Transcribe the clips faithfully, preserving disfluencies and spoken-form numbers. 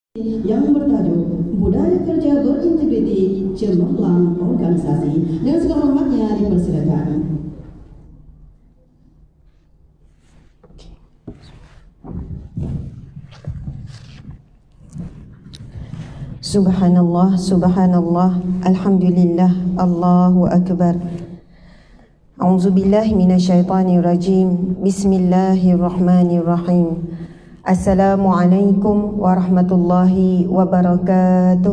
yang bertajuk Budaya Kerja Berintegriti Cemerlang Organisasi. Dengan segala hormatnya dipersilakan. Subhanallah, subhanallah, alhamdulillah, Allahu akbar. A'udzubillahi minasyaitonirrajim. Bismillahirrahmanirrahim. Assalamualaikum warahmatullahi wabarakatuh.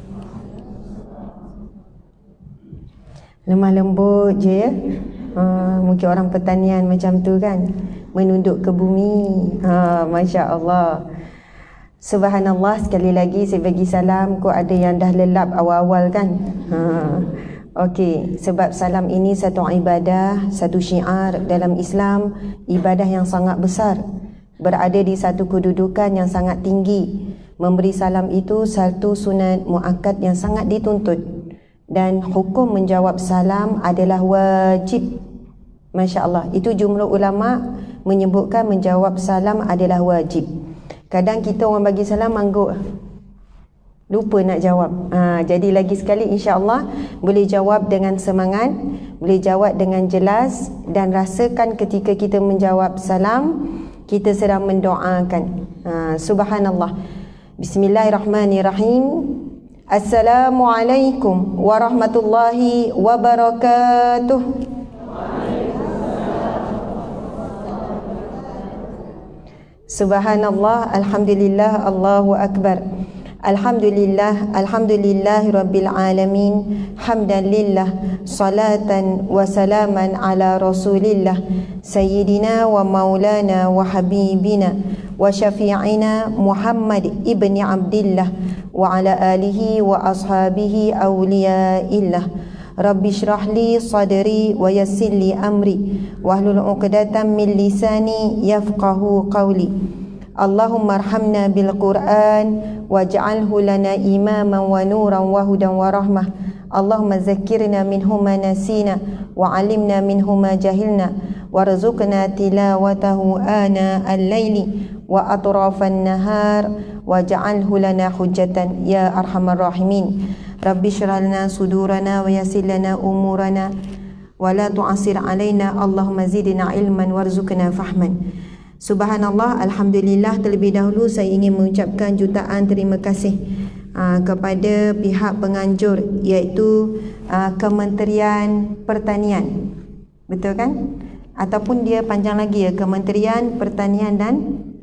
Lemah lembut je ya. Ha, mungkin orang pertanian macam tu kan, menunduk ke bumi. Ha, Masya Allah. Subhanallah, sekali lagi saya bagi salam. Kok ada yang dah lelap awal-awal kan? Ha. Okey, sebab salam ini satu ibadah, satu syiar dalam Islam, ibadah yang sangat besar, berada di satu kedudukan yang sangat tinggi. Memberi salam itu satu sunat muakkad yang sangat dituntut, dan hukum menjawab salam adalah wajib. Masya Allah, itu jumhur ulama menyebutkan menjawab salam adalah wajib. Kadang kita orang bagi salam mangguk, lupa nak jawab. Ha, jadi lagi sekali insya-Allah boleh jawab dengan semangat, boleh jawab dengan jelas, dan rasakan ketika kita menjawab salam kita sedang mendoakan. Ha, subhanallah. Bismillahirrahmanirrahim. Assalamualaikum warahmatullahi wabarakatuh. Subhanallah, alhamdulillah, Allahu akbar. Alhamdulillah, alhamdulillahi rabbil alamin. Hamdan lillah, salatan wa salaman ala rasulillah, sayyidina wa maulana wa habibina wa syafi'ina Muhammad ibni Abdillah wa ala alihi wa ashabihi awliyaillah. Rabbi syrah li sadri wa yassir li amri wahlul 'uqdatam min lisani yafqahu qawli. Allahumma arhamna bil Qur'an waj'alhu lana imaman wa nuran wa hudan wa rahmah. Allahumma zakkirna minhu ma nasina wa 'allimna minhu ma jahilna warzuqna tilawatahu ana al-laili wa atrafan nahar waj'alhu lana hujjatan ya arhamar rahimin. Rabbi syrah lana sudurana wa yassir lana umurana wa la tu'assir alaina. Allahumma zidna ilman warzuqna fahman. Subhanallah, alhamdulillah, terlebih dahulu saya ingin mengucapkan jutaan terima kasih uh, kepada pihak penganjur, iaitu uh, Kementerian Pertanian. Betul kan? Ataupun dia panjang lagi ya, Kementerian Pertanian dan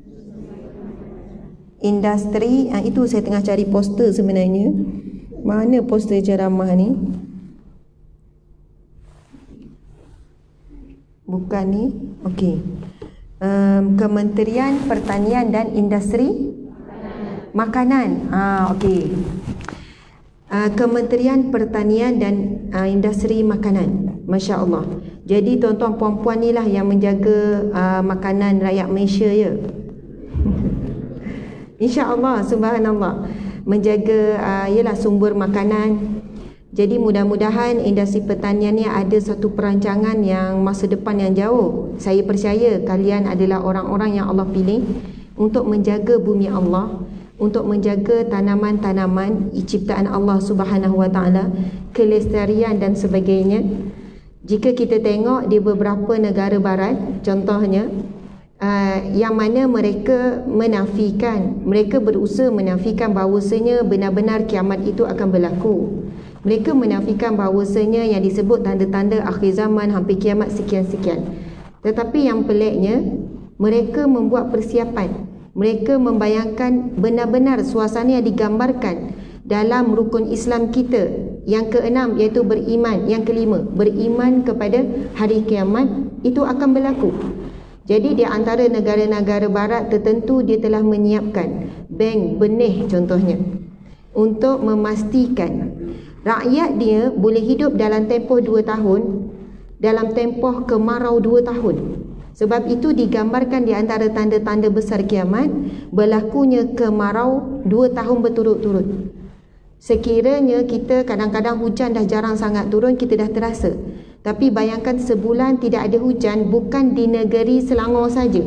Industri. uh, Itu saya tengah cari poster sebenarnya. Mana poster ceramah ni? Bukan ni. Okey. Um, Kementerian Pertanian dan Industri Makanan. Ah, okey. Uh, Kementerian Pertanian dan uh, Industri Makanan. Masya Allah. Jadi tuan-tuan puan-puan ni lah yang menjaga uh, makanan rakyat Malaysia ya. Insya Allah, subhanallah. Menjaga uh, ialah sumber makanan. Jadi mudah-mudahan industri pertanian ni ada satu perancangan yang masa depan yang jauh. Saya percaya kalian adalah orang-orang yang Allah pilih untuk menjaga bumi Allah, untuk menjaga tanaman-tanaman ciptaan Allah Subhanahu Wa Taala, kelestarian dan sebagainya. Jika kita tengok di beberapa negara barat, contohnya uh, yang mana mereka menafikan, mereka berusaha menafikan bahawasanya benar-benar kiamat itu akan berlaku. Mereka menafikan bahawasanya yang disebut tanda-tanda akhir zaman, hampir kiamat sekian-sekian. Tetapi yang peliknya, mereka membuat persiapan. Mereka membayangkan benar-benar suasana yang digambarkan dalam rukun Islam kita. Yang keenam iaitu beriman. Yang kelima, beriman kepada hari kiamat itu akan berlaku. Jadi di antara negara-negara barat tertentu dia telah menyiapkan bank benih contohnya, untuk memastikan rakyat dia boleh hidup dalam tempoh dua tahun, dalam tempoh kemarau dua tahun. Sebab itu digambarkan di antara tanda-tanda besar kiamat, berlakunya kemarau dua tahun berturut-turut. Sekiranya kita kadang-kadang hujan dah jarang sangat turun, kita dah terasa. Tapi bayangkan sebulan tidak ada hujan, bukan di negeri Selangor saja,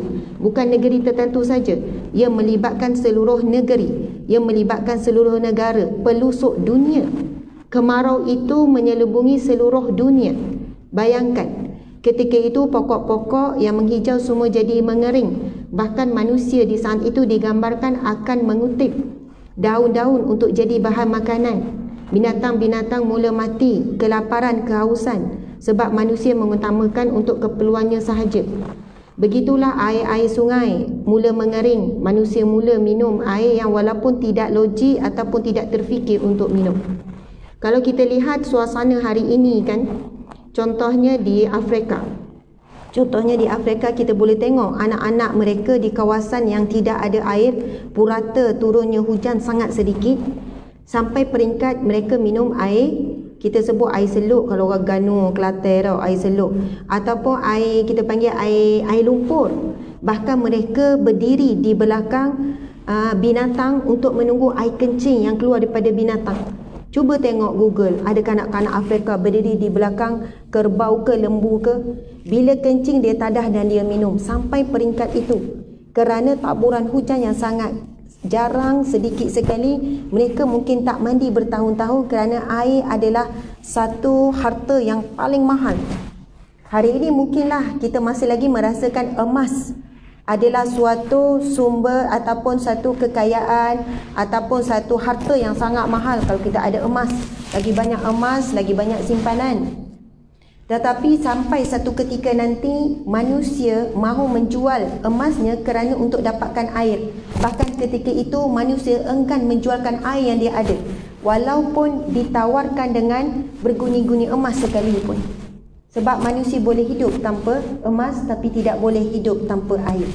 bukan negeri tertentu saja. Ia melibatkan seluruh negeri, ia melibatkan seluruh negara, pelosok dunia. Kemarau itu menyelubungi seluruh dunia. Bayangkan, ketika itu pokok-pokok yang menghijau semua jadi mengering. Bahkan manusia di saat itu digambarkan akan mengutip daun-daun untuk jadi bahan makanan. Binatang-binatang mula mati, kelaparan, kehausan, sebab manusia mengutamakan untuk keperluannya sahaja. Begitulah air-air sungai mula mengering. Manusia mula minum air yang walaupun tidak logik ataupun tidak terfikir untuk minum. Kalau kita lihat suasana hari ini kan, contohnya di Afrika. Contohnya di Afrika kita boleh tengok anak-anak mereka di kawasan yang tidak ada air, purata turunnya hujan sangat sedikit, sampai peringkat mereka minum air, kita sebut air seluk kalau orang Ganu, Kelantan tau, air seluk, ataupun air kita panggil air air lumpur. Bahkan mereka berdiri di belakang uh, binatang untuk menunggu air kencing yang keluar daripada binatang. Cuba tengok Google, ada kanak-kanak Afrika berdiri di belakang kerbau ke lembu ke, bila kencing dia tadah dan dia minum, sampai peringkat itu. Kerana taburan hujan yang sangat jarang, sedikit sekali, mereka mungkin tak mandi bertahun-tahun kerana air adalah satu harta yang paling mahal. Hari ini mungkinlah kita masih lagi merasakan emas adalah suatu sumber ataupun satu kekayaan ataupun satu harta yang sangat mahal. Kalau kita ada emas, lagi banyak emas, lagi banyak simpanan. Tetapi sampai satu ketika nanti manusia mahu menjual emasnya kerana untuk dapatkan air. Bahkan ketika itu manusia enggan menjualkan air yang dia ada, walaupun ditawarkan dengan berguni-guni emas sekalipun. Sebab manusia boleh hidup tanpa emas, tapi tidak boleh hidup tanpa air.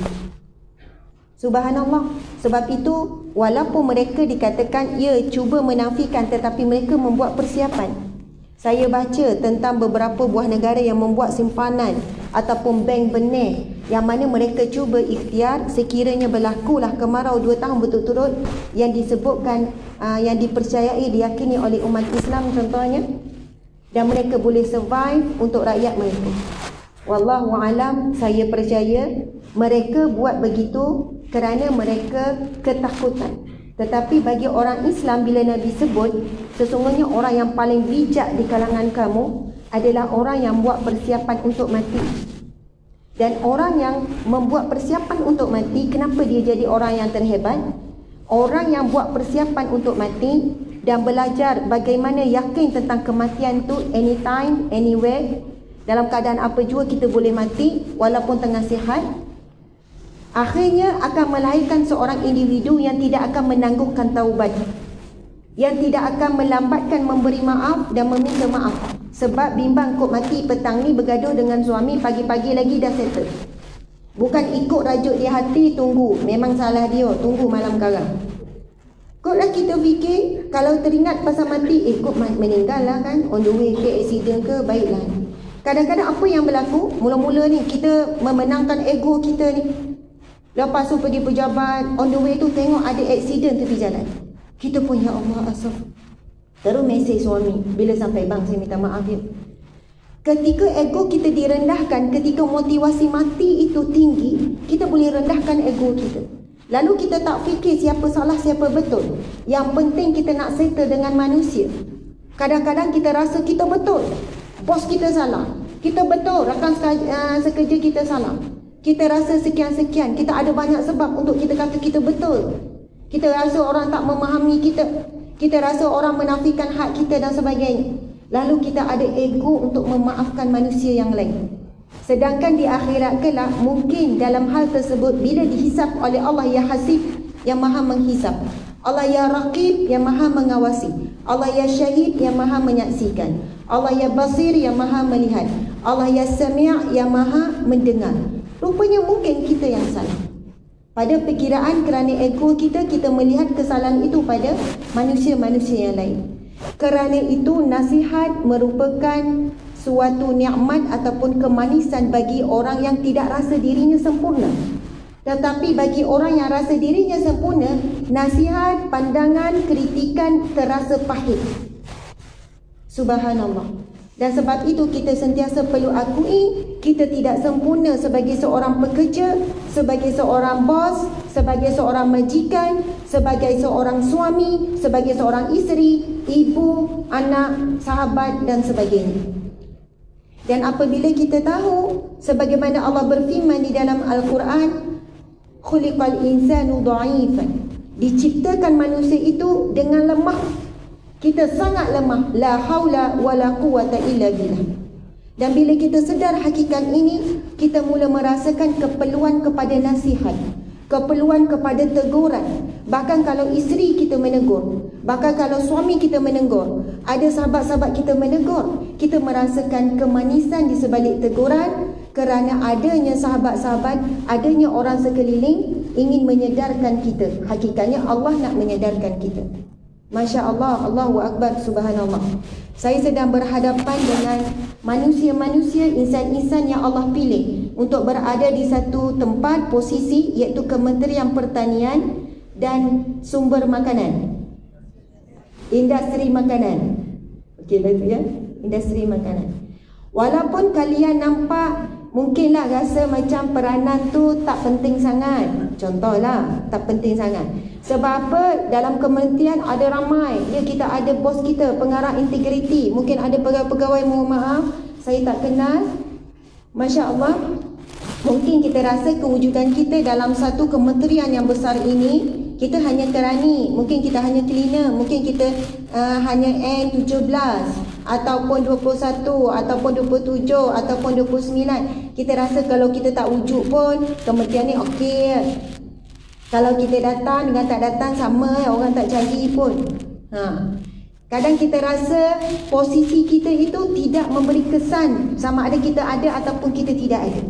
Subhanallah. Sebab itu walaupun mereka dikatakan ia cuba menafikan, tetapi mereka membuat persiapan. Saya baca tentang beberapa buah negara yang membuat simpanan ataupun bank benih, yang mana mereka cuba ikhtiar sekiranya berlakulah kemarau dua tahun berturut-turut yang disebutkan, uh, yang dipercayai, diyakini oleh umat Islam contohnya, dan mereka boleh survive untuk rakyat mereka. Wallahu alam, saya percaya mereka buat begitu kerana mereka ketakutan. Tetapi bagi orang Islam, bila Nabi sebut sesungguhnya orang yang paling bijak di kalangan kamu adalah orang yang buat persiapan untuk mati. Dan orang yang membuat persiapan untuk mati, kenapa dia jadi orang yang terhebat? Orang yang buat persiapan untuk mati dan belajar bagaimana yakin tentang kematian tu anytime, anywhere, dalam keadaan apa jua kita boleh mati walaupun tengah sihat, akhirnya akan melahirkan seorang individu yang tidak akan menanggungkan taubat, yang tidak akan melambatkan memberi maaf dan meminta maaf. Sebab bimbang kot mati petang ni bergaduh dengan suami, pagi-pagi lagi dah settle. Bukan ikut rajuk di hati, tunggu, memang salah dia, tunggu malam karang. Kotlah kita fikir, kalau teringat pasal mati, eh kot meninggal lah kan, on the way ke accident ke, baiklah. Kadang-kadang apa yang berlaku, mula-mula ni kita memenangkan ego kita ni. Lepas tu pergi pejabat, on the way tu tengok ada accident tepi jalan. Kita pun, ya Allah, asal. Terus mesej suami, bila sampai bang saya minta maaf ya. Ketika ego kita direndahkan, ketika motivasi mati itu tinggi, kita boleh rendahkan ego kita. Lalu kita tak fikir siapa salah, siapa betul. Yang penting kita nak settle dengan manusia. Kadang-kadang kita rasa kita betul, bos kita salah, kita betul, rakan sekerja kita salah. Kita rasa sekian-sekian, kita ada banyak sebab untuk kita kata kita betul. Kita rasa orang tak memahami kita, kita rasa orang menafikan hak kita dan sebagainya. Lalu kita ada ego untuk memaafkan manusia yang lain. Sedangkan di akhirat kelak, mungkin dalam hal tersebut bila dihisap oleh Allah ya Hasib, yang maha menghisap, Allah ya Raqib, yang maha mengawasi, Allah ya Syahid, yang maha menyaksikan, Allah ya Basir, yang maha melihat, Allah ya Sami', yang maha mendengar. Rupanya mungkin kita yang salah. Pada perkiraan kerana ego kita, kita melihat kesalahan itu pada manusia-manusia yang lain. Kerana itu nasihat merupakan suatu nikmat ataupun kemanisan bagi orang yang tidak rasa dirinya sempurna. Tetapi bagi orang yang rasa dirinya sempurna, nasihat, pandangan, kritikan terasa pahit. Subhanallah. Dan sebab itu kita sentiasa perlu akui kita tidak sempurna sebagai seorang pekerja, sebagai seorang bos, sebagai seorang majikan, sebagai seorang suami, sebagai seorang isteri, ibu, anak, sahabat dan sebagainya. Dan apabila kita tahu sebagaimana Allah berfirman di dalam Al-Quran, khuliqal insanu dha'ifan, diciptakan manusia itu dengan lemah. Kita sangat lemah. La haula wala quwata illa billah. Dan bila kita sedar hakikat ini, kita mula merasakan keperluan kepada nasihat, keperluan kepada teguran. Bahkan kalau isteri kita menegur, bahkan kalau suami kita menegur, ada sahabat-sahabat kita menegur, kita merasakan kemanisan di sebalik teguran kerana adanya sahabat-sahabat, adanya orang sekeliling ingin menyedarkan kita. Hakikatnya Allah nak menyedarkan kita. Masya Allah, Allahu Akbar, Subhanallah. Saya sedang berhadapan dengan manusia-manusia, insan-insan yang Allah pilih untuk berada di satu tempat, posisi, iaitu Kementerian Pertanian dan Sumber Makanan, Industri Makanan. Okey lah itu ya, Industri Makanan. Walaupun kalian nampak mungkinlah rasa macam peranan tu tak penting sangat. Contohlah, tak penting sangat. Sebab apa? Dalam kementerian ada ramai. Ya, kita ada bos kita, pengarah integriti. Mungkin ada pegawai-pegawai, mohon maaf, saya tak kenal. Masya Allah. Mungkin kita rasa kewujudan kita dalam satu kementerian yang besar ini, kita hanya kerani, mungkin kita hanya cleaner, mungkin kita uh, hanya N tujuh belas ataupun dua puluh satu ataupun dua puluh tujuh ataupun dua puluh sembilan. Kita rasa kalau kita tak wujud pun kementerian ni okey. Kalau kita datang dengan tak datang sama, orang tak cari pun. Ha. Kadang kita rasa posisi kita itu tidak memberi kesan sama ada kita ada ataupun kita tidak ada.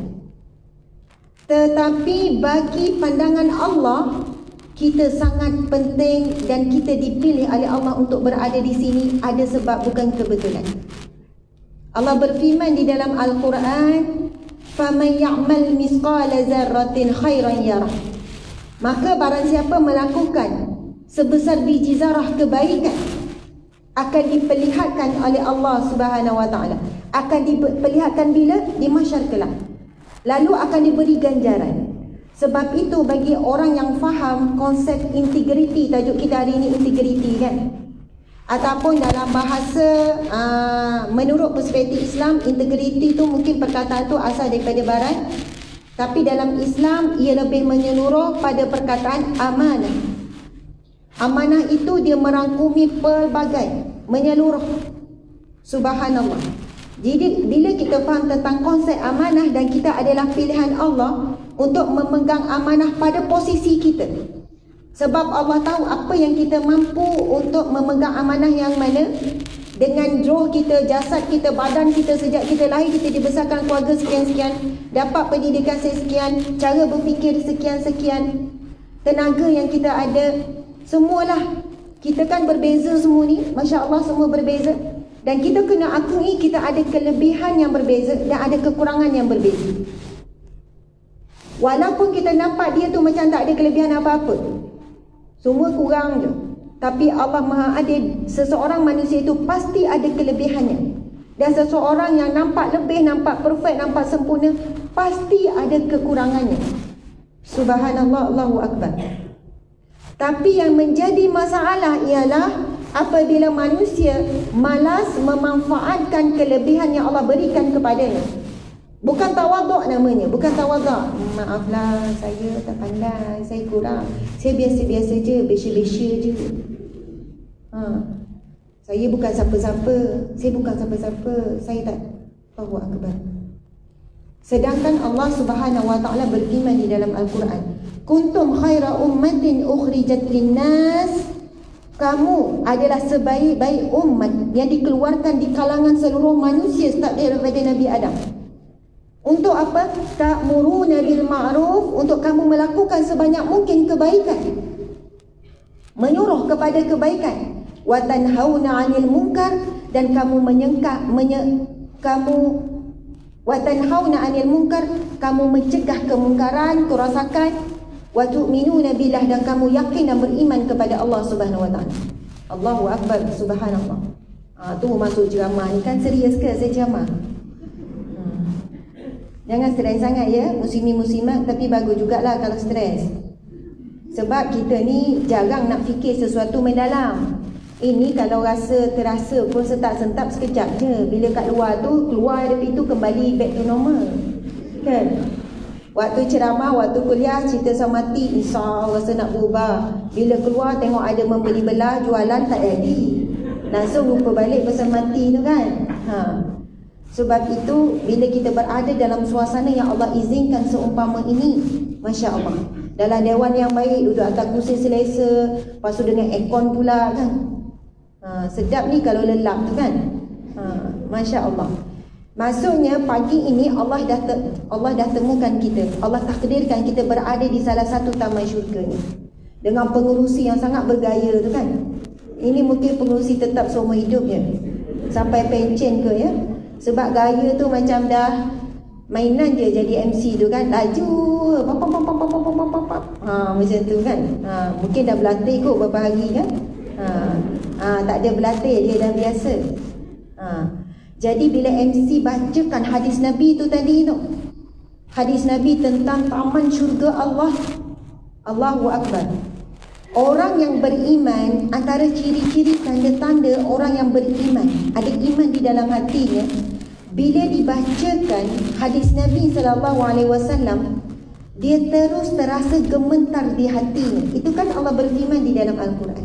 Tetapi bagi pandangan Allah, kita sangat penting dan kita dipilih oleh Allah untuk berada di sini ada sebab, bukan kebetulan. Allah berfirman di dalam Al-Quran, "Faman ya'mal misqala zarratin khairan yarah." Maka barang siapa melakukan sebesar biji zarah kebaikan akan diperlihatkan oleh Allah Subhanahu Wa Taala. Akan diperlihatkan bila? Di mahsyar kelak. Lalu akan diberi ganjaran. Sebab itu bagi orang yang faham konsep integriti, tajuk kita hari ini integriti kan, ataupun dalam bahasa uh, menurut perspektif Islam, integriti itu mungkin perkataan itu asal daripada barat, tapi dalam Islam ia lebih menyeluruh pada perkataan amanah. Amanah itu dia merangkumi pelbagai, menyeluruh. Subhanallah. Jadi bila kita faham tentang konsep amanah dan kita adalah pilihan Allah untuk memegang amanah pada posisi kita. Sebab Allah tahu apa yang kita mampu untuk memegang amanah yang mana. Dengan roh kita, jasad kita, badan kita, sejak kita lahir kita dibesarkan keluarga sekian-sekian, dapat pendidikan sekian, cara berfikir sekian-sekian, tenaga yang kita ada, semualah. Kita kan berbeza semua ni, Masya Allah semua berbeza. Dan kita kena akui kita ada kelebihan yang berbeza dan ada kekurangan yang berbeza. Walaupun kita nampak dia tu macam tak ada kelebihan apa-apa, semua kurang je, tapi Allah Maha Adil. Seseorang manusia itu pasti ada kelebihannya. Dan seseorang yang nampak lebih, nampak perfect, nampak sempurna, pasti ada kekurangannya. Subhanallah, Allahu Akbar. Tapi yang menjadi masalah ialah apabila manusia malas memanfaatkan kelebihan yang Allah berikan kepadanya. Bukan tawaduk namanya, bukan tawaduk. Maaflah, saya tak pandai, saya kurang, saya biasa-biasa je, biasa-biasa je. Ha. Saya bukan siapa-siapa, saya bukan siapa-siapa, saya tak tahu akbar. Sedangkan Allah Subhanahu Wa Taala berfirman di dalam Al-Quran, "Kuntum khaira ummatin ukhrijat linnas." Kamu adalah sebaik-baik umat yang dikeluarkan di kalangan seluruh manusia start daripada Nabi Adam. Untuk apa? Ta'muruna bil ma'ruf, untuk kamu melakukan sebanyak mungkin kebaikan, menyuruh kepada kebaikan. Wa tanhauna 'anil munkar, dan kamu menyengkak menye, kamu wa tanhauna 'anil munkar, kamu mencegah kemungkaran, kerosakan. Wa tu'minuna billah, dan kamu yakin dan beriman kepada Allah Subhanahu Wa Taala. Allahu Akbar, subhanallah. Ha, tu masuk ceramah ni kan serius ke saya ceramah? Hmm. Jangan stres sangat ya, muslimin-muslimat, tapi bagus jugalah kalau stres. Sebab kita ni jarang nak fikir sesuatu mendalam. Ini kalau rasa terasa pun sentak-sentap sekejap je. Bila kat luar tu, keluar dari itu kembali back to normal. Kan? Waktu ceramah, waktu kuliah, cerita sama mati, insya rasa nak berubah. Bila keluar tengok ada membeli belah, jualan tak jadi. Langsung lupa balik pasal mati tu kan. Ha. Sebab itu, bila kita berada dalam suasana yang Allah izinkan seumpama ini, Masya Allah, dalam dewan yang baik, duduk atas kursi selesa, lepas tu dengan aircon pula kan. Ha, sedap ni kalau lelap tu kan. Ha, Masya Allah. Maksudnya pagi ini Allah dah te, Allah dah temukan kita, Allah takdirkan kita berada di salah satu taman syurga ni, dengan pengurusi yang sangat bergaya tu kan. Ini mungkin pengurusi tetap seumur hidupnya, sampai pencen ke ya. Sebab gaya tu macam dah mainan je jadi M C tu kan. Laju pap pap pap pap pap pap pap. Ha, macam tu kan. Ha, mungkin dah berlatih kot beberapa hari kan. Ha, ha, tak ada berlatih, dia dah biasa. Ha, jadi bila M C bacakan hadis Nabi tu tadi tu, hadis Nabi tentang taman syurga Allah, Allahu Akbar. Orang yang beriman, antara ciri-ciri tanda-tanda orang yang beriman, ada iman di dalam hatinya, bila dibacakan hadis Nabi sallallahu alaihi wasallam, dia terus terasa gemetar di hatinya. Itu kan Allah berfirman di dalam Al-Quran.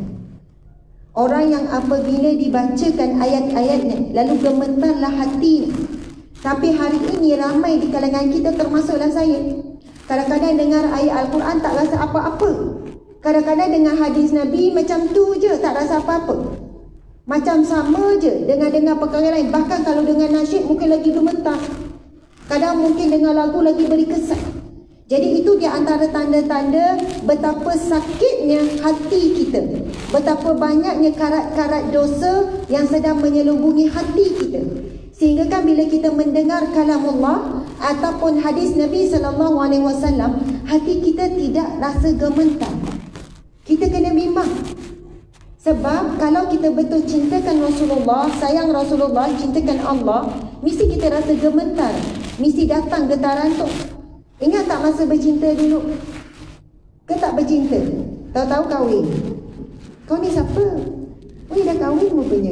Orang yang apabila dibacakan ayat-ayatnya, lalu gemetarlah hati. Tapi hari ini ramai di kalangan kita, termasuklah saya, kadang-kadang dengar ayat Al-Quran tak rasa apa-apa. Kadang-kadang dengar hadis Nabi macam tu je, tak rasa apa-apa. Macam sama je dengan dengar perkara lain. Bahkan kalau dengar nasyid mungkin lagi gemetar. Kadang mungkin dengar lagu lagi beri kesan. Jadi itu di antara tanda-tanda betapa sakitnya hati kita, betapa banyaknya karat-karat dosa yang sedang menyelubungi hati kita. Sehingga kan bila kita mendengar kalamullah ataupun hadis Nabi sallallahu alaihi wasallam, hati kita tidak rasa gemetar. Kita kena bimbang. Sebab kalau kita betul cintakan Rasulullah, sayang Rasulullah, cintakan Allah, mesti kita rasa gemetar, mesti datang getaran tu. Ingat tak masa bercinta dulu? Ke tak bercinta? Tahu-tahu kahwin. Kau ni siapa? Oh, dah kahwin rupanya.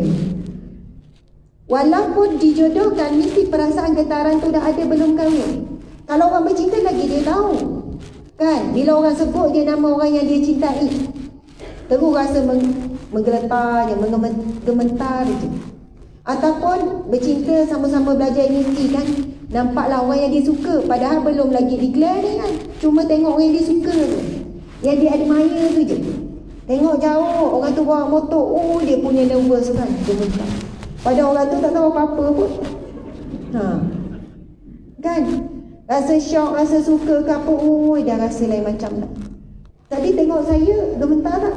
Walaupun dijodohkan, mesti perasaan getaran tu dah ada belum kahwin. Kalau orang bercinta lagi dia tahu. Kan? Bila orang sebut dia nama orang yang dia cintai, terus rasa meng menggeletar je, menggementar je. Ataupun bercinta sama-sama belajar universiti kan, nampaklah orang yang dia suka, padahal belum lagi declare ni kan. Cuma tengok orang yang dia suka tu, yang dia admire tu je. Tengok jauh orang tu bawa motor, oh dia punya nervous kan, gemetar. Padahal orang tu tak tahu apa-apa pun. Ha. Kan? Rasa syok, rasa suka ke apa, oh dah rasa lain macam dah. Tadi tengok saya, gemetar tak?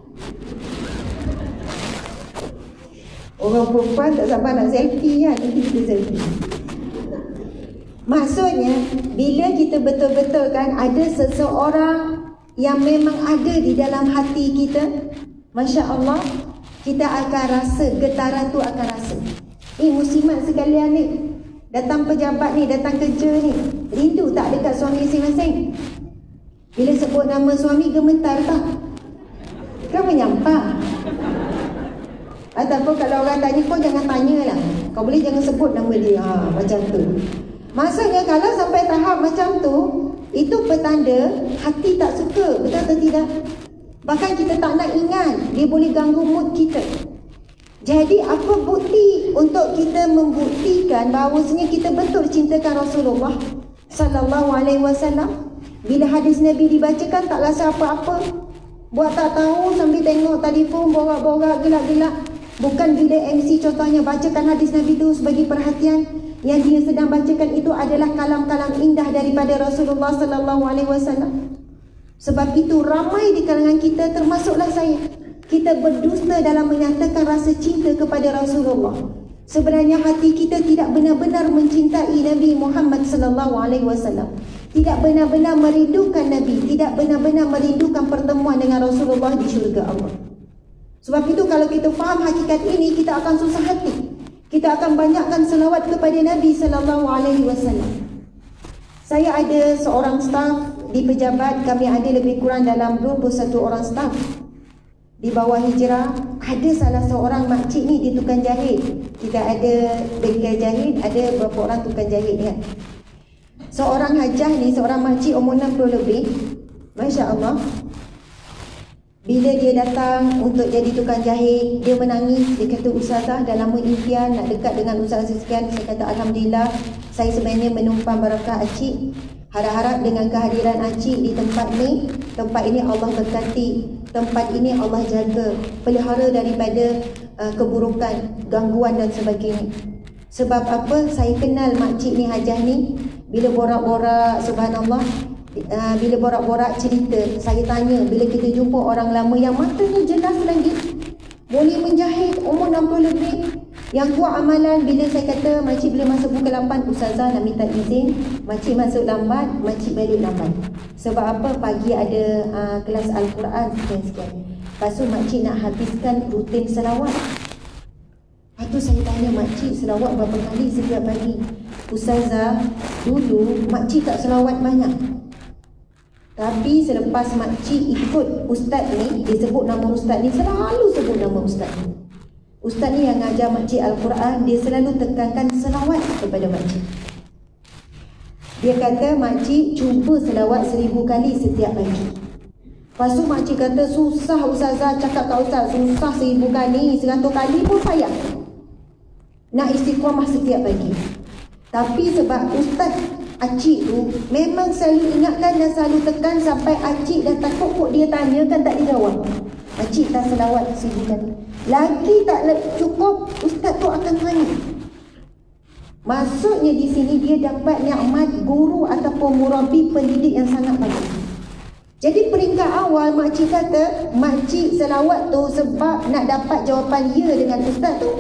Orang perempuan tak sabar nak selfie kan, nanti kita selfie. Maksudnya, bila kita betul-betul kan ada seseorang yang memang ada di dalam hati kita, Masya Allah, kita akan rasa, getaran tu akan rasa. Eh, muslimat sekalian ni, datang pejabat ni, datang kerja ni, rindu tak dekat suami masing-masing? Bila sebut nama suami, gemetar tak? Kan menyampak. Ataupun kalau orang tanya, kau jangan tanya lah, kau boleh jangan sebut nama dia. Ha, macam tu. Maksudnya kalau sampai tahap macam tu, itu petanda hati tak suka. Betul atau tidak? Bahkan kita tak nak ingat, dia boleh ganggu mood kita. Jadi apa bukti untuk kita membuktikan bahawasanya kita betul cintakan Rasulullah sallallahu alaihi wasallam? Bila hadis Nabi dibacakan tak rasa apa-apa, buat tak tahu sambil tengok telefon, borak-borak, gelak-gelak. Bukan bila M C contohnya bacakan hadis Nabi itu sebagai perhatian, yang dia sedang bacakan itu adalah kalam-kalam indah daripada Rasulullah sallallahu alaihi wasallam. Sebab itu ramai di kalangan kita, termasuklah saya, kita berdusta dalam menyatakan rasa cinta kepada Rasulullah. Sebenarnya hati kita tidak benar-benar mencintai Nabi Muhammad sallallahu alaihi wasallam. Tidak benar-benar merindukan Nabi, tidak benar-benar merindukan pertemuan dengan Rasulullah di syurga Allah. Sebab itu kalau kita faham hakikat ini, kita akan susah hati. Kita akan banyakkan selawat kepada Nabi sallallahu alaihi wasallam. Saya ada seorang staf di pejabat, kami ada lebih kurang dalam dua puluh satu orang staf. Di bawah Hijrah, ada salah seorang makcik ni, dia tukang jahit. Kita ada bengkel jahit, ada beberapa orang tukang jahit kan. Seorang hajah ni, seorang makcik umur enam puluh lebih, Masya Allah. Bila dia datang untuk jadi tukang jahit, dia menangis. Dia kata, Ustazah, dah lama impian nak dekat dengan Ustazah sekian. Saya kata, Alhamdulillah, saya sebenarnya menumpang barakah Acik. Harap-harap dengan kehadiran Acik di tempat ni, tempat ini Allah berkati, tempat ini Allah jaga, pelihara daripada uh, keburukan, gangguan dan sebagainya. Sebab apa? Saya kenal makcik ni, hajah ni. Bila borak-borak, subhanallah, Uh, bila borak-borak cerita, saya tanya, bila kita jumpa orang lama yang matanya jelas lagi, boleh menjahit, umur enam puluh lebih, yang kuat amalan. Bila saya kata makcik bila masuk pukul lapan, Ustazah nak minta izin, makcik masuk lambat, makcik balik lambat. Sebab apa? Pagi ada uh, kelas Al-Quran sekian-sekian. Lepas tu makcik nak habiskan rutin selawat. Lepas tu saya tanya makcik, selawat berapa kali setiap pagi? Ustazah, dulu makcik tak selawat banyak, tapi selepas makcik ikut ustaz ni, dia sebut nama ustaz ni, selalu sebut nama ustaz ni. Ustaz ni yang ngajar makcik Al-Quran, dia selalu tekankan selawat kepada makcik. Dia kata, makcik cuba selawat seribu kali setiap pagi. Lepas tu makcik kata, susah Ustazah, cakap kat ustaz, susah seribu kali, seratus kali pun payah nak istiqamah setiap pagi. Tapi sebab ustaz Acik tu memang selalu ingatkan dan selalu tekan, sampai Acik dah takut kok dia tanya kan tak dijawab. Acik tak selawat seribu kali. Lagi tak cukup, ustaz tu akan tanya. Maksudnya di sini dia dapat nikmat guru ataupun murabi pendidik yang sangat bagus. Jadi peringkat awal makcik kata, makcik selawat tu sebab nak dapat jawapan ya dengan ustaz tu.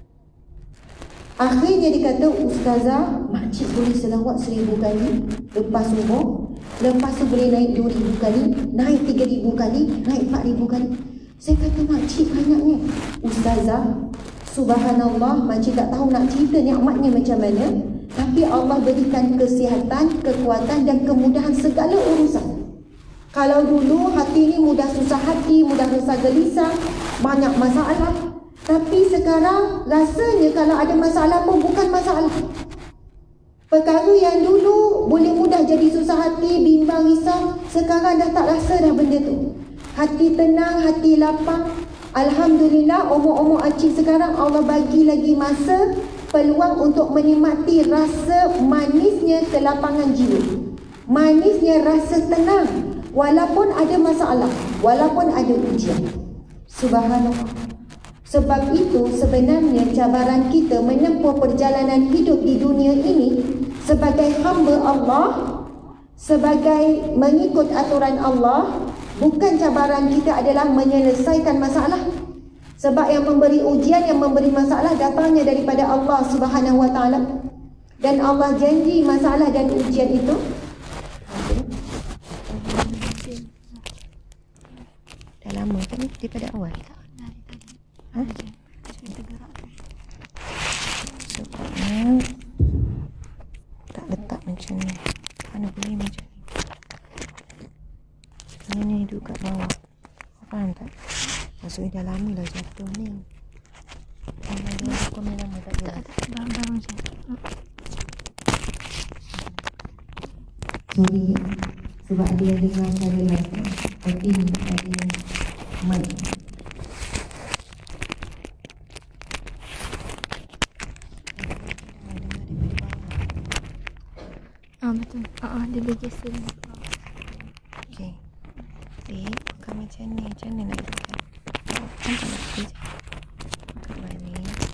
Akhirnya dia kata, Ustazah, makcik boleh selawat seribu kali lepas umur, lepas tu boleh naik dua ribu kali, naik tiga ribu kali, naik empat ribu kali. Saya kata, makcik banyaknya. Ustazah, subhanallah, makcik tak tahu nak cerita nikmatnya macam mana, tapi Allah berikan kesihatan, kekuatan dan kemudahan segala urusan. Kalau dulu hati ni mudah susah hati, mudah rasa gelisah, banyak masalah. Tapi sekarang rasanya kalau ada masalah pun bukan masalah. Perkara yang dulu boleh mudah jadi susah hati, bimbang, risau, sekarang dah tak rasa dah benda tu. Hati tenang, hati lapang. Alhamdulillah, umur-umur Acik sekarang Allah bagi lagi masa, peluang untuk menikmati rasa manisnya kelapangan jiwa, manisnya rasa tenang, walaupun ada masalah, walaupun ada ujian. Subhanallah. Sebab itu sebenarnya cabaran kita menempuh perjalanan hidup di dunia ini sebagai hamba Allah, sebagai mengikut aturan Allah, bukan cabaran kita adalah menyelesaikan masalah. Sebab yang memberi ujian, yang memberi masalah datangnya daripada Allah Subhanahu Wa Taala. Dan Allah janji masalah dan ujian itu dah lama kan daripada awal. Ha? Sebabnya tak letak macam ni. Mana boleh macam ni. Ini ni duduk kat bawah. Faham tak? Maksudnya dah lama lah jatuh ni. Kalau dia komen lama tak boleh. Tak, tak, baru-baru je. Sorry, sebab dia dengar cara lain. Tapi ada mic. Ah, betul. Ah, ah, dia bergeser. Okey. Eh, bukan macam ni. Macam mana nak tekan? Kan tak nak tekan. Kat mana?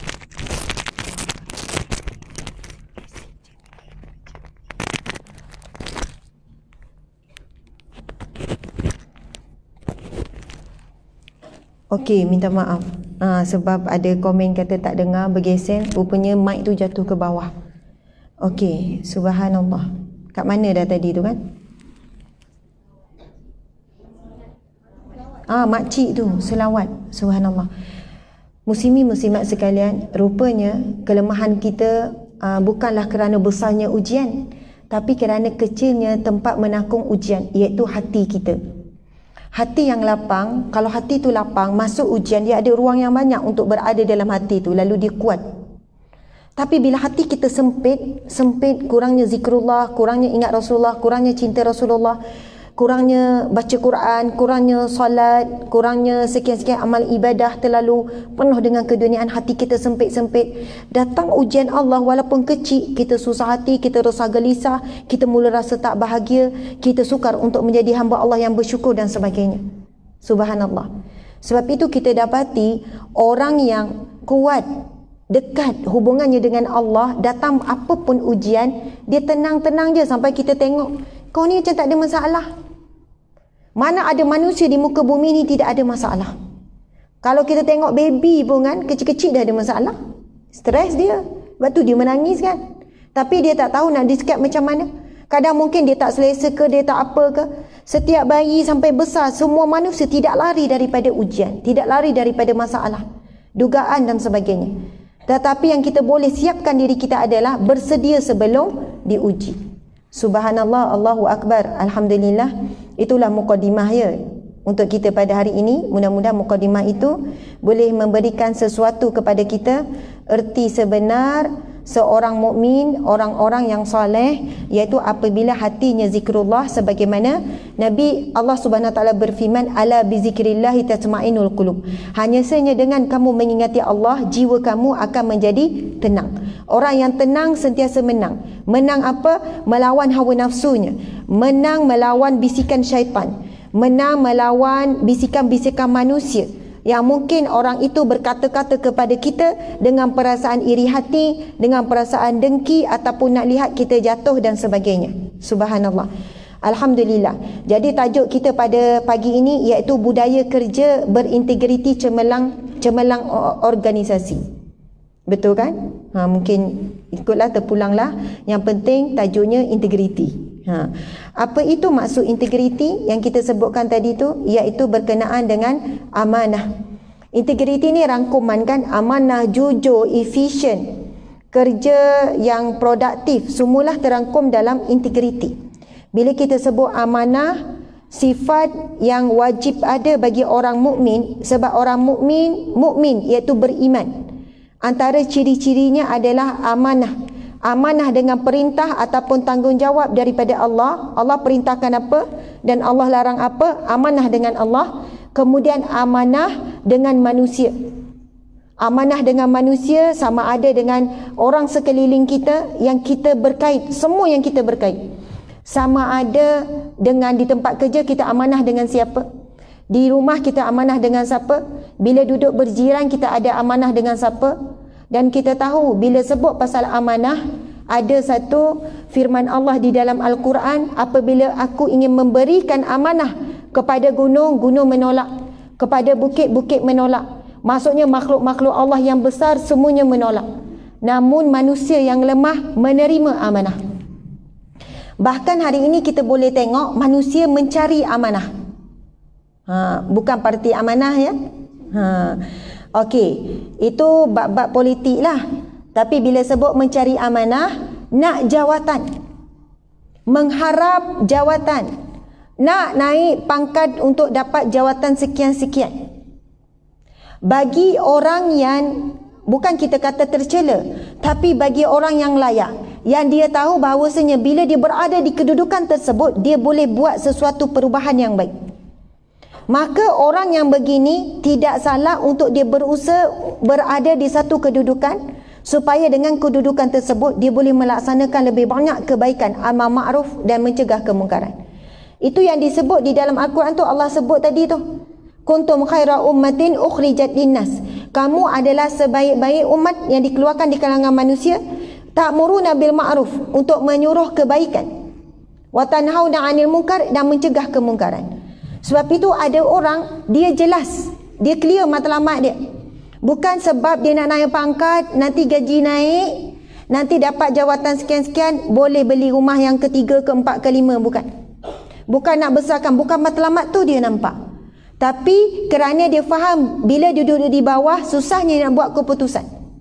Okey, minta maaf. Ha, sebab ada komen kata tak dengar, bergeser. Rupanya mic tu jatuh ke bawah. Okey, subhanallah. Kat mana dah tadi tu kan? Ah, makcik tu selawat. Subhanallah. Muslimi muslimat sekalian, rupanya kelemahan kita uh, bukanlah kerana besarnya ujian, tapi kerana kecilnya tempat menakung ujian, iaitu hati kita. Hati yang lapang, kalau hati tu lapang, masuk ujian, dia ada ruang yang banyak untuk berada dalam hati tu, lalu dia kuat. Tapi bila hati kita sempit, sempit, kurangnya zikrullah, kurangnya ingat Rasulullah, kurangnya cinta Rasulullah, kurangnya baca Quran, kurangnya solat, kurangnya sekian-sekian amal ibadah, terlalu penuh dengan keduniaan, hati kita sempit-sempit, datang ujian Allah walaupun kecil, kita susah hati, kita rasa gelisah, kita mula rasa tak bahagia, kita sukar untuk menjadi hamba Allah yang bersyukur dan sebagainya. Subhanallah. Sebab itu kita dapati orang yang kuat, dekat hubungannya dengan Allah, datang apapun ujian, dia tenang-tenang je sampai kita tengok, kau ni macam tak ada masalah. Mana ada manusia di muka bumi ni tidak ada masalah. Kalau kita tengok baby pun kan, kecil-kecil dah ada masalah. Stres dia. Sebab tu dia menangis kan. Tapi dia tak tahu nak describe macam mana. Kadang mungkin dia tak selesa ke, dia tak apa ke. Setiap bayi sampai besar, semua manusia tidak lari daripada ujian. Tidak lari daripada masalah, dugaan dan sebagainya. Tetapi yang kita boleh siapkan diri kita adalah bersedia sebelum diuji. Subhanallah, Allahu Akbar, Alhamdulillah. Itulah mukadimah ya untuk kita pada hari ini. Mudah-mudahan mukadimah itu boleh memberikan sesuatu kepada kita, erti sebenar seorang mukmin, orang-orang yang soleh, iaitu apabila hatinya zikrullah, sebagaimana Nabi Allah Subhanahu Wa Taala berfirman, ala bizikrillah tatma'innul qulub. Hanya saja dengan kamu mengingati Allah, jiwa kamu akan menjadi tenang. Orang yang tenang sentiasa menang. Menang apa? Melawan hawa nafsunya. Menang melawan bisikan syaitan. Menang melawan bisikan-bisikan manusia yang mungkin orang itu berkata-kata kepada kita dengan perasaan iri hati, dengan perasaan dengki, ataupun nak lihat kita jatuh dan sebagainya. Subhanallah. Alhamdulillah. Jadi tajuk kita pada pagi ini iaitu budaya kerja berintegriti cemerlang cemerlang organisasi. Betul kan? Ha, mungkin ikutlah, terpulanglah. Yang penting tajuknya integriti. Ha. Apa itu maksud integriti yang kita sebutkan tadi tu? Iaitu berkenaan dengan amanah. Integriti ni rangkuman kan, amanah, jujur, efisien, kerja yang produktif, semualah terangkum dalam integriti. Bila kita sebut amanah, sifat yang wajib ada bagi orang mukmin, sebab orang mukmin mukmin iaitu beriman. Antara ciri-cirinya adalah amanah. Amanah dengan perintah ataupun tanggungjawab daripada Allah. Allah perintahkan apa dan Allah larang apa, amanah dengan Allah. Kemudian amanah dengan manusia. Amanah dengan manusia sama ada dengan orang sekeliling kita yang kita berkait, semua yang kita berkait. Sama ada dengan di tempat kerja kita amanah dengan siapa, di rumah kita amanah dengan siapa, bila duduk berjiran kita ada amanah dengan siapa. Dan kita tahu bila sebut pasal amanah, ada satu firman Allah di dalam Al-Quran, apabila aku ingin memberikan amanah kepada gunung, gunung menolak, kepada bukit, bukit menolak. Maksudnya makhluk-makhluk Allah yang besar semuanya menolak. Namun manusia yang lemah menerima amanah. Bahkan hari ini kita boleh tengok manusia mencari amanah. Ha, bukan parti amanah ya. Ha. Okey, itu bab-bab politik lah. Tapi bila sebut mencari amanah, nak jawatan, mengharap jawatan, nak naik pangkat untuk dapat jawatan sekian-sekian. Bagi orang yang, bukan kita kata tercela, tapi bagi orang yang layak, yang dia tahu bahawasanya bila dia berada di kedudukan tersebut, dia boleh buat sesuatu perubahan yang baik. Maka orang yang begini tidak salah untuk dia berusaha berada di satu kedudukan, supaya dengan kedudukan tersebut dia boleh melaksanakan lebih banyak kebaikan, amal ma'ruf dan mencegah kemungkaran. Itu yang disebut di dalam Al-Quran tu, Allah sebut tadi tu, kuntum khaira ummatin ukhrijat linnas. Kamu adalah sebaik-baik umat yang dikeluarkan di kalangan manusia, ta'muruna bil ma'ruf, untuk menyuruh kebaikan, wa tanhauna 'anil munkar, dan mencegah kemungkaran. Sebab itu ada orang, dia jelas, dia clear matlamat dia. Bukan sebab dia nak naik pangkat, nanti gaji naik, nanti dapat jawatan sekian-sekian, boleh beli rumah yang ketiga, keempat, kelima, bukan. Bukan nak besarkan, bukan matlamat tu dia nampak. Tapi kerana dia faham bila dia duduk di bawah, susahnya nak buat keputusan.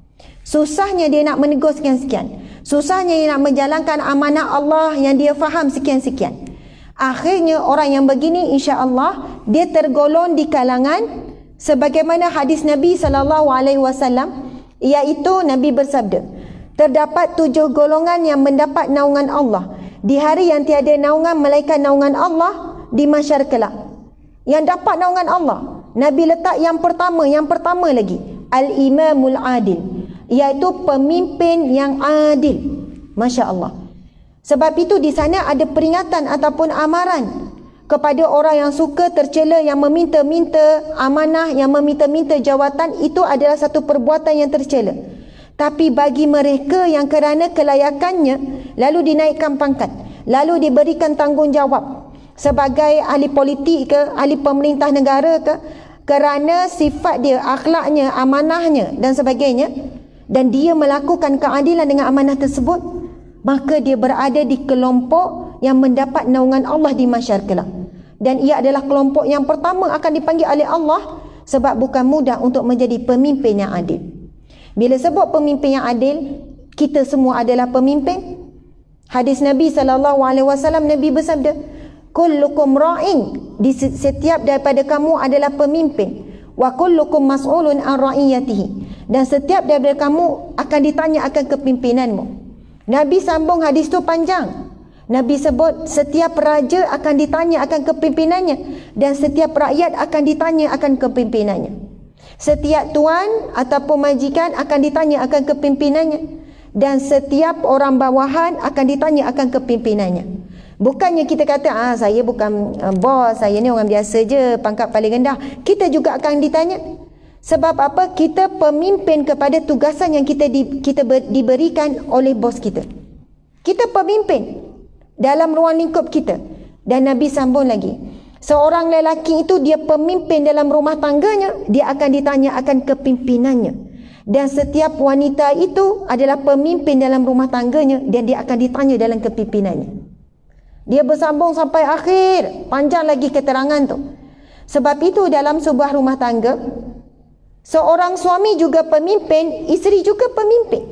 Susahnya dia nak menegur sekian-sekian. Susahnya dia nak menjalankan amanah Allah yang dia faham sekian-sekian. Akhirnya orang yang begini insya-Allah dia tergolong di kalangan sebagaimana hadis Nabi sallallahu alaihi wasallam, iaitu Nabi bersabda, terdapat tujuh golongan yang mendapat naungan Allah di hari yang tiada naungan melainkan naungan Allah di mahsyar kelak. Yang dapat naungan Allah, Nabi letak yang pertama, yang pertama lagi, al-imamul adil, iaitu pemimpin yang adil. Masya Allah. Sebab itu di sana ada peringatan ataupun amaran kepada orang yang suka tercela, yang meminta-minta amanah, yang meminta-minta jawatan. Itu adalah satu perbuatan yang tercela. Tapi bagi mereka yang kerana kelayakannya lalu dinaikkan pangkat, lalu diberikan tanggungjawab sebagai ahli politik ke, ahli pemerintah negara ke, kerana sifat dia, akhlaknya, amanahnya dan sebagainya, dan dia melakukan keadilan dengan amanah tersebut, maka dia berada di kelompok yang mendapat naungan Allah di mahsyar kelak. Dan ia adalah kelompok yang pertama akan dipanggil oleh Allah, sebab bukan mudah untuk menjadi pemimpin yang adil. Bila sebut pemimpin yang adil, kita semua adalah pemimpin. Hadis Nabi sallallahu alaihi wasallam, Nabi bersabda, kullukum ra'in, di setiap daripada kamu adalah pemimpin, wa kullukum mas'ulun an ra'iyatihi, dan setiap daripada kamu akan ditanya akan kepimpinanmu. Nabi sambung hadis tu panjang. Nabi sebut setiap raja akan ditanya akan kepimpinannya, dan setiap rakyat akan ditanya akan kepimpinannya. Setiap tuan ataupun majikan akan ditanya akan kepimpinannya, dan setiap orang bawahan akan ditanya akan kepimpinannya. Bukannya kita kata, ah saya bukan uh, bos, saya ni orang biasa je, pangkat paling rendah. Kita juga akan ditanya. Sebab apa? Kita pemimpin kepada tugasan yang kita di, kita ber, diberikan oleh bos kita. Kita pemimpin dalam ruang lingkup kita. Dan Nabi sambung lagi, seorang lelaki itu dia pemimpin dalam rumah tangganya, dia akan ditanya akan kepimpinannya. Dan setiap wanita itu adalah pemimpin dalam rumah tangganya, dan dia akan ditanya dalam kepimpinannya. Dia bersambung sampai akhir, panjang lagi keterangan tu. Sebab itu dalam sebuah rumah tangga, seorang suami juga pemimpin, isteri juga pemimpin.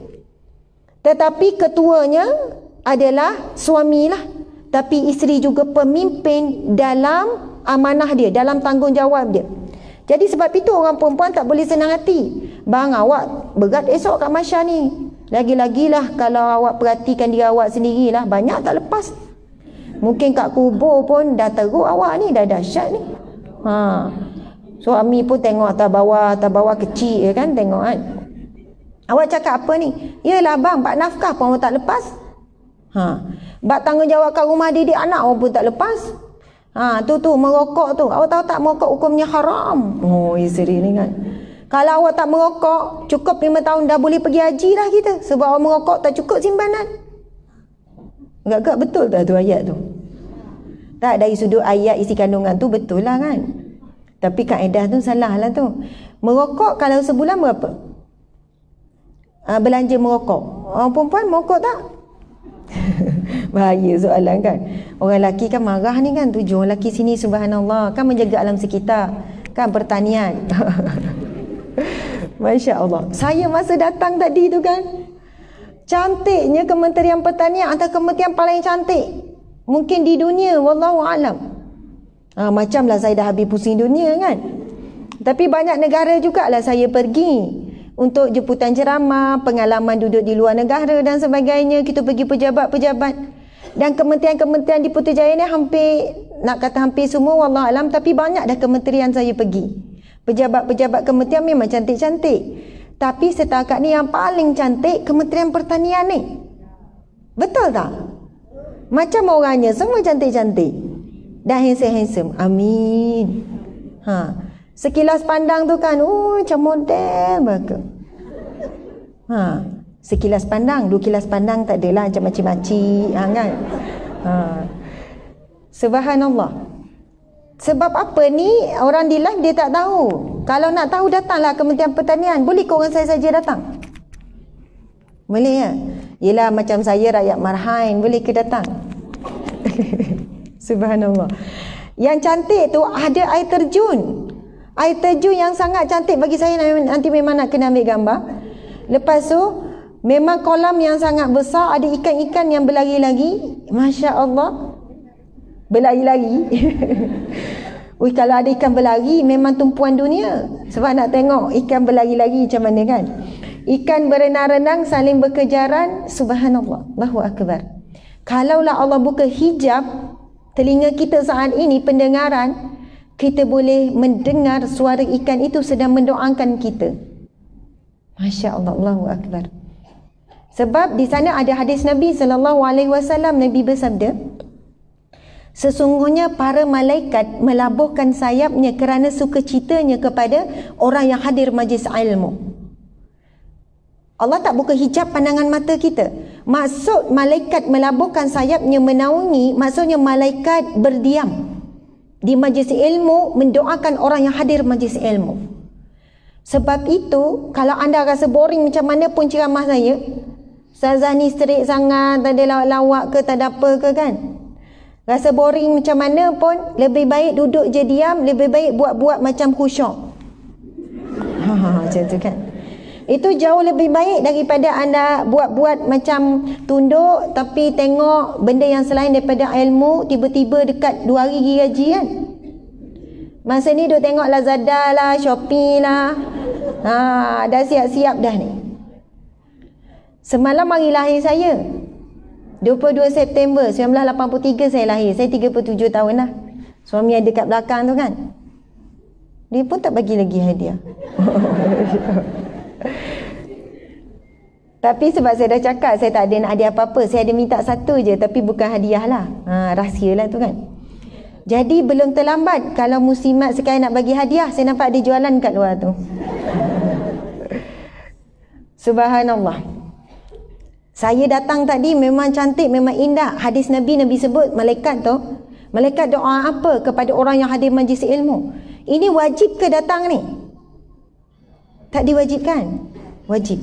Tetapi ketuanya adalah suamilah, tapi isteri juga pemimpin dalam amanah dia, dalam tanggungjawab dia. Jadi sebab itu orang perempuan tak boleh senang hati. Bang, awak berat esok kat mahsyar ni. Lagi-lagilah kalau awak perhatikan diri awak sendirilah, banyak tak lepas. Mungkin kat kubur pun dah teruk awak ni, dah dahsyat ni. Ha. Suami pun tengok atas bawah, atas bawah kecil, ya kan, tengok kan. Awak cakap apa ni? Yalah bang, bak nafkah pun awak tak lepas. Ha. Bak tanggungjawab kat rumah didik anak awak pun tak lepas. Ha, tu tu merokok tu. Awak tahu tak merokok hukumnya haram? Oh, isteri ni kan. Kalau awak tak merokok, cukup lima tahun dah boleh pergi haji dah kita. Sebab awak merokok tak cukup simpanan. Agak-agak betul tak tu ayat tu? Tak, dari sudut ayat isi kandungan tu betul lah kan. Tapi kaedah tu salah lah tu. Merokok kalau sebulan berapa? Ha, belanja merokok. Orang perempuan merokok tak? Bahaya soalan kan. Orang lelaki kan marah ni kan. Tujuh lelaki sini subhanallah kan menjaga alam sekitar. Kan pertanian. Masya Allah. Saya masa datang tadi tu kan, cantiknya Kementerian Pertanian, antara kementerian paling cantik mungkin di dunia, wallahu alam. Ha, macamlah saya dah habis pusing dunia kan. Tapi banyak negara jugalah saya pergi untuk jemputan ceramah, pengalaman duduk di luar negara dan sebagainya. Kita pergi pejabat-pejabat dan kementerian-kementerian di Putrajaya ni hampir, nak kata hampir semua wallahu alam, tapi banyak dah kementerian saya pergi. Pejabat-pejabat kementerian memang cantik-cantik. Tapi setakat ni yang paling cantik Kementerian Pertanian ni. Betul tak? Macam orangnya semua cantik-cantik dan handsome-handsome. Amin. Ha. Sekilas pandang tu kan, oh macam model bagus. Ha. Sekilas pandang, dua kilas pandang tak adalah macam macam-macam, ha, kan? Ha. Subhanallah. Sebab apa ni, orang di live dia tak tahu. Kalau nak tahu datanglah Kementerian Pertanian. Boleh ke orang saya saja datang? Boleh ya? Yelah macam saya rakyat Marhain, boleh ke datang? Subhanallah. Yang cantik tu ada air terjun. Air terjun yang sangat cantik bagi saya, nanti memang nak kena ambil gambar. Lepas tu memang kolam yang sangat besar, ada ikan-ikan yang berlari-lari. Masya Allah, berlari-lari. Ui, kalau ada ikan berlari memang tumpuan dunia. Sebab nak tengok ikan berlari-lari macam mana kan. Ikan berenang-renang saling berkejaran. Subhanallah, Allahu Akbar. Kalaulah Allah buka hijab telinga kita saat ini, pendengaran, kita boleh mendengar suara ikan itu sedang mendoakan kita. Masya Allah, Allahu Akbar. Sebab di sana ada hadis Nabi sallallahu alaihi wasallam. Nabi bersabda, sesungguhnya para malaikat melabuhkan sayapnya kerana sukacitanya kepada orang yang hadir majlis ilmu. Allah tak buka hijab pandangan mata kita. Maksud malaikat melabuhkan sayapnya menaungi, maksudnya malaikat berdiam di majlis ilmu mendoakan orang yang hadir majlis ilmu. Sebab itu, kalau anda rasa boring macam mana pun ceramah saya, Ustazah ni straight sangat, tak ada lawak-lawak ke, tak ada apa ke kan, rasa boring macam mana pun, lebih baik duduk je diam, lebih baik buat-buat macam khusyuk. Ha, macam tu kan. Itu jauh lebih baik daripada anda buat-buat macam tunduk tapi tengok benda yang selain daripada ilmu, tiba-tiba dekat dua hari pergi gaji kan. Masa ni duk tengok Lazada lah, Shopee lah. Ha, dah siap-siap dah ni. Semalam hari lahir saya, dua puluh dua September seribu sembilan ratus lapan puluh tiga saya lahir. Saya tiga puluh tujuh tahun lah. Suami ada kat belakang tu kan. Dia pun tak bagi lagi hadiah. Tapi sebab saya dah cakap saya tak ada nak hadiah apa-apa, saya ada minta satu je, tapi bukan hadiah lah. Ha, rahsia lah tu kan. Jadi belum terlambat. Kalau muslimat sekali nak bagi hadiah, saya nampak ada jualan kat luar tu. Subhanallah. Saya datang tadi memang cantik, memang indah. Hadis Nabi, Nabi sebut malaikat tu, malaikat doa apa kepada orang yang hadir majlis ilmu. Ini wajib ke datang ni? Tak diwajibkan? Wajib.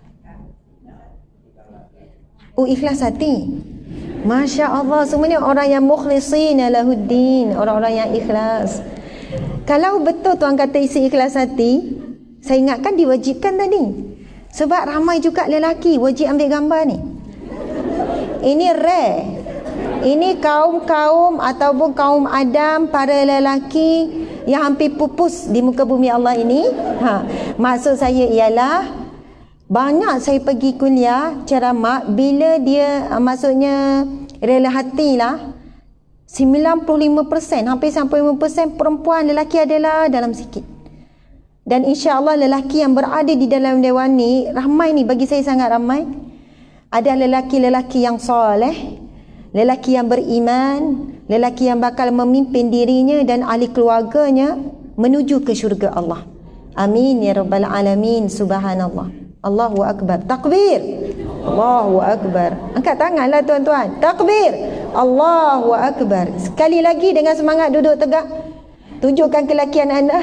Oh, ikhlas hati. Masya Allah, semuanya orang yang mukhlisin lahuddin, orang-orang yang ikhlas. Kalau betul tuan kata isi ikhlas hati, saya ingatkan diwajibkan tadi. Sebab ramai juga lelaki wajib ambil gambar ni. Ini rare. Ini kaum-kaum ataupun kaum Adam, para lelaki yang hampir pupus di muka bumi Allah ini. Ha, maksud saya ialah banyak saya pergi kuliah ceramah, bila dia maksudnya rela hatilah, sembilan puluh lima peratus hampir sembilan puluh lima peratus perempuan, lelaki adalah dalam sikit. Dan insya-Allah lelaki yang berada di dalam dewan ni ramai ni, bagi saya sangat ramai. Ada lelaki-lelaki yang soleh, lelaki yang beriman, lelaki yang bakal memimpin dirinya dan ahli keluarganya menuju ke syurga Allah. Amin ya rabbal alamin. Subhanallah. Allahu Akbar. Takbir. Allahu Akbar. Angkat tanganlah tuan-tuan. Takbir. Allahu Akbar. Sekali lagi dengan semangat duduk tegak. Tunjukkan kelakian anda.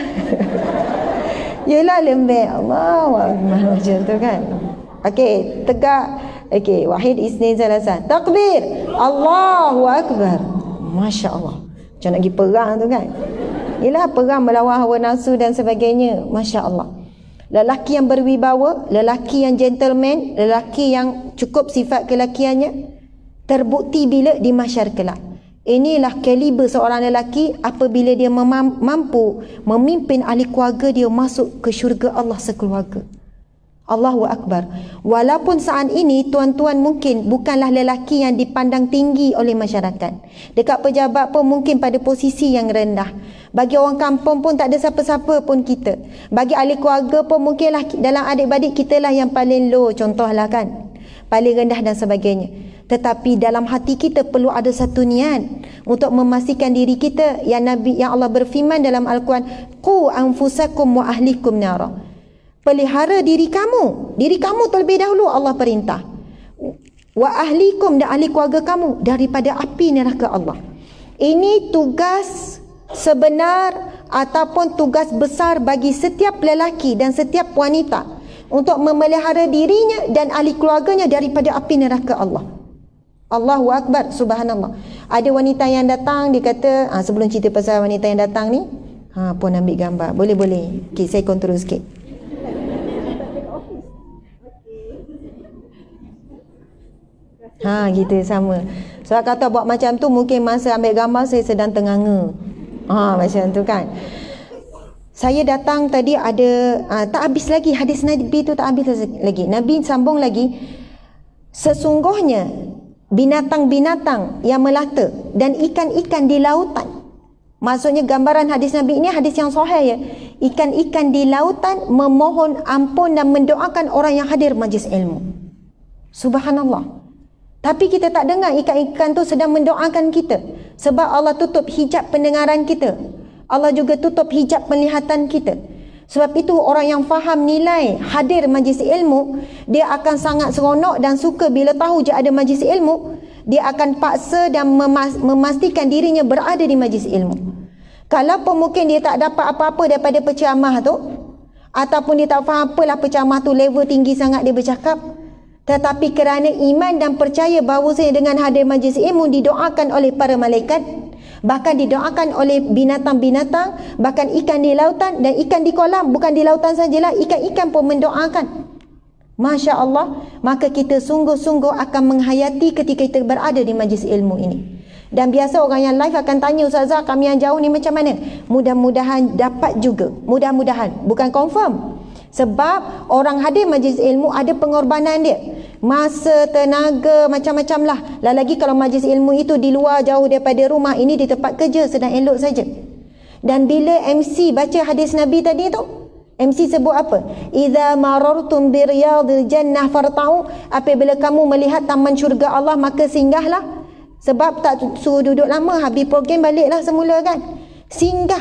Yelah lembek. Allahu Akbar. Macam tu kan. Okey, tegak. Okey, wahid isnin salasa. Takbir. Allahu Akbar. Masya Allah. Macam nak pergi perang tu kan. Yelah, perang melawan hawa nafsu dan sebagainya. Masya Allah. Lelaki yang berwibawa, lelaki yang gentleman, lelaki yang cukup sifat kelakiannya terbukti bila di mahsyar kelak. Inilah kaliber seorang lelaki apabila dia memam- mampu memimpin ahli keluarga dia masuk ke syurga Allah sekeluarga. Allahu Akbar. Walaupun saat ini tuan-tuan mungkin bukanlah lelaki yang dipandang tinggi oleh masyarakat. Dekat pejabat pun mungkin pada posisi yang rendah. Bagi orang kampung pun tak ada siapa-siapa pun kita. Bagi ahli keluarga pun mungkinlah dalam adik-beradik kita lah yang paling low, contohlah kan. Paling rendah dan sebagainya. Tetapi dalam hati kita perlu ada satu niat untuk memastikan diri kita yang Nabi, yang Allah berfirman dalam Al-Quran, qu anfusakum wa ahlikum nara. Pelihara diri kamu. Diri kamu terlebih dahulu Allah perintah. Wa ahlikum, dan ahli keluarga kamu daripada api neraka Allah. Ini tugas sebenar ataupun tugas besar bagi setiap lelaki dan setiap wanita untuk memelihara dirinya dan ahli keluarganya daripada api neraka Allah. Allahu Akbar. Subhanallah. Ada wanita yang datang, dia kata, ha, sebelum cerita pasal wanita yang datang ni, Ha, puan ambil gambar. Boleh, boleh. Okey, saya kontrol sikit. Ha, gitu sama. Sebab so, kata buat macam tu mungkin masa ambil gambar saya sedang tenganga. Ha, macam tu kan. Saya datang tadi ada uh, tak habis lagi hadis Nabi tu, tak habis lagi. Nabi sambung lagi, sesungguhnya binatang-binatang yang melata dan ikan-ikan di lautan. Maksudnya gambaran hadis Nabi ini hadis yang sahih ya. Ikan-ikan di lautan memohon ampun dan mendoakan orang yang hadir majlis ilmu. Subhanallah. Tapi kita tak dengar ikan-ikan tu sedang mendoakan kita. Sebab Allah tutup hijab pendengaran kita. Allah juga tutup hijab penglihatan kita. Sebab itu orang yang faham nilai hadir majlis ilmu, dia akan sangat seronok dan suka bila tahu je ada majlis ilmu. Dia akan paksa dan memas- memastikan dirinya berada di majlis ilmu. Kalau pun mungkin dia tak dapat apa-apa daripada penceramah tu, ataupun dia tak faham apalah penceramah tu, level tinggi sangat dia bercakap, tetapi kerana iman dan percaya bahawasanya dengan hadir majlis ilmu didoakan oleh para malaikat, bahkan didoakan oleh binatang-binatang, bahkan ikan di lautan dan ikan di kolam. Bukan di lautan sajalah, ikan-ikan pun mendoakan. Masya Allah, maka kita sungguh-sungguh akan menghayati ketika kita berada di majlis ilmu ini. Dan biasa orang yang live akan tanya, Ustazah, kami yang jauh ni macam mana? Mudah-mudahan dapat juga. Mudah-mudahan, bukan confirm. Sebab orang hadir majlis ilmu ada pengorbanan dia. Masa, tenaga, macam-macam lah. Lagi kalau majlis ilmu itu di luar jauh daripada rumah, ini di tempat kerja sedang elok saja. Dan bila M C baca hadis Nabi tadi tu, M C sebut apa? Idza marartum bi riyadil jannah farta'u. Apabila kamu melihat taman syurga Allah, maka singgahlah. Sebab tak suruh duduk lama, habis program baliklah semula kan. Singgah.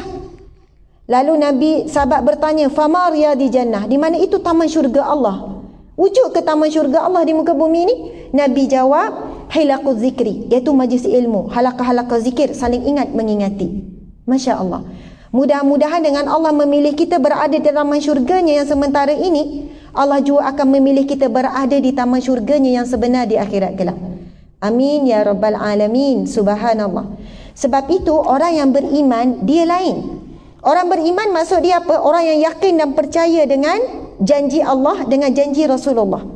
Lalu Nabi sahabat bertanya, fama riyadil jannah, di mana itu taman syurga Allah? Wujud ke taman syurga Allah di muka bumi ini? Nabi jawab, hilaquz zikri, iaitu majlis ilmu, halaqah-halaqah zikir, saling ingat mengingati. Masya Allah. Mudah-mudahan dengan Allah memilih kita berada di taman syurganya yang sementara ini, Allah juga akan memilih kita berada di taman syurganya yang sebenar di akhirat kelak. Amin ya rabbal alamin. Subhanallah. Sebab itu orang yang beriman dia lain. Orang beriman maksud dia apa? Orang yang yakin dan percaya dengan janji Allah, dengan janji Rasulullah.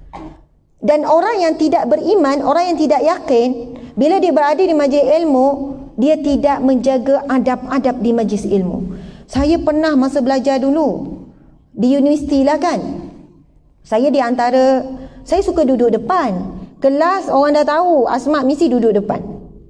Dan orang yang tidak beriman, orang yang tidak yakin, bila dia berada di majlis ilmu, dia tidak menjaga adab-adab di majlis ilmu. Saya pernah masa belajar dulu di universiti lah kan, saya di antara, saya suka duduk depan kelas. Orang dah tahu Asma mesti duduk depan.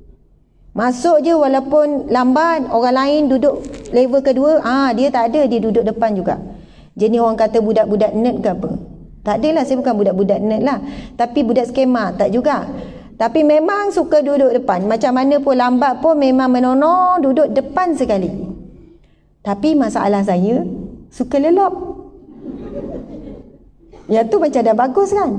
Masuk je walaupun lambat, orang lain duduk level kedua, ah dia tak ada, dia duduk depan juga. Jadi orang kata budak-budak nerd ke apa? Tak adalah, saya bukan budak-budak nerd lah. Tapi budak skema, tak juga. Tapi memang suka duduk depan. Macam mana pun lambat pun memang menono duduk depan sekali. Tapi masalah saya, suka lelap. Yang tu macam dah bagus kan?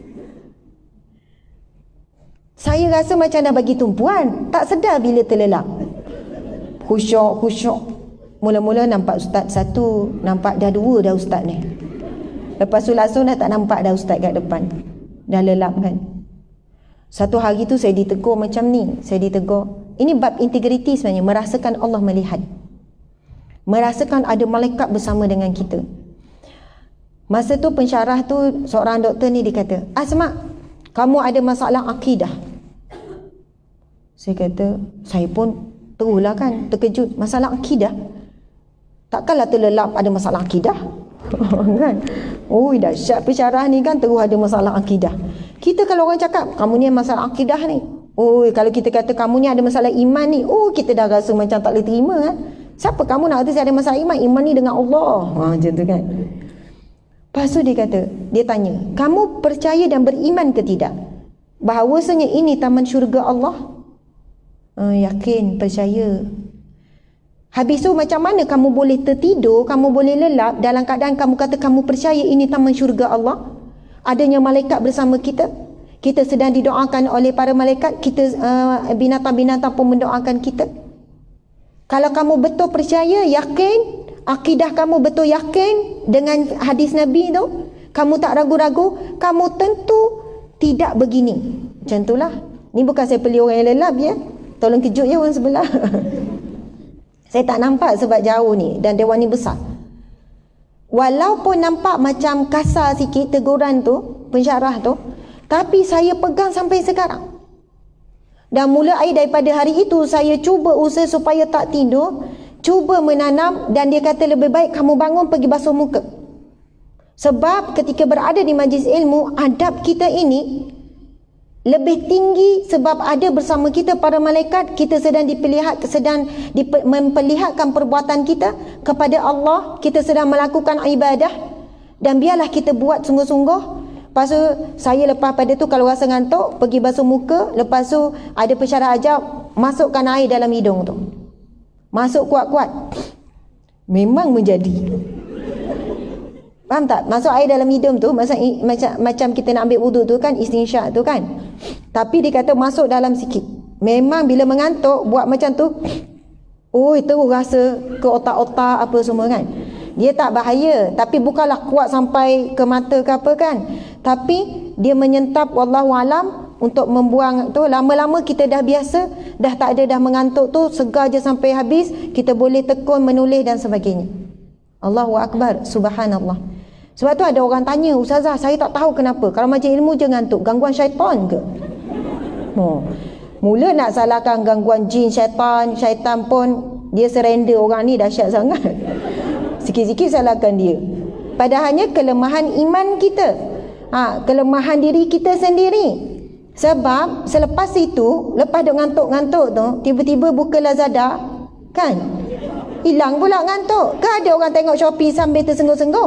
Saya rasa macam dah bagi tumpuan. Tak sedar bila terlelap. Khusyuk, khusyuk. Mula-mula nampak ustaz satu, nampak dah dua dah ustaz ni. Lepas tu langsung dah tak nampak dah ustaz kat depan. Dah lelap kan. Satu hari tu saya ditegur macam ni. Saya ditegur. Ini bab integriti sebenarnya. Merasakan Allah melihat. Merasakan ada malaikat bersama dengan kita. Masa tu pensyarah tu, seorang doktor ni dia kata, Asma, kamu ada masalah akidah. Saya kata, saya pun terulah kan, terkejut. Masalah akidah? Takkanlah terlelap ada masalah akidah? Kan? Oh, dahsyat pensyarah ni kan, terus ada masalah akidah. Kita kalau orang cakap, kamu ni ada masalah akidah ni. Oh, kalau kita kata kamu ni ada masalah iman ni, oh kita dah rasa macam tak boleh terima kan. Siapa kamu nak kata saya ada masalah iman? Iman ni dengan Allah. Ha, macam tu kan. Lepas tu dia kata, dia tanya, kamu percaya dan beriman ke tidak bahawasanya ini taman syurga Allah? Uh, yakin, percaya. Habis tu macam mana kamu boleh tertidur, kamu boleh lelap dalam keadaan kamu kata kamu percaya ini taman syurga Allah? Adanya malaikat bersama kita, kita sedang didoakan oleh para malaikat, kita uh, binatang-binatang pun mendoakan kita. Kalau kamu betul percaya, yakin, akidah kamu betul yakin dengan hadis Nabi tu, kamu tak ragu-ragu, kamu tentu tidak begini. Macam itulah. Ni bukan saya pilih orang yang lelap ya. Tolong kejut je orang sebelah. Saya tak nampak sebab jauh ni dan dewan ni besar. Walaupun nampak macam kasar sikit teguran tu, pensyarah tu, tapi saya pegang sampai sekarang. Dan mulai daripada hari itu saya cuba usaha supaya tak tidur, cuba menanam, dan dia kata lebih baik kamu bangun pergi basuh muka. Sebab ketika berada di majlis ilmu, adab kita ini lebih tinggi sebab ada bersama kita para malaikat. Kita sedang diperlihat, sedang diper, memperlihatkan perbuatan kita kepada Allah. Kita sedang melakukan ibadah, dan biarlah kita buat sungguh-sungguh. Lepas tu saya lepas pada tu kalau rasa ngantuk pergi basuh muka. Lepas tu ada pensyarah ajar masukkan air dalam hidung tu, masuk kuat-kuat, memang menjadi. Faham tak? Masuk air dalam hidung tu macam, macam, macam kita nak ambil wuduk tu kan, istinsyak tu kan. Tapi dia kata masuk dalam sikit. Memang bila mengantuk buat macam tu, oi terus rasa ke otak-otak apa semua kan. Dia tak bahaya, tapi bukanlah kuat sampai ke mata ke apa kan. Tapi dia menyentap, wallahu alam, untuk membuang tu. Lama-lama kita dah biasa, dah tak ada dah mengantuk tu, segar je sampai habis, kita boleh tekun menulis dan sebagainya. Allahu akbar, subhanallah. Sebab tu ada orang tanya, ustazah saya tak tahu kenapa kalau majlis ilmu je ngantuk, gangguan syaitan ke? Oh. Mula nak salahkan gangguan jin, syaitan, syaitan pun dia surrender, orang ni dahsyat sangat. Sikit-sikit salahkan dia. Padahalnya kelemahan iman kita. Ha, kelemahan diri kita sendiri. Sebab selepas itu, lepas duk ngantuk-ngantuk tu, tiba-tiba buka Lazada, kan? Hilang pula ngantuk. Kan ada orang tengok Shopee sambil tersengguk-sengguk.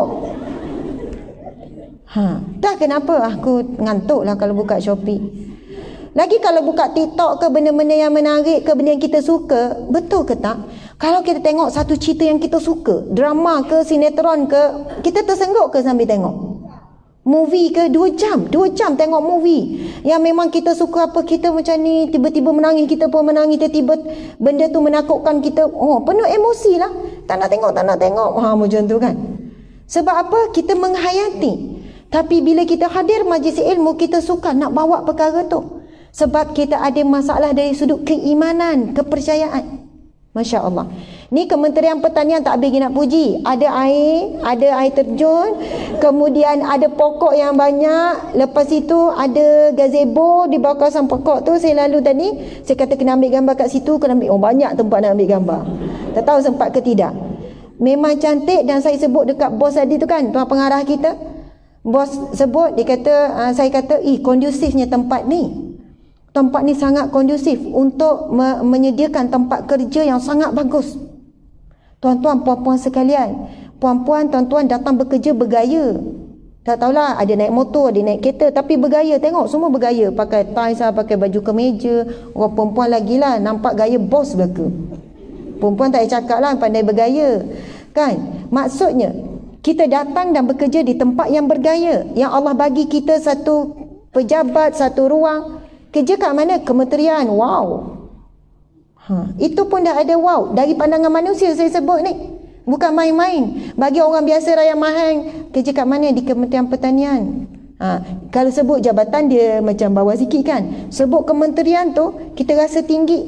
Ha, dah kenapa aku ngantuk lah kalau buka Shopee. Lagi kalau buka TikTok ke, benda-benda yang menarik ke, benda yang kita suka, betul ke tak? Kalau kita tengok satu cerita yang kita suka, drama ke, sinetron ke, kita tersengguk ke sambil tengok? Movie ke, dua jam, dua jam tengok movie yang memang kita suka apa, kita macam ni, tiba-tiba menangis, kita pun menangis, tiba-tiba benda tu menakutkan kita, oh penuh emosi lah, tak nak tengok, tak nak tengok, ha, macam tu kan. Sebab apa? Kita menghayati. Tapi bila kita hadir majlis ilmu, kita suka nak bawa perkara tu. Sebab kita ada masalah dari sudut keimanan, kepercayaan. Masya Allah. Ni Kementerian Pertanian tak habis nak puji. Ada air, ada air terjun, kemudian ada pokok yang banyak. Lepas itu ada gazebo di bawah kawasan pokok tu. Saya lalu tadi, saya kata kena ambil gambar kat situ, kena ambil. Oh banyak tempat nak ambil gambar. Tak tahu sempat ke tidak. Memang cantik, dan saya sebut dekat bos tadi tu kan, tuan pengarah kita. Bos sebut, dia kata, uh, saya kata, ih kondusifnya tempat ni. Tempat ni sangat kondusif untuk me- menyediakan tempat kerja yang sangat bagus. Tuan-tuan, puan-puan sekalian, puan-puan, tuan-tuan datang bekerja bergaya. Tak tahulah, ada naik motor, ada naik kereta, tapi bergaya. Tengok, semua bergaya. Pakai ties lah, pakai baju kemeja. Orang perempuan lagi lah, nampak gaya bos belaka. Perempuan tak payah cakap lah, pandai bergaya. Kan? Maksudnya, kita datang dan bekerja di tempat yang bergaya. Yang Allah bagi kita satu pejabat, satu ruang. Kerja kat mana? Kementerian. Wow. Ha, itu pun dah ada wow. Dari pandangan manusia saya sebut ni. Bukan main-main. Bagi orang biasa rakyat mahal, kerja kat mana? Di Kementerian Pertanian. Ha, kalau sebut jabatan dia macam bawah sikit kan. Sebut kementerian tu, kita rasa tinggi.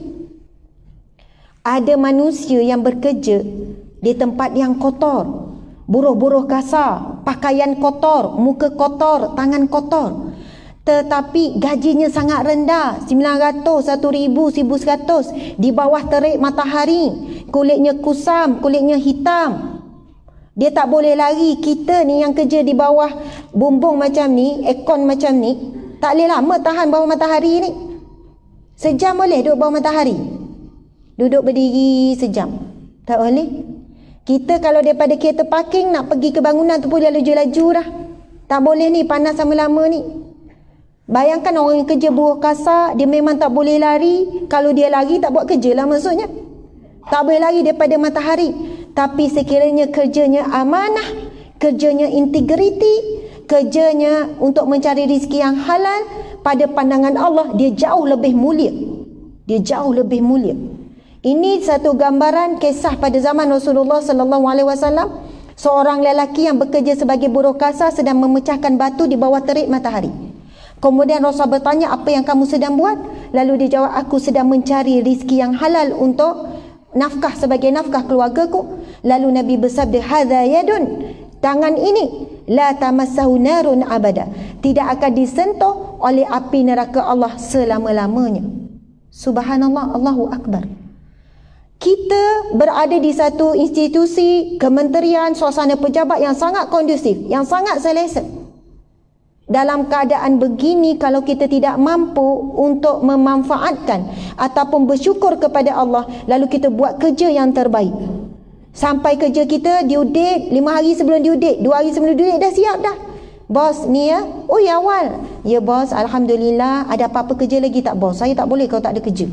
Ada manusia yang bekerja di tempat yang kotor. Buruh-buruh kasar. Pakaian kotor. Muka kotor. Tangan kotor. Tetapi gajinya sangat rendah, sembilan ratus, satu ribu, seribu seratus, di bawah terik matahari, kulitnya kusam, kulitnya hitam. Dia tak boleh lari. Kita ni yang kerja di bawah bumbung macam ni, aircon macam ni, tak boleh lama tahan bawah matahari ni. Sejam boleh duduk bawah matahari, duduk berdiri sejam, tak boleh. Kita kalau daripada kereta parking nak pergi ke bangunan tu pun dia laju-laju dah. Tak boleh ni, panas lama-lama ni. Bayangkan orang yang kerja buruh kasar, dia memang tak boleh lari. Kalau dia lari tak buat kerja lah maksudnya. Tak boleh lari daripada matahari. Tapi sekiranya kerjanya amanah, kerjanya integriti, kerjanya untuk mencari rezeki yang halal, pada pandangan Allah dia jauh lebih mulia. Dia jauh lebih mulia. Ini satu gambaran kisah pada zaman Rasulullah sallallahu alaihi wasallam. Seorang lelaki yang bekerja sebagai buruh kasar sedang memecahkan batu di bawah terik matahari. Kemudian Rasulullah bertanya, apa yang kamu sedang buat? Lalu dia jawab, aku sedang mencari rizki yang halal untuk nafkah sebagai nafkah keluargaku. Lalu Nabi bersabda, hadza yadun, tangan ini, la tamassahu narun abada, tidak akan disentuh oleh api neraka Allah selama-lamanya. Subhanallah, Allahu Akbar. Kita berada di satu institusi, kementerian, suasana pejabat yang sangat kondusif, yang sangat selesa. Dalam keadaan begini, kalau kita tidak mampu untuk memanfaatkan ataupun bersyukur kepada Allah, lalu kita buat kerja yang terbaik. Sampai kerja kita due date, lima hari sebelum due date, dua hari sebelum due date dah siap dah. Bos ni ya, oh ya awal. Ya bos, Alhamdulillah, ada apa-apa kerja lagi tak bos? Saya tak boleh kalau tak ada kerja.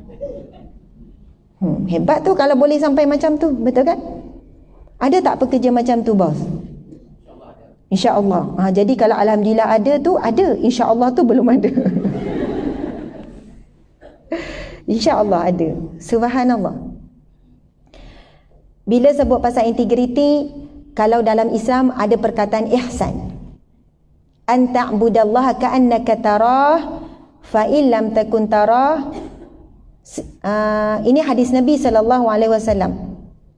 Hmm, hebat tu kalau boleh sampai macam tu, betul kan? Ada tak pekerja macam tu bos? InsyaAllah. Ha, jadi kalau Alhamdulillah ada tu, ada. InsyaAllah tu belum ada. InsyaAllah ada. Subhanallah. Bila sebut pasal integriti, kalau dalam Islam ada perkataan ihsan. An ta'budallaha ka'annaka tarah fa in lam takun tarah. Uh, ini hadis Nabi sallallahu alaihi wasallam.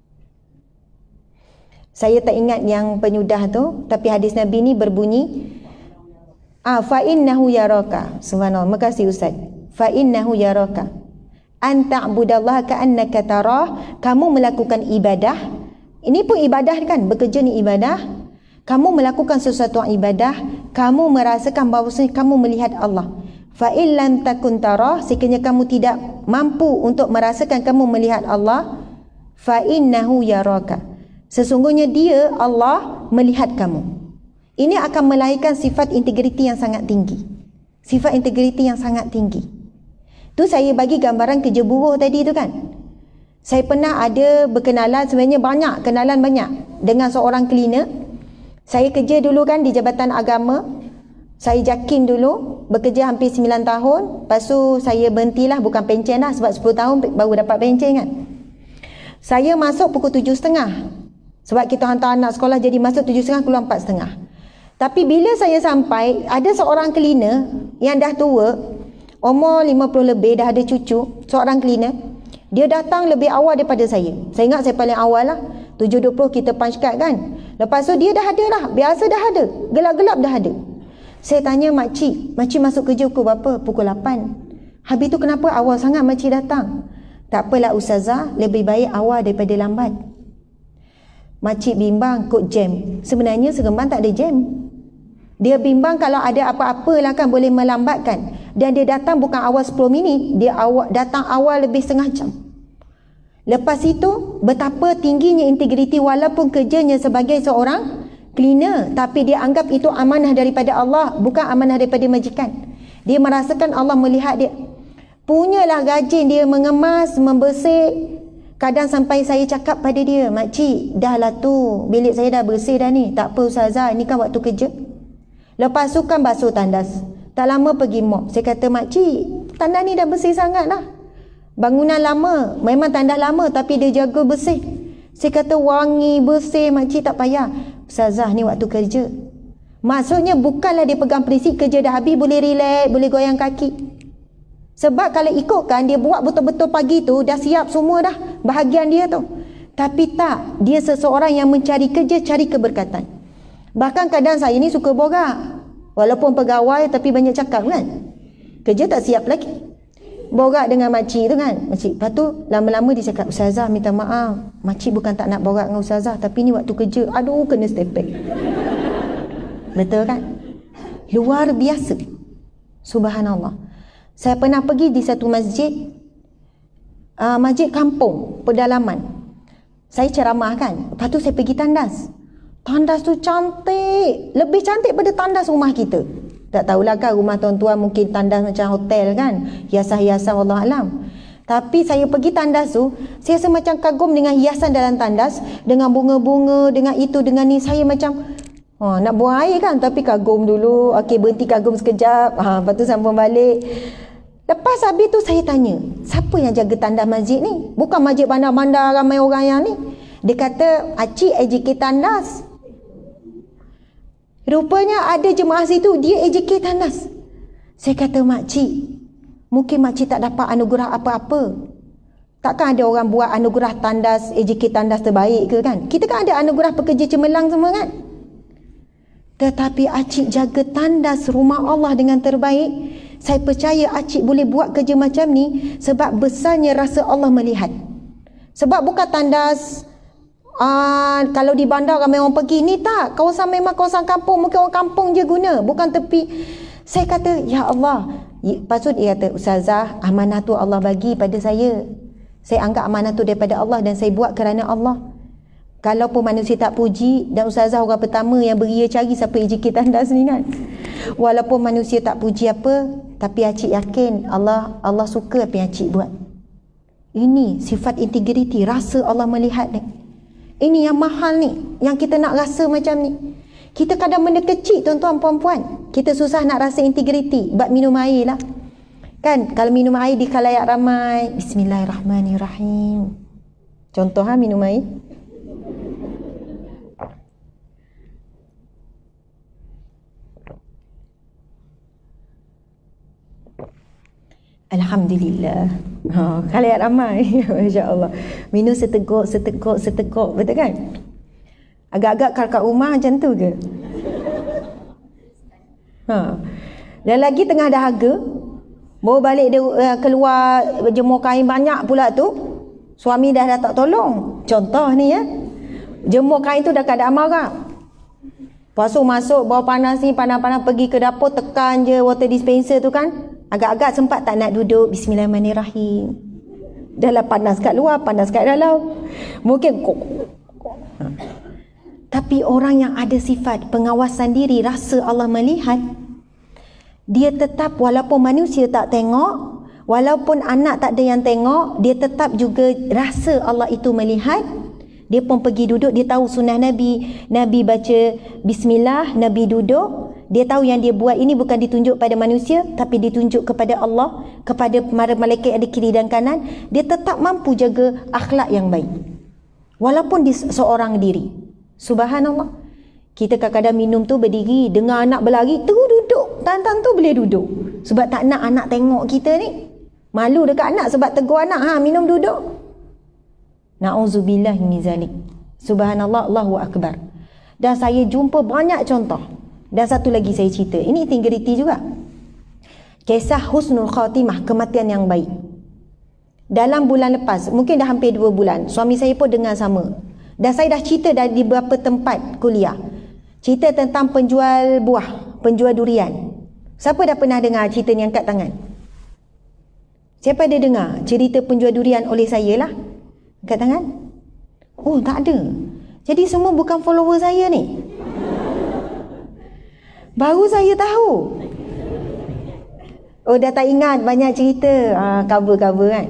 Saya tak ingat yang penyudah tu, tapi hadis Nabi ni berbunyi, ah fa innahu yaraka. Subhanallah. Makasih Ustaz. Fa innahu yaraka. An ta'budallaha ka'annaka tarah, kamu melakukan ibadah. Ini pun ibadah kan? Bekerja ni ibadah. Kamu melakukan sesuatu ibadah, kamu merasakan bahawa kamu melihat Allah. Fa in lam takun tarah, sekiranya kamu tidak mampu untuk merasakan kamu melihat Allah, fa innahu yaraka, sesungguhnya dia, Allah, melihat kamu. Ini akan melahirkan sifat integriti yang sangat tinggi. Sifat integriti yang sangat tinggi. Tu saya bagi gambaran kerja buruh tadi tu kan. Saya pernah ada berkenalan, sebenarnya banyak, kenalan banyak, dengan seorang cleaner. Saya kerja dulu kan di Jabatan Agama. Saya jakin dulu, bekerja hampir sembilan tahun. Lepas tu saya berhentilah, bukan pencen lah, sebab sepuluh tahun baru dapat pencen kan. Saya masuk pukul tujuh tiga puluh. Sebab kita hantar anak sekolah, jadi masuk tujuh tiga puluh, keluar empat tiga puluh. Tapi bila saya sampai, ada seorang cleaner yang dah tua, umur lima puluh lebih, dah ada cucu, seorang cleaner. Dia datang lebih awal daripada saya. Saya ingat saya paling awal lah. tujuh dua puluh kita punch card kan. Lepas tu dia dah ada lah. Biasa dah ada. Gelap-gelap dah ada. Saya tanya makcik, makcik masuk kerja pukul berapa? Pukul lapan. Habis tu kenapa awal sangat makcik datang? Tak apalah ustazah, lebih baik awal daripada lambat. Makcik bimbang kod jam. Sebenarnya Seremban tak ada jam. Dia bimbang kalau ada apa-apa lah kan, boleh melambatkan. Dan dia datang bukan awal sepuluh minit, dia awal, datang awal lebih setengah jam. Lepas itu, betapa tingginya integriti walaupun kerjanya sebagai seorang cleaner, tapi dia anggap itu amanah daripada Allah, bukan amanah daripada majikan. Dia merasakan Allah melihat dia. Punyalah gaji dia mengemas, membersih. Kadang sampai saya cakap pada dia, makcik, dah lah tu, bilik saya dah bersih dah ni. Tak apa ustazah, ni kan waktu kerja. Lepas tu kan basuh tandas. Tak lama pergi mop. Saya kata, makcik, tandas ni dah bersih sangat lah. Bangunan lama, memang tandas lama, tapi dia jaga bersih. Saya kata, wangi, bersih, makcik tak payah. Ustazah, ni waktu kerja. Maksudnya bukanlah dia pegang prinsip kerja dah habis, boleh relax, boleh goyang kaki. Sebab kalau ikutkan, dia buat betul-betul pagi tu, dah siap semua dah, bahagian dia tu. Tapi tak, dia seseorang yang mencari kerja, cari keberkatan. Bahkan kadang saya ni suka borak. Walaupun pegawai, tapi banyak cakap kan. Kerja tak siap lagi. Borak dengan makcik tu kan. Makcik, lepas tu lama-lama dia cakap, ustazah minta maaf, makcik bukan tak nak borak dengan ustazah, tapi ni waktu kerja, aduh kena step back. Betul kan? Luar biasa. Subhanallah. Saya pernah pergi di satu masjid, uh, masjid kampung, pedalaman. Saya ceramah kan. Lepas tu saya pergi tandas. Tandas tu cantik. Lebih cantik pada tandas rumah kita. Tak tahulah kan, rumah tuan-tuan mungkin tandas macam hotel kan. Hiasan-hiasan, wallahualam. Tapi saya pergi tandas tu, saya rasa macam kagum dengan hiasan dalam tandas. Dengan bunga-bunga, dengan itu, dengan ni. Saya macam, oh, nak buang air kan, tapi kagum dulu. Okey, berhenti kagum sekejap. Ha, lepas tu sambung balik. Lepas habis tu saya tanya, siapa yang jaga tandas masjid ni? Bukan masjid bandar-bandar ramai orang yang ni. Dia kata, acik A J K tandas. Rupanya ada jemaah situ, dia A J K tandas. Saya kata, makcik, mungkin makcik tak dapat anugerah apa-apa. Takkan ada orang buat anugerah tandas, A J K tandas terbaik ke kan? Kita kan ada anugerah pekerja cemerlang semua kan? Tetapi acik jaga tandas rumah Allah dengan terbaik. Saya percaya acik boleh buat kerja macam ni sebab besarnya rasa Allah melihat. Sebab bukan tandas uh, kalau di bandar ramai orang pergi ni, tak. Kawasan memang kawasan kampung, mungkin orang kampung je guna, bukan tepi. Saya kata, ya Allah. Lepas tu dia kata, Ustazah, amanah tu Allah bagi pada saya. Saya anggap amanah tu daripada Allah dan saya buat kerana Allah. Kalau pun manusia tak puji, dan Ustazah orang pertama yang beria cari siapa A J K tandas ni kan. Walaupun manusia tak puji apa, tapi acik yakin Allah Allah suka apa yang acik buat. Ini sifat integriti, rasa Allah melihat ni. Ini yang mahal ni, yang kita nak rasa macam ni. Kita kadang benda kecil tuan-tuan puan-puan, kita susah nak rasa integriti. Bab minum air lah kan, kalau minum air di khalayak ramai, bismillahirrahmanirrahim. Contoh ha, minum air. Alhamdulillah. Ha, khalayak ramai. Masya-Allah. Minum seteguk, seteguk, seteguk, betul kan? Agak-agak kalau kat rumah macam tu ke? Ha. Dan lagi tengah dahaga, baru balik dia uh, keluar jemur kain banyak pula tu, suami dah dah tak tolong. Contoh ni ya. Jemur kain tu dah keadaan marah. Lepas tu masuk bawa panas ni, panas-panas pergi ke dapur, tekan je water dispenser tu kan. Agak-agak sempat tak nak duduk, bismillahirrahmanirrahim. Dah lah panas kat luar, panas kat dalam. Mungkin kok. Ha. Tapi orang yang ada sifat pengawasan diri, rasa Allah melihat, dia tetap walaupun manusia tak tengok, walaupun anak tak ada yang tengok, dia tetap juga rasa Allah itu melihat. Dia pun pergi duduk, dia tahu sunnah Nabi. Nabi baca bismillah, Nabi duduk. Dia tahu yang dia buat ini bukan ditunjuk pada manusia, tapi ditunjuk kepada Allah, kepada para malaikat yang ada kiri dan kanan. Dia tetap mampu jaga akhlak yang baik, walaupun dia seorang diri. Subhanallah. Kita kadang-kadang minum tu berdiri, dengar anak berlari, terus duduk. Tan-tan tu boleh duduk. Sebab tak nak anak tengok kita ni. Malu dekat anak sebab tegur anak, ha, minum duduk. Na'udzubillah min zalik. Subhanallah, Allahu Akbar. Dan saya jumpa banyak contoh. Dan satu lagi saya cerita. Ini integriti juga. Kisah husnul khatimah, kematian yang baik. Dalam bulan lepas, mungkin dah hampir dua bulan, suami saya pun dengar sama. Dan saya dah cerita dah di beberapa tempat kuliah. Cerita tentang penjual buah, penjual durian. Siapa dah pernah dengar cerita ni, angkat tangan? Siapa ada dengar cerita penjual durian oleh saya lah? Angkat tangan. Oh, tak ada. Jadi semua bukan follower saya ni. Baru saya tahu. Oh, dah tak ingat banyak cerita. Ah, cover-cover kan.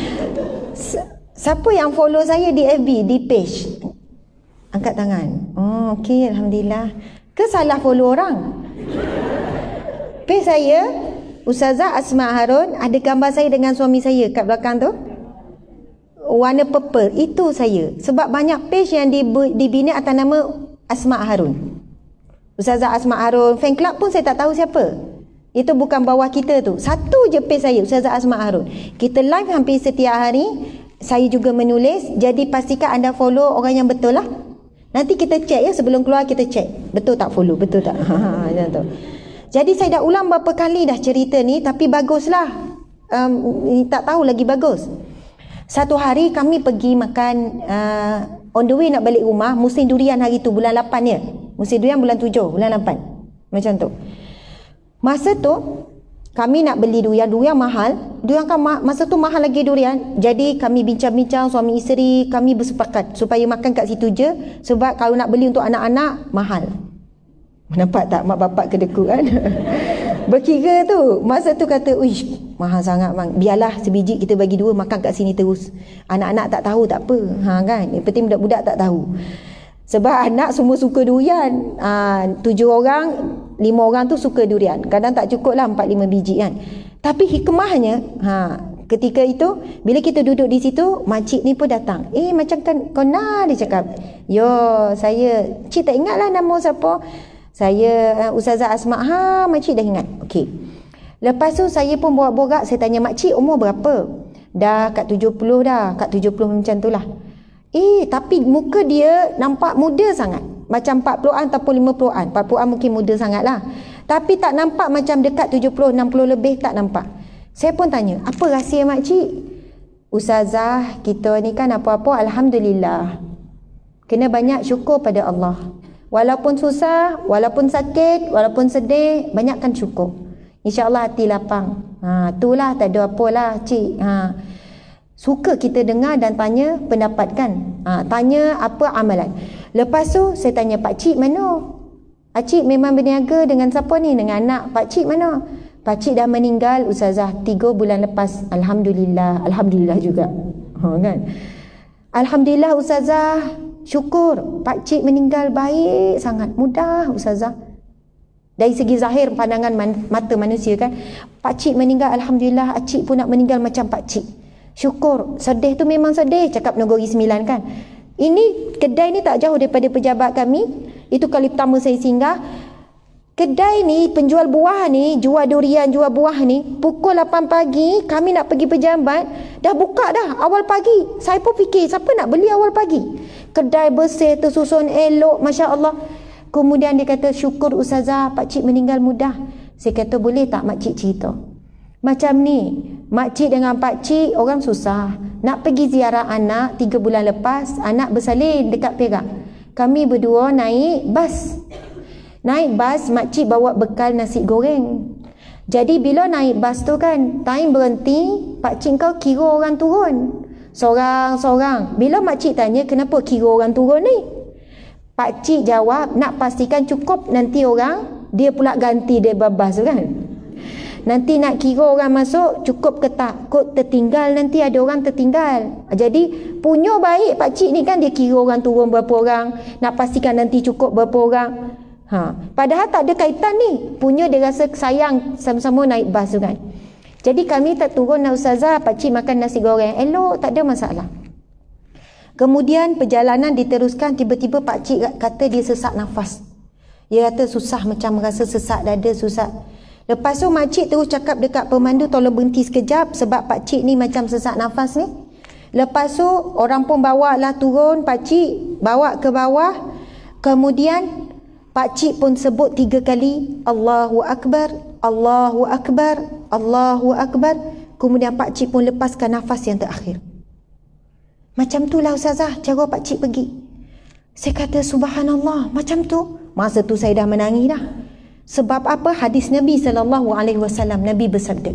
Siapa yang follow saya di F B, di page? Angkat tangan. Oh, okey, alhamdulillah. Ke salah follow orang? Page saya, Ustazah Asma Harun, ada gambar saya dengan suami saya kat belakang tu. Warna purple, itu saya. Sebab banyak page yang dibina atas nama Asma Harun. Ustazah Asma Harun, fan club pun saya tak tahu siapa. Itu bukan bawah kita tu. Satu je page saya, Ustazah Asma Harun. Kita live hampir setiap hari. Saya juga menulis. Jadi pastikan anda follow orang yang betul lah. Nanti kita check ya, sebelum keluar kita check. Betul tak follow, betul tak? Ha, macam tu. Jadi saya dah ulang berapa kali dah cerita ni, tapi baguslah. Um, tak tahu lagi bagus. Satu hari kami pergi makan, uh, on the way nak balik rumah, musim durian hari tu, bulan lapan ya. Musim durian bulan tujuh, bulan lapan. Macam tu. Masa tu, kami nak beli durian, durian mahal. Durian kan ma- masa tu mahal lagi durian. Jadi kami bincang-bincang, suami isteri, kami bersepakat supaya makan kat situ je. Sebab kalau nak beli untuk anak-anak, mahal. Nampak tak mak bapak kedekut kan? Berkira tu. Masa tu kata, uish, mahal sangat bang. Biarlah sebiji kita bagi dua, makan kat sini terus. Anak-anak tak tahu tak apa. Ha, kan? Yang penting budak-budak tak tahu. Sebab anak semua suka durian. Ha, tujuh orang, lima orang tu suka durian. Kadang tak cukup lah empat lima biji kan. Tapi hikmahnya, ha, ketika itu, bila kita duduk di situ, makcik ni pun datang. Eh, macam kan, kau nak, dia cakap. Yo, saya, cik tak ingat lah nama siapa. Saya, uh, Ustazah Asma. Ha, makcik dah ingat. Okey. Lepas tu, saya pun borak-borak, saya tanya makcik umur berapa? Dah kat tujuh puluh dah, kat tujuh puluh macam tu lah. Eh, tapi muka dia nampak muda sangat. Macam empat puluhan ataupun lima puluhan. empat puluhan mungkin muda sangat lah. Tapi tak nampak macam dekat tujuh puluh, enam puluh lebih, tak nampak. Saya pun tanya, apa rahsia makcik? Ustazah, kita ni kan apa-apa Alhamdulillah. Kena banyak syukur pada Allah. Walaupun susah, walaupun sakit, walaupun sedih, banyakkan syukur. InsyaAllah hati lapang. Ha, itulah, tak ada apalah cik. Ha. Suka kita dengar dan tanya pendapat kan. Ha, tanya apa amalan. Lepas tu saya tanya, Pak Cik mana? Pakcik memang berniaga dengan siapa ni? Dengan anak. Pakcik mana? Pakcik dah meninggal Ustazah tiga bulan lepas. Alhamdulillah. Alhamdulillah juga. Ha, kan? Alhamdulillah Ustazah. Syukur. Pakcik meninggal baik sangat. Mudah Ustazah. Dari segi zahir pandangan man, mata manusia kan. Pakcik meninggal Alhamdulillah. Acik pun nak meninggal macam pakcik. Syukur. Sedih tu memang sedih. Cakap Negeri Sembilan kan. Ini kedai ni tak jauh daripada pejabat kami. Itu kali pertama saya singgah. Kedai ni penjual buah ni, jual durian, jual buah ni, pukul lapan pagi kami nak pergi pejabat, dah buka dah awal pagi. Saya pun fikir siapa nak beli awal pagi. Kedai bersih, tersusun elok, masya-Allah. Kemudian dia kata, syukur Ustazah, pakcik meninggal mudah. Saya kata, boleh tak makcik cerita? Macam ni, makcik dengan pakcik orang susah. Nak pergi ziarah anak tiga bulan lepas, anak bersalin dekat Perak. Kami berdua naik bas. Naik bas, makcik bawa bekal nasi goreng. Jadi bila naik bas tu kan, time berhenti, pakcik kau kira orang turun. Seorang-seorang. Bila makcik tanya, kenapa kira orang turun ni? Pakcik jawab, nak pastikan cukup nanti orang, dia pula ganti dia babas tu kan. Nanti nak kira orang masuk, cukup ke tak? Kod tertinggal, nanti ada orang tertinggal. Jadi, punya baik pakcik ni kan, dia kira orang turun berapa orang, nak pastikan nanti cukup berapa orang. Ha. Padahal tak ada kaitan ni. Punya dia rasa sayang sama-sama naik bas tu kan. Jadi kami tak turun nak Ustazah, pakcik makan nasi goreng. Elok, tak ada masalah. Kemudian perjalanan diteruskan, tiba-tiba pakcik kata dia sesak nafas. Dia kata susah, macam rasa sesak dada, susah. Lepas tu makcik terus cakap dekat pemandu, tolong berhenti sekejap sebab pakcik ni macam sesak nafas ni. Lepas tu orang pun bawa lah turun, pakcik bawa ke bawah. Kemudian pakcik pun sebut tiga kali Allahu Akbar, Allahu Akbar, Allahu Akbar. Kemudian pakcik pun lepaskan nafas yang terakhir. Macam tu lah Ustazah cara pakcik pergi. Saya kata subhanallah, macam tu. Masa tu saya dah menangis dah. Sebab apa? Hadis Nabi sallallahu alaihi wasallam, Nabi bersabda,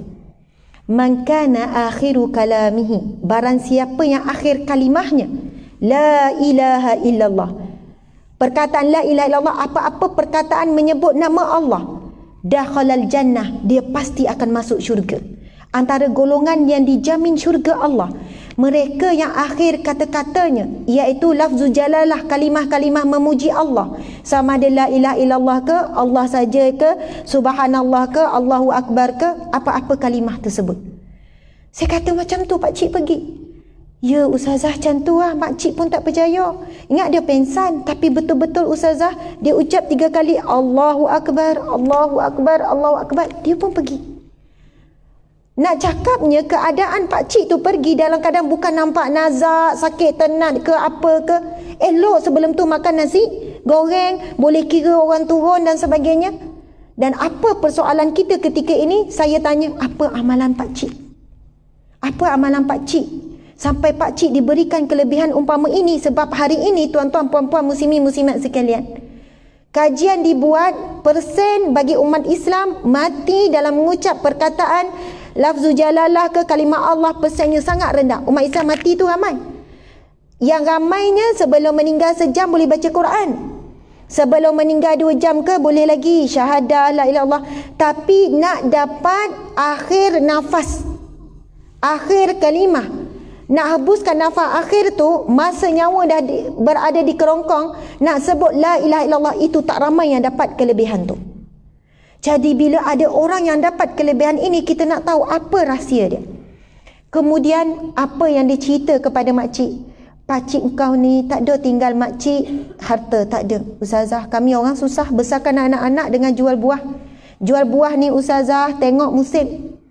man kana akhiru kalamihi, barang siapa yang akhir kalimahnya la ilaha illallah, perkataan la ilaha illallah, apa-apa perkataan menyebut nama Allah, dakhalal jannah, dia pasti akan masuk syurga. Antara golongan yang dijamin syurga Allah, mereka yang akhir kata-katanya iaitu lafzu jalalah, kalimah-kalimah memuji Allah, sama ada la ilaha illallah ke, Allah saja ke, subhanallah ke, Allahu Akbar ke, apa-apa kalimah tersebut. Saya kata macam tu pakcik pergi. Ya Ustazah, macam tu lah. Makcik pun tak percaya. Ingat dia pensan, tapi betul-betul Ustazah dia ucap tiga kali Allahu Akbar, Allahu Akbar, Allahu Akbar, dia pun pergi. Nak cakapnya keadaan pakcik tu pergi dalam keadaan bukan nampak nazak, sakit tenat ke apa ke. Elok sebelum tu makan nasi goreng, boleh kira orang turun dan sebagainya. Dan apa persoalan kita ketika ini? Saya tanya, apa amalan pakcik? Apa amalan pakcik? Sampai pakcik diberikan kelebihan umpama ini. Sebab hari ini tuan-tuan, puan-puan, muslimin, muslimat sekalian, kajian dibuat persen bagi umat Islam mati dalam mengucap perkataan lafzu jalalah ke kalimah Allah, persennya sangat rendah. Umat Islam mati tu ramai. Yang ramainya sebelum meninggal sejam boleh baca Quran. Sebelum meninggal dua jam ke boleh lagi syahadah la ilaha illallah. Tapi nak dapat akhir nafas, akhir kalimah, nak hembuskan nafas akhir tu, masa nyawa dah di, berada di kerongkong, nak sebut la ilaha illallah, itu tak ramai yang dapat kelebihan tu. Jadi bila ada orang yang dapat kelebihan ini, kita nak tahu apa rahsia dia. Kemudian apa yang dia cerita kepada makcik? Pakcik kau ni tak ada tinggal makcik harta, tak ada. Ustazah, kami orang susah besarkan anak-anak dengan jual buah. Jual buah ni Ustazah, tengok musim.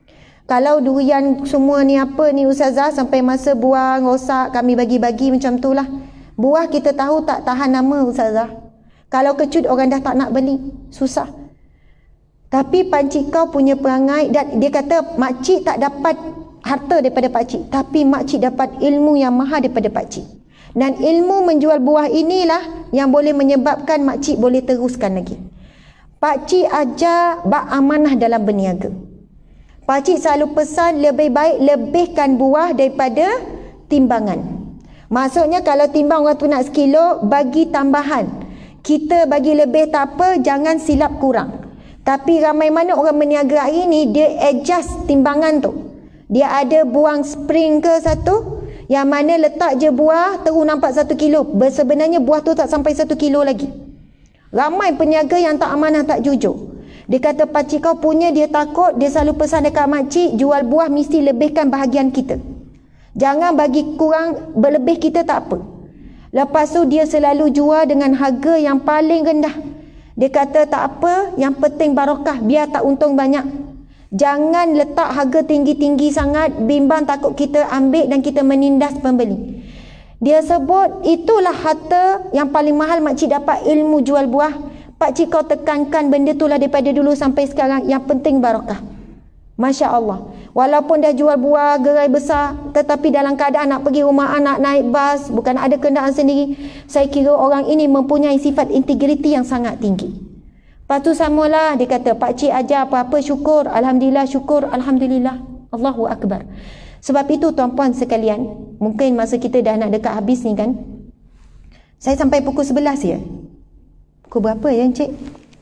Kalau durian semua ni apa ni Ustazah, sampai masa buang rosak kami bagi-bagi macam tu lah. Buah kita tahu tak tahan lama Ustazah. Kalau kecut orang dah tak nak beli, susah. Tapi pakcik kau punya perangai, dan dia kata makcik tak dapat harta daripada pakcik, tapi makcik dapat ilmu yang mahal daripada pakcik. Dan ilmu menjual buah inilah yang boleh menyebabkan makcik boleh teruskan lagi. Pakcik ajar bak amanah dalam berniaga. Pakcik selalu pesan lebih baik lebihkan buah daripada timbangan. Maksudnya kalau timbang orang tu nak sekilo, bagi tambahan. Kita bagi lebih tak apa, jangan silap kurang. Tapi ramai mana orang berniaga hari ni, dia adjust timbangan tu. Dia ada buang spring ke satu, yang mana letak je buah terus nampak satu kilo. Sebenarnya buah tu tak sampai satu kilo lagi. Ramai peniaga yang tak amanah, tak jujur. Dia kata pakcik kau punya, dia takut, dia selalu pesan dekat makcik, jual buah mesti lebihkan bahagian kita. Jangan bagi kurang, berlebih kita tak apa. Lepas tu dia selalu jual dengan harga yang paling rendah. Dia kata tak apa, yang penting barokah, biar tak untung banyak. Jangan letak harga tinggi-tinggi sangat, bimbang takut kita ambil dan kita menindas pembeli. Dia sebut itulah harta yang paling mahal makcik dapat, ilmu jual buah. Pakcik kau tekankan benda tu lah daripada dulu sampai sekarang, yang penting barokah. Masya Allah. Walaupun dah jual buah gerai besar, tetapi dalam keadaan nak pergi rumah anak, naik bas, bukan ada kenderaan sendiri, saya kira orang ini mempunyai sifat integriti yang sangat tinggi. Lepas tu samalah, dia kata pakcik ajar apa-apa syukur, Alhamdulillah, syukur, Alhamdulillah, Allahu Akbar. Sebab itu tuan-puan sekalian, mungkin masa kita dah nak dekat habis ni kan, saya sampai pukul sebelas ya. Pukul berapa ya Encik?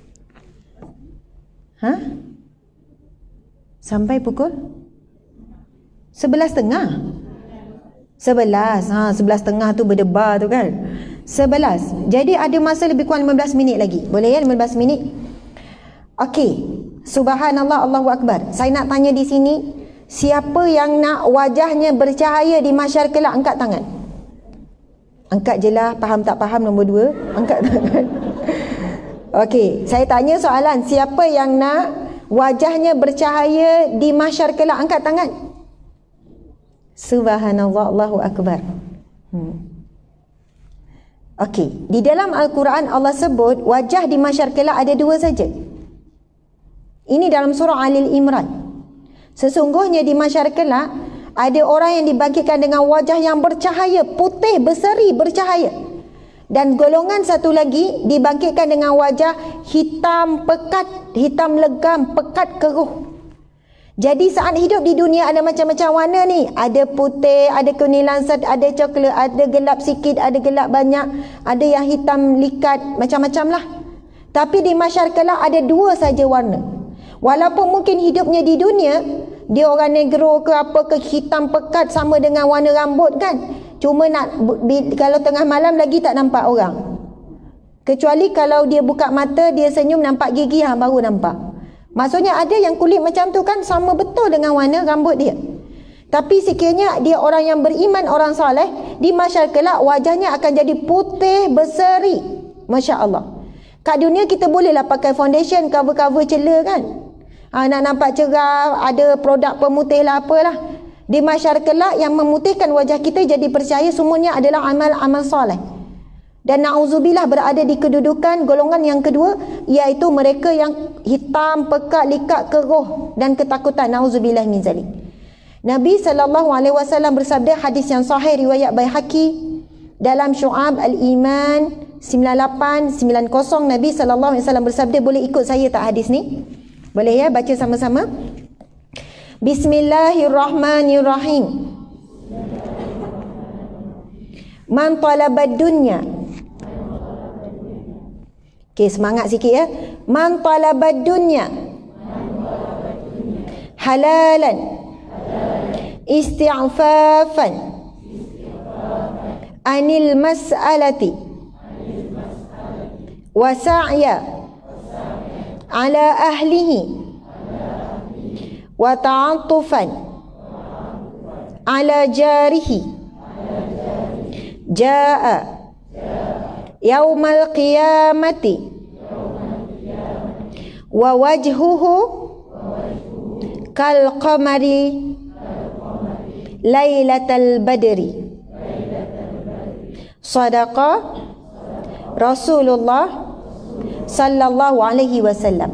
Ha? Sampai pukul sebelas tengah. Sebelas. Ha, sebelas tengah tu berdebar tu kan. Sebelas. Jadi ada masa lebih kurang lima belas minit lagi. Boleh ya lima belas minit? Okey. Subhanallah, Allahu Akbar. Saya nak tanya di sini, siapa yang nak wajahnya bercahaya di mahsyar kelak, angkat tangan. Angkat je lah, faham tak faham nombor dua. Angkat tangan. Okey, saya tanya soalan, siapa yang nak wajahnya bercahaya di mahsyar kelak, angkat tangan. Subhanallah, Allahu Akbar. Hmm. Okey, di dalam Al-Quran Allah sebut wajah di mahsyar kelak ada dua saja. Ini dalam surah Al Imran. Sesungguhnya di mahsyar kelak ada orang yang dibangkitkan dengan wajah yang bercahaya, putih, berseri, bercahaya. Dan golongan satu lagi dibangkitkan dengan wajah hitam pekat, hitam legam, pekat keruh. Jadi saat hidup di dunia ada macam-macam warna ni. Ada putih, ada kuning langsat, ada coklat, ada gelap sikit, ada gelap banyak, ada yang hitam likat, macam-macam lah. Tapi di mahsyar kelak ada dua saja warna. Walaupun mungkin hidupnya di dunia, dia orang negro ke apa ke, hitam pekat sama dengan warna rambut kan. Cuma nak kalau tengah malam lagi tak nampak orang. Kecuali kalau dia buka mata, dia senyum nampak gigi, ha, baru nampak. Maksudnya ada yang kulit macam tu kan sama betul dengan warna rambut dia. Tapi sekiranya dia orang yang beriman, orang soleh, di mahsyar kelak wajahnya akan jadi putih berseri. Masya Allah. Kat dunia kita bolehlah pakai foundation, cover-cover celah kan. Ha, nak nampak cerah, ada produk pemutih lah apalah. Di mahsyar kelak yang memutihkan wajah kita jadi percaya semuanya adalah amal-amal soleh. Dan na'udzubillah berada di kedudukan golongan yang kedua, iaitu mereka yang hitam, pekat, likat, keruh dan ketakutan. Na'udzubillah min zalik. Nabi sallallahu alaihi wasallam bersabda, hadis yang sahih riwayat Baihaqi dalam Syu'ab Al-Iman sembilan lapan sembilan kosong, Nabi sallallahu alaihi wasallam bersabda, boleh ikut saya tak hadis ni? Boleh ya, baca sama-sama. Bismillahirrahmanirrahim. Man talabad dunya. Okey, semangat sikit ya. Man talabad dunya halalan isti'fafan anil mas'alati wa sa'ya ala ahlihi wa ta'atufan ala jarihi jaa yaumal qiyamati wa wajhuhu kal qamari lailatal badri. Sadaqa Rasulullah sallallahu alaihi wasallam.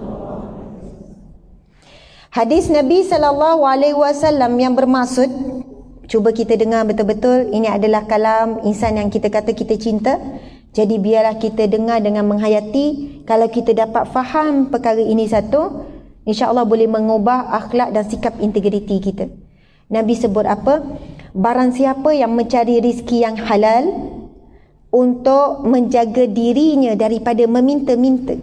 Hadis Nabi sallallahu alaihi wasallam yang bermaksud, cuba kita dengar betul-betul, ini adalah kalam insan yang kita kata kita cinta. Jadi biarlah kita dengar dengan menghayati. Kalau kita dapat faham perkara ini satu, insya-Allah boleh mengubah akhlak dan sikap integriti kita. Nabi sebut apa? Barang siapa yang mencari rezeki yang halal untuk menjaga dirinya daripada meminta-minta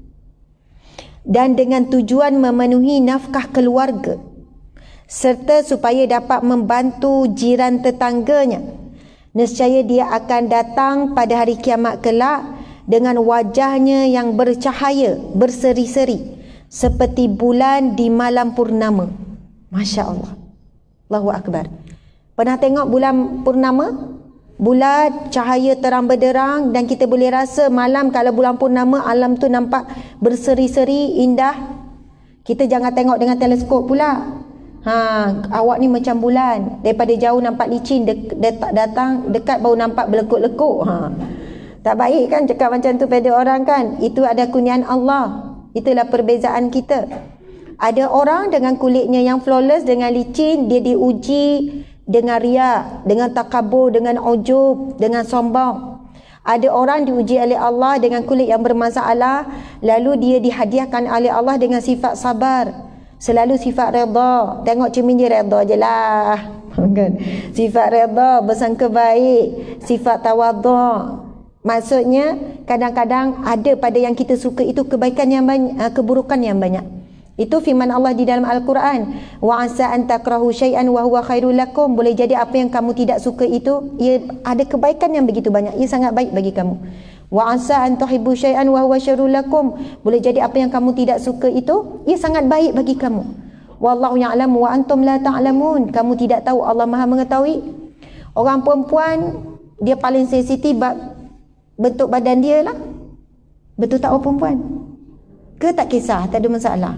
dan dengan tujuan memenuhi nafkah keluarga serta supaya dapat membantu jiran tetangganya, nescaya dia akan datang pada hari kiamat kelak dengan wajahnya yang bercahaya, berseri-seri seperti bulan di malam purnama. Masya Allah. Allahu Akbar. Pernah tengok bulan purnama? Bulan cahaya terang benderang dan kita boleh rasa malam kalau bulan purnama alam tu nampak berseri-seri indah. Kita jangan tengok dengan teleskop pula. Ha, awak ni macam bulan, daripada jauh nampak licin, de- de- datang dekat baru nampak berlekuk-lekuk. Ha. Tak baik kan cakap macam tu pada orang kan? Itu ada kurniaan Allah. Itulah perbezaan kita. Ada orang dengan kulitnya yang flawless, dengan licin, dia diuji dengan riak, dengan takabur, dengan ujub, dengan sombong. Ada orang diuji oleh Allah dengan kulit yang bermasalah, lalu dia dihadiahkan oleh Allah dengan sifat sabar, selalu sifat redha. Tengok cermin dia redha je lah. Kan? Sifat redha, bersangka baik, sifat tawadhu. Maksudnya kadang-kadang ada pada yang kita suka itu kebaikan yang banyak, keburukan yang banyak. Itu firman Allah di dalam Al-Quran. Wa asa an takrahu syai'an wa huwa khairul lakum. Boleh jadi apa yang kamu tidak suka itu, ia ada kebaikan yang begitu banyak, ia sangat baik bagi kamu. Wa asa an tuhibbu syai'an wa huwa syarrul lakum. Boleh jadi apa yang kamu tidak suka itu, ia sangat baik bagi kamu. Wallahu ya'lamu wa antum la ta'lamun. Kamu tidak tahu, Allah Maha mengetahui. Orang perempuan dia paling sensitif bentuk badan dia lah. Betul tak orang perempuan? Ke tak kisah, tak ada masalah.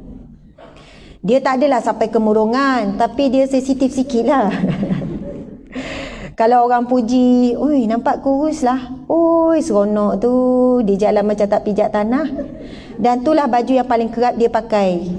Dia tak adalah sampai kemurungan, tapi dia sensitif sikit lah. Kalau orang puji, oi nampak kurus lah, oi seronok tu, dia jalan macam tak pijak tanah. Dan itulah baju yang paling kerap dia pakai.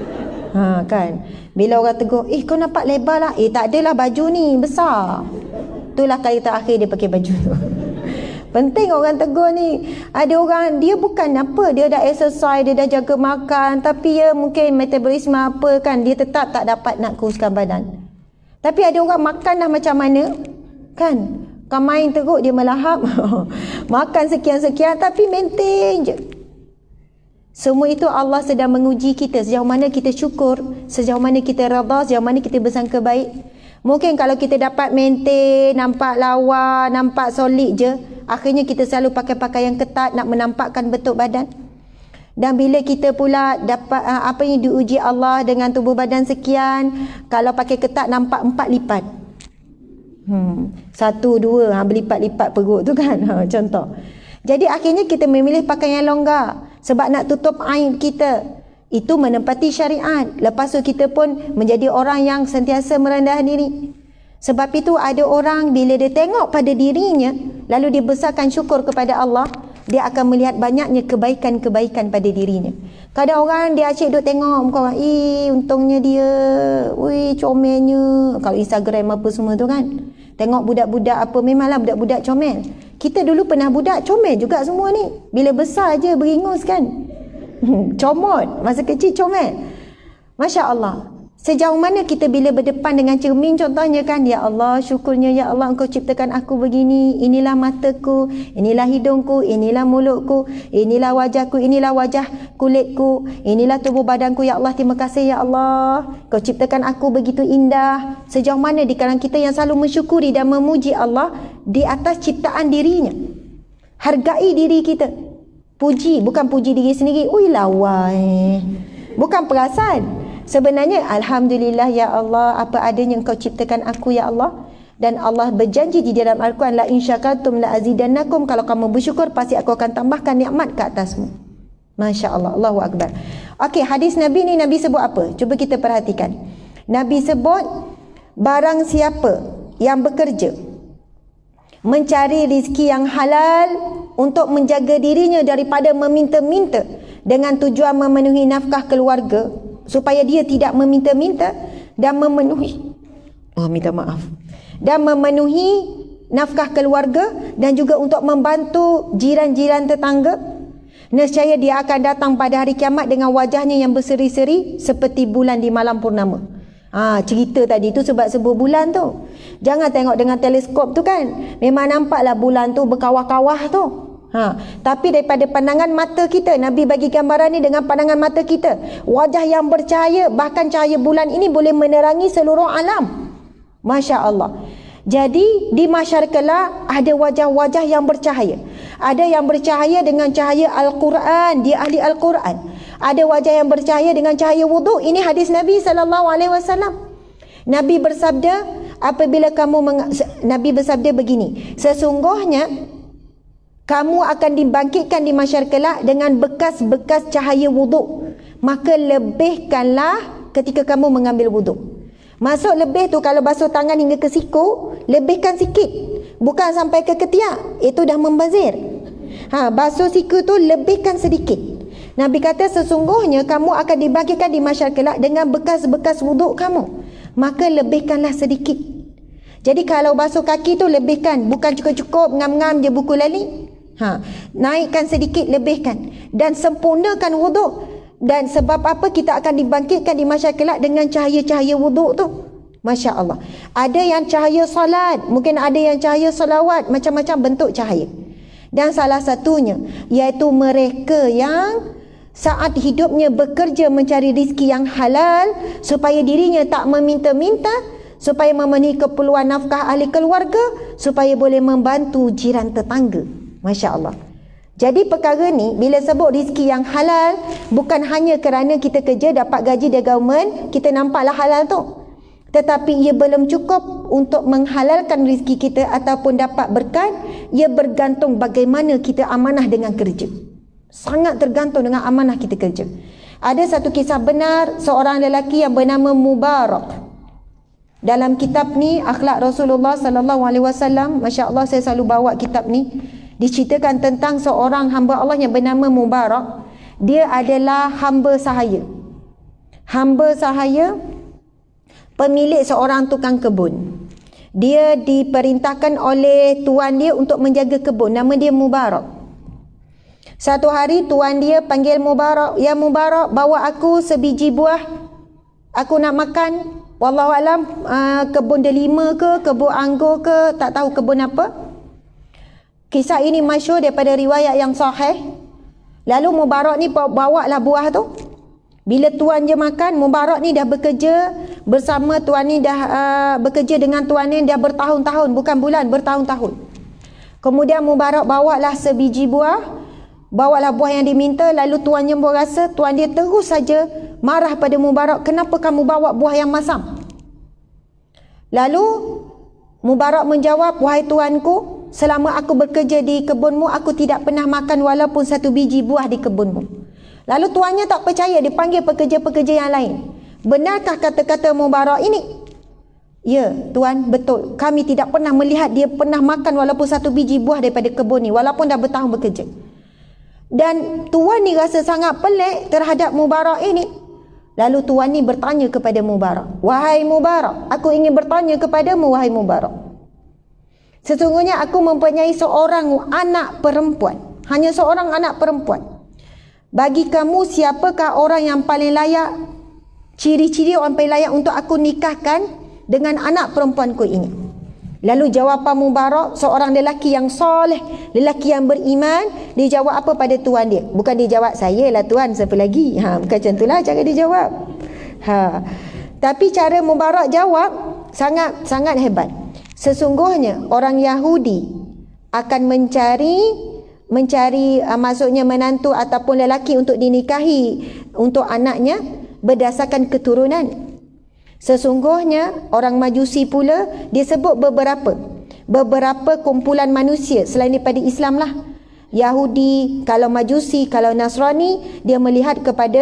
Ha kan. Bila orang tegur, eh kau nampak lebar lah, eh tak adalah baju ni besar. Itulah kali terakhir dia pakai baju tu. Penting orang tegur ni. Ada orang dia bukan apa, dia dah exercise, dia dah jaga makan, tapi ya mungkin metabolisme apa kan, dia tetap tak dapat nak kuruskan badan. Tapi ada orang makan dah macam mana kan, kau main teruk dia melahap. Makan sekian-sekian tapi maintain je. Semua itu Allah sedang menguji kita, sejauh mana kita syukur, sejauh mana kita redha, sejauh mana kita bersangka baik. Mungkin kalau kita dapat maintain, nampak lawa, nampak solid je, akhirnya kita selalu pakai pakaian ketat nak menampakkan bentuk badan. Dan bila kita pula dapat uh, apa yang diuji Allah dengan tubuh badan sekian, kalau pakai ketat nampak empat lipat. Hmm, satu, dua, ha, berlipat-lipat perut tu kan, ha, contoh. Jadi akhirnya kita memilih pakaian longgar sebab nak tutup aib kita. Itu menempati syariat. Lepas tu kita pun menjadi orang yang sentiasa merendah diri. Sebab itu ada orang bila dia tengok pada dirinya, lalu dia besarkan syukur kepada Allah, dia akan melihat banyaknya kebaikan-kebaikan pada dirinya. Kadang orang dia asyik duk tengok muka orang, eh untungnya dia, wih comelnya. Kalau Instagram apa semua tu kan, tengok budak-budak apa, memanglah budak-budak comel. Kita dulu pernah budak comel juga semua ni. Bila besar je beringus kan. Comot, masa kecil comel. Masya Allah. Sejauh mana kita bila berdepan dengan cermin contohnya kan, ya Allah syukurnya ya Allah engkau ciptakan aku begini, inilah mataku, inilah hidungku, inilah mulutku, inilah wajahku, inilah wajah kulitku, inilah tubuh badanku, ya Allah terima kasih ya Allah kau ciptakan aku begitu indah. Sejauh mana di kalangan kita yang selalu mensyukuri dan memuji Allah di atas ciptaan dirinya. Hargai diri kita. Puji, bukan puji diri sendiri. Ui lawa eh. Bukan perasaan. Sebenarnya alhamdulillah ya Allah, apa adanya engkau ciptakan aku ya Allah. Dan Allah berjanji di dalam Al-Quran, la in syakartum la azidannakum, kalau kamu bersyukur pasti aku akan tambahkan nikmat ke atasmu. Masya Allah, Allahu Akbar. Okey, hadis Nabi ni Nabi sebut apa? Cuba kita perhatikan. Nabi sebut barang siapa yang bekerja mencari rezeki yang halal untuk menjaga dirinya daripada meminta-minta dengan tujuan memenuhi nafkah keluarga, supaya dia tidak meminta-minta dan memenuhi oh minta maaf dan memenuhi nafkah keluarga, dan juga untuk membantu jiran-jiran tetangga, nescaya dia akan datang pada hari kiamat dengan wajahnya yang berseri-seri seperti bulan di malam purnama. Ha, cerita tadi tu sebab sebut bulan tu. Jangan tengok dengan teleskop tu kan. Memang nampaklah bulan tu berkawah-kawah tu. Ha, tapi daripada pandangan mata kita, Nabi bagi gambaran ni dengan pandangan mata kita. Wajah yang bercahaya, bahkan cahaya bulan ini boleh menerangi seluruh alam. Masya Allah. Jadi di mahsyar kelak ada wajah-wajah yang bercahaya. Ada yang bercahaya dengan cahaya Al-Quran, dia ahli Al-Quran. Ada wajah yang bercahaya dengan cahaya wuduk. Ini hadis Nabi sallallahu alaihi wasallam. Nabi bersabda, apabila kamu meng- Nabi bersabda begini, sesungguhnya kamu akan dibangkitkan di mahsyar kelak dengan bekas-bekas cahaya wuduk. Maka lebihkanlah ketika kamu mengambil wuduk. Masuk lebih tu kalau basuh tangan hingga ke siku, lebihkan sikit. Bukan sampai ke ketiak, itu dah membazir. Ha, basuh siku tu lebihkan sedikit. Nabi kata sesungguhnya kamu akan dibangkitkan di mahsyar kelak dengan bekas-bekas wuduk kamu. Maka lebihkanlah sedikit. Jadi kalau basuh kaki tu lebihkan, bukan cukup-cukup ngam-ngam je buku lali. Ha, naikkan sedikit, lebihkan dan sempurnakan wuduk. Dan sebab apa kita akan dibangkitkan di mahsyar kelak dengan cahaya-cahaya wuduk tu? Masya Allah. Ada yang cahaya solat, mungkin ada yang cahaya solawat, macam-macam bentuk cahaya. Dan salah satunya iaitu mereka yang saat hidupnya bekerja mencari rezeki yang halal supaya dirinya tak meminta-minta, supaya memenuhi keperluan nafkah ahli keluarga, supaya boleh membantu jiran tetangga. Masya Allah. Jadi perkara ni bila sebut rezeki yang halal, bukan hanya kerana kita kerja dapat gaji dari government, kita nampaklah halal tu. Tetapi ia belum cukup untuk menghalalkan rezeki kita ataupun dapat berkat. Ia bergantung bagaimana kita amanah dengan kerja. Sangat tergantung dengan amanah kita kerja. Ada satu kisah benar seorang lelaki yang bernama Mubarak. Dalam kitab ni Akhlak Rasulullah sallallahu alaihi wasallam, masya-Allah saya selalu bawa kitab ni. Diceritakan tentang seorang hamba Allah yang bernama Mubarak. Dia adalah hamba sahaya. Hamba sahaya, pemilik seorang tukang kebun. Dia diperintahkan oleh tuan dia untuk menjaga kebun. Nama dia Mubarak. Satu hari tuan dia panggil Mubarak, "Ya Mubarak, bawa aku sebiji buah. Aku nak makan." Wallahualam, uh, kebun delima ke, kebun anggur ke, tak tahu kebun apa. Kisah ini masyhur daripada riwayat yang sahih. Lalu Mubarak ni bawa lah buah tu. Bila tuan je makan, Mubarak ni dah bekerja bersama tuan ni, dah uh, bekerja dengan tuan ni dah bertahun-tahun, bukan bulan, bertahun-tahun. Kemudian Mubarak bawa lah sebiji buah, bawa lah buah yang diminta. Lalu tuan yang berasa, tuan dia terus saja marah pada Mubarak, "Kenapa kamu bawa buah yang masam?" Lalu Mubarak menjawab, "Wahai tuanku, selama aku bekerja di kebunmu, aku tidak pernah makan walaupun satu biji buah di kebunmu." Lalu tuannya tak percaya, dipanggil pekerja-pekerja yang lain. "Benarkah kata-kata Mubarak ini?" "Ya tuan, betul. Kami tidak pernah melihat dia pernah makan walaupun satu biji buah daripada kebun ni, walaupun dah bertahun bekerja." Dan tuan ni rasa sangat pelik terhadap Mubarak ini. Lalu tuan ni bertanya kepada Mubarak, "Wahai Mubarak, aku ingin bertanya kepadamu, wahai Mubarak. Sesungguhnya aku mempunyai seorang anak perempuan. Hanya seorang anak perempuan. Bagi kamu, siapakah orang yang paling layak, ciri-ciri orang paling layak untuk aku nikahkan dengan anak perempuanku ini?" Lalu jawapan Mubarak, seorang lelaki yang soleh, lelaki yang beriman, dia jawab apa pada tuan dia? Bukan dia jawab, "Saya lah tuan, siapa lagi?" Ha, bukan macam itulah cara dia jawab. Ha. Tapi cara Mubarak jawab sangat sangat hebat. Sesungguhnya orang Yahudi akan mencari mencari uh, maksudnya menantu ataupun lelaki untuk dinikahi untuk anaknya berdasarkan keturunan. Sesungguhnya orang Majusi pula dia sebut beberapa beberapa kumpulan manusia selain daripada Islam lah. Yahudi, kalau Majusi, kalau Nasrani, dia melihat kepada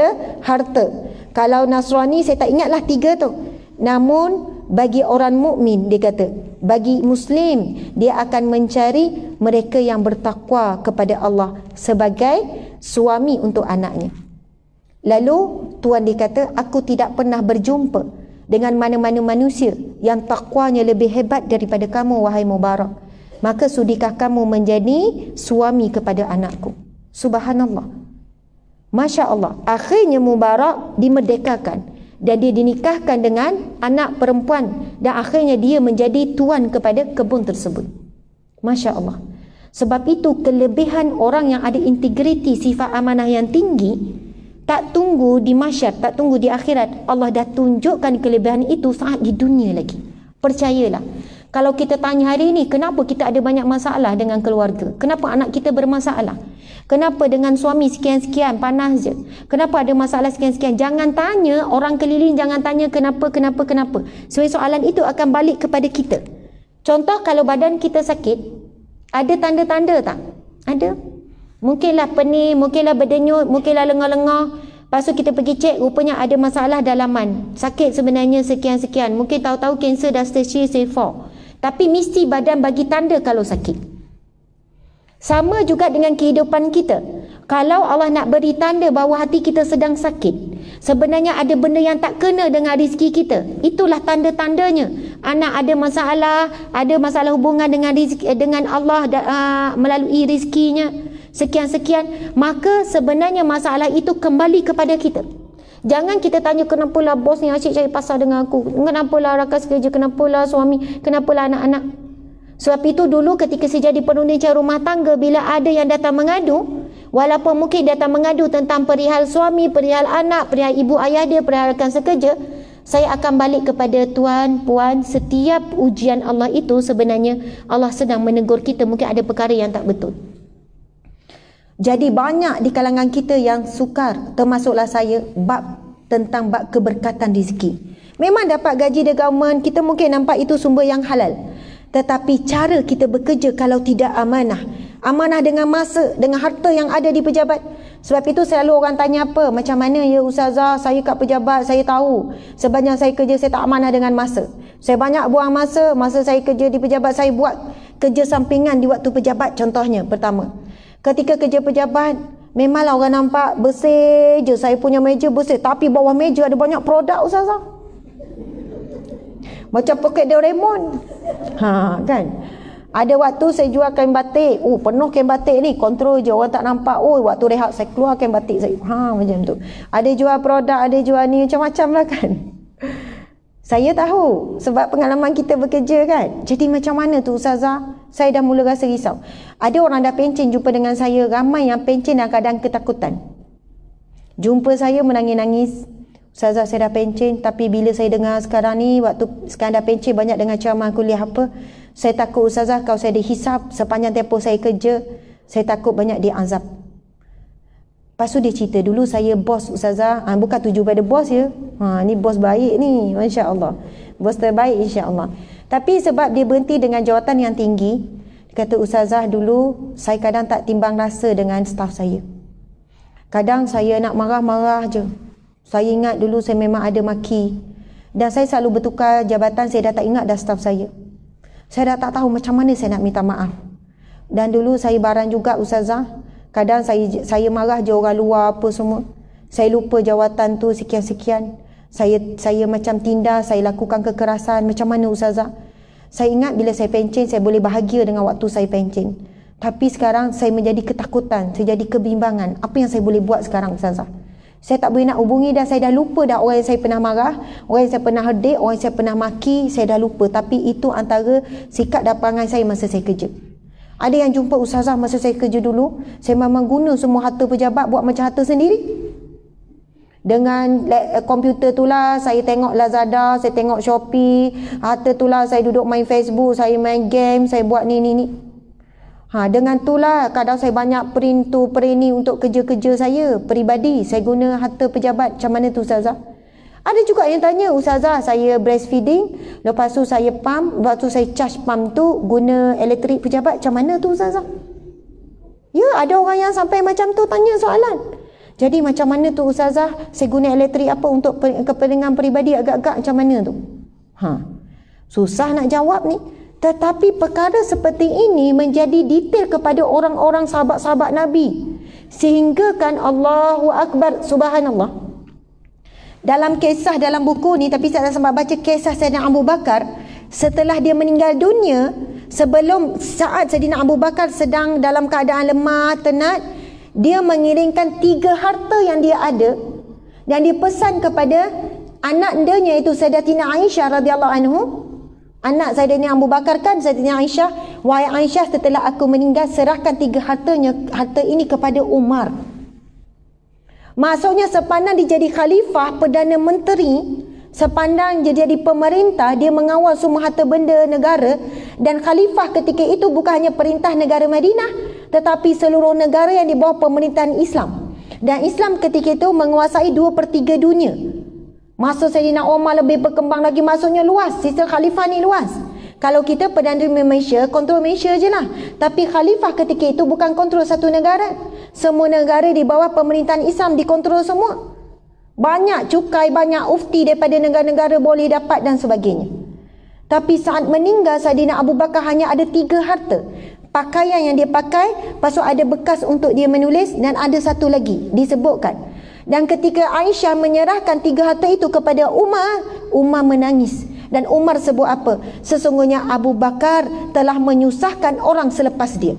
harta. Kalau Nasrani saya tak ingatlah tiga tu. Namun bagi orang mukmin dia kata, bagi Muslim dia akan mencari mereka yang bertakwa kepada Allah sebagai suami untuk anaknya. Lalu Tuhan dia kata, aku tidak pernah berjumpa dengan mana-mana manusia yang takwanya lebih hebat daripada kamu wahai Mubarak. Maka sudikah kamu menjadi suami kepada anakku? Subhanallah. Masya Allah. Akhirnya Mubarak dimerdekakan dan dia dinikahkan dengan anak perempuan dan akhirnya dia menjadi tuan kepada kebun tersebut. Masya Allah. Sebab itu kelebihan orang yang ada integriti, sifat amanah yang tinggi, tak tunggu di mahsyar, tak tunggu di akhirat. Allah dah tunjukkan kelebihan itu saat di dunia lagi. Percayalah. Kalau kita tanya hari ini, kenapa kita ada banyak masalah dengan keluarga? Kenapa anak kita bermasalah? Kenapa dengan suami sekian-sekian, panas je? Kenapa ada masalah sekian-sekian? Jangan tanya orang keliling, jangan tanya kenapa, kenapa, kenapa. Sebab soalan itu akan balik kepada kita. Contoh kalau badan kita sakit, ada tanda-tanda tak? Ada. Mungkinlah pening, mungkinlah berdenyut, mungkinlah lengah-lengah. Lepas tu kita pergi cek, rupanya ada masalah dalaman. Sakit sebenarnya sekian-sekian. Mungkin tahu-tahu kanser dah stage three, stage four. Tapi mesti badan bagi tanda kalau sakit. Sama juga dengan kehidupan kita. Kalau Allah nak beri tanda bahawa hati kita sedang sakit, sebenarnya ada benda yang tak kena dengan rezeki kita. Itulah tanda-tandanya. Anak ada masalah, ada masalah hubungan dengan rezeki, dengan Allah uh, melalui rezekinya. Sekian-sekian. Maka sebenarnya masalah itu kembali kepada kita. Jangan kita tanya kenapalah bos ni asyik cari pasal dengan aku, kenapalah rakan kerja, kenapalah suami, kenapalah anak-anak. Sebab itu dulu ketika saya jadi penunjang rumah tangga, bila ada yang datang mengadu, walaupun mungkin datang mengadu tentang perihal suami, perihal anak, perihal ibu ayah dia, perihal rakan sekerja, saya akan balik kepada tuan, puan, setiap ujian Allah itu sebenarnya Allah sedang menegur kita, mungkin ada perkara yang tak betul. Jadi banyak di kalangan kita yang sukar, termasuklah saya, bab tentang bab keberkatan rezeki. Memang dapat gaji dari government, kita mungkin nampak itu sumber yang halal. Tetapi cara kita bekerja kalau tidak amanah, amanah dengan masa, dengan harta yang ada di pejabat. Sebab itu selalu orang tanya apa, macam mana ya Ustazah, saya kat pejabat, saya tahu sebanyak saya kerja saya tak amanah dengan masa. Saya banyak buang masa, masa saya kerja di pejabat, saya buat kerja sampingan di waktu pejabat. Contohnya, pertama, ketika kerja pejabat, memanglah orang nampak bersih je, saya punya meja bersih, tapi bawah meja ada banyak produk Ustazah. Macam poket Doraemon. Ha, kan? Ada waktu saya jual kain batik. Oh, penuh kain batik ni. Kontrol je, orang tak nampak. Oh, waktu rehat saya keluar kain batik saya. Ha, macam tu. Ada jual produk, ada jual ni, macam-macam lah kan. Saya tahu sebab pengalaman kita bekerja kan. Jadi macam mana tu Ustazah? Saya dah mula rasa risau. Ada orang dah pencen jumpa dengan saya. Ramai yang pencen dan kadang ketakutan. Jumpa saya menangis-nangis. Ustazah, saya dah pencen, tapi bila saya dengar sekarang ni, waktu sekarang dah pencen banyak dengar ceramah kuliah apa, saya takut Ustazah kalau saya dihisap sepanjang tempoh saya kerja, saya takut banyak diazab. Lepas tu dia cerita, dulu saya bos Ustazah, ha, bukan tuju pada bos ya, ha, ni bos baik ni, Masya Allah, bos terbaik insya Allah. Tapi sebab dia berhenti dengan jawatan yang tinggi, dia kata Ustazah, dulu saya kadang tak timbang rasa dengan staf saya. Kadang saya nak marah-marah je. Saya ingat dulu saya memang ada maki. Dan saya selalu bertukar jabatan, saya dah tak ingat dah staf saya. Saya dah tak tahu macam mana saya nak minta maaf. Dan dulu saya barang juga Ustazah. Kadang saya saya marah je orang luar apa semua. Saya lupa jawatan tu sekian-sekian. Saya saya macam tindas, saya lakukan kekerasan. Macam mana Ustazah? Saya ingat bila saya pencen, saya boleh bahagia dengan waktu saya pencen. Tapi sekarang saya menjadi ketakutan, saya jadi kebimbangan. Apa yang saya boleh buat sekarang Ustazah? Saya tak boleh nak hubungi dah, saya dah lupa dah orang yang saya pernah marah, orang yang saya pernah hedik, orang yang saya pernah maki, saya dah lupa. Tapi itu antara sikap dan perangai saya masa saya kerja. Ada yang jumpa Ustazah masa saya kerja dulu, saya memang guna semua harta pejabat buat macam harta sendiri. Dengan komputer tu lah, saya tengok Lazada, saya tengok Shopee, harta tu lah saya duduk main Facebook, saya main game, saya buat ni ni ni. Ha, dengan itulah kadang saya banyak print tu print ni untuk kerja-kerja saya peribadi. Saya guna harta pejabat. Macam mana tu Ustazah? Ada juga yang tanya, Ustazah, saya breastfeeding, lepas tu saya pump, lepas tu saya charge pump tu guna elektrik pejabat. Macam mana tu Ustazah? Ya, ada orang yang sampai macam tu tanya soalan. Jadi macam mana tu Ustazah, saya guna elektrik apa untuk kepentingan peribadi, agak-agak macam mana tu? Ha. Susah nak jawab ni. Tetapi perkara seperti ini menjadi detail kepada orang-orang sahabat-sahabat Nabi. Sehingga kan Allahu Akbar, subhanallah. Dalam kisah dalam buku ni, tapi saya sempat baca kisah Sayyidina Abu Bakar setelah dia meninggal dunia, sebelum saat Sayyidina Abu Bakar sedang dalam keadaan lemah, tenat, dia mengirimkan tiga harta yang dia ada dan dia pesan kepada anak dia, iaitu Sayyidatina Aisyah radhiyallahu anhu. Anak Sayyidina Abu Bakar kan Sayyidatina Aisyah, wahai Aisyah, setelah aku meninggal serahkan tiga hartanya, harta ini kepada Umar. Maksudnya sepandang dia jadi khalifah, Perdana Menteri, sepandang dia jadi pemerintah, dia mengawal semua harta benda negara. Dan khalifah ketika itu bukan hanya perintah negara Madinah, tetapi seluruh negara yang di bawah pemerintahan Islam. Dan Islam ketika itu menguasai dua per tiga dunia. Masa Sayyidina Umar lebih berkembang lagi, maksudnya luas. Sistem khalifah ni luas. Kalau kita Perdana Malaysia, kontrol Malaysia je lah. Tapi khalifah ketika itu bukan kontrol satu negara. Semua negara di bawah pemerintahan Islam dikontrol semua. Banyak cukai, banyak ufti daripada negara-negara boleh dapat dan sebagainya. Tapi saat meninggal Sayyidina Abu Bakar hanya ada tiga harta. Pakaian yang dia pakai, lepas tu ada bekas untuk dia menulis, dan ada satu lagi disebutkan. Dan ketika Aisyah menyerahkan tiga harta itu kepada Umar, Umar menangis. Dan Umar sebut apa? Sesungguhnya Abu Bakar telah menyusahkan orang selepas dia.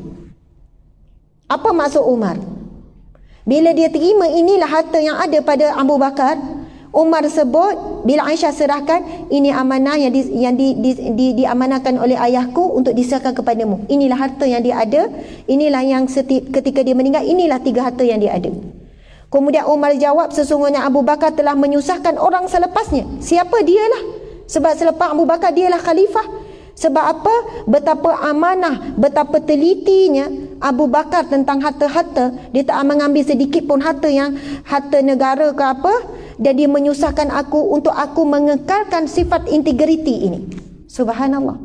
Apa maksud Umar? Bila dia terima inilah harta yang ada pada Abu Bakar, Umar sebut, bila Aisyah serahkan, ini amanah yang, di, yang di, di, di, diamanahkan oleh ayahku untuk diserahkan kepadamu. Inilah harta yang dia ada. Inilah yang seti, ketika dia meninggal, inilah tiga harta yang dia ada. Kemudian Umar jawab, sesungguhnya Abu Bakar telah menyusahkan orang selepasnya. Siapa dia lah? Sebab selepas Abu Bakar dialah khalifah. Sebab apa? Betapa amanah, betapa telitinya Abu Bakar tentang harta-harta. Dia tak mengambil sedikit pun harta yang harta negara ke apa, dan dia menyusahkan aku untuk aku mengekalkan sifat integriti ini. Subhanallah.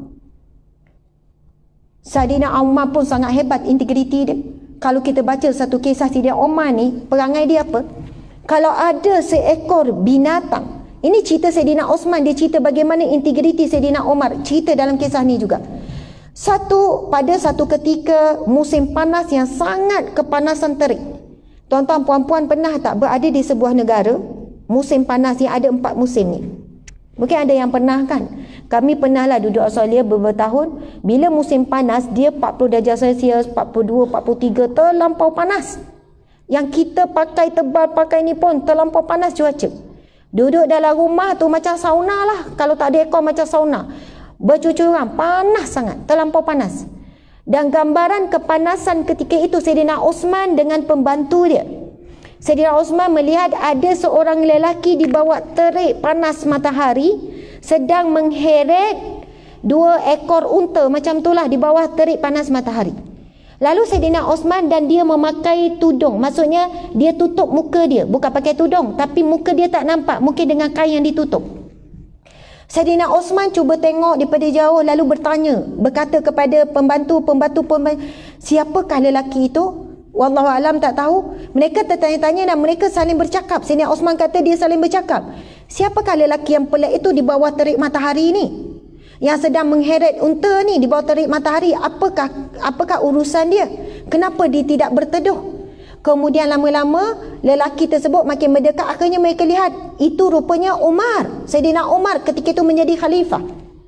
Sayyidina Umar pun sangat hebat integriti dia. Kalau kita baca satu kisah Sayyidina Umar ni, perangai dia apa? Kalau ada seekor binatang, ini cerita Sayyidina Osman, dia cerita bagaimana integriti Sayyidina Umar, cerita dalam kisah ni juga. Satu, pada satu ketika musim panas yang sangat kepanasan terik. Tuan-tuan puan-puan pernah tak berada di sebuah negara musim panas yang ada empat musim ni? Mungkin ada yang pernah kan? Kami pernahlah duduk Australia beberapa tahun. Bila musim panas, dia empat puluh darjah Celsius, empat puluh dua, empat puluh tiga, terlampau panas. Yang kita pakai tebal, pakai ni pun terlampau panas cuaca. Duduk dalam rumah tu macam sauna lah. Kalau tak ada aircon macam sauna. Bercucuran, panas sangat, terlampau panas. Dan gambaran kepanasan ketika itu Sayyidina Osman dengan pembantu dia. Sayyidina Osman melihat ada seorang lelaki di bawah terik panas matahari sedang mengheret dua ekor unta macam itulah di bawah terik panas matahari. Lalu Sayyidina Osman dan dia memakai tudung. Maksudnya dia tutup muka dia. Bukan pakai tudung, tapi muka dia tak nampak. Mungkin dengan kain yang ditutup. Sayyidina Osman cuba tengok daripada jauh, lalu bertanya, berkata kepada pembantu-pembantu, pembantu, siapakah lelaki itu? Wallahu alam, tak tahu. Mereka tertanya-tanya dan mereka saling bercakap. Sayyidina Osman kata dia saling bercakap. Siapakah lelaki yang pelik itu di bawah terik matahari ni? Yang sedang mengheret unta ni di bawah terik matahari. Apakah apakah urusan dia? Kenapa dia tidak berteduh? Kemudian lama-lama lelaki tersebut makin mendekat. Akhirnya mereka lihat itu rupanya Umar. Sayyidina Umar ketika itu menjadi khalifah.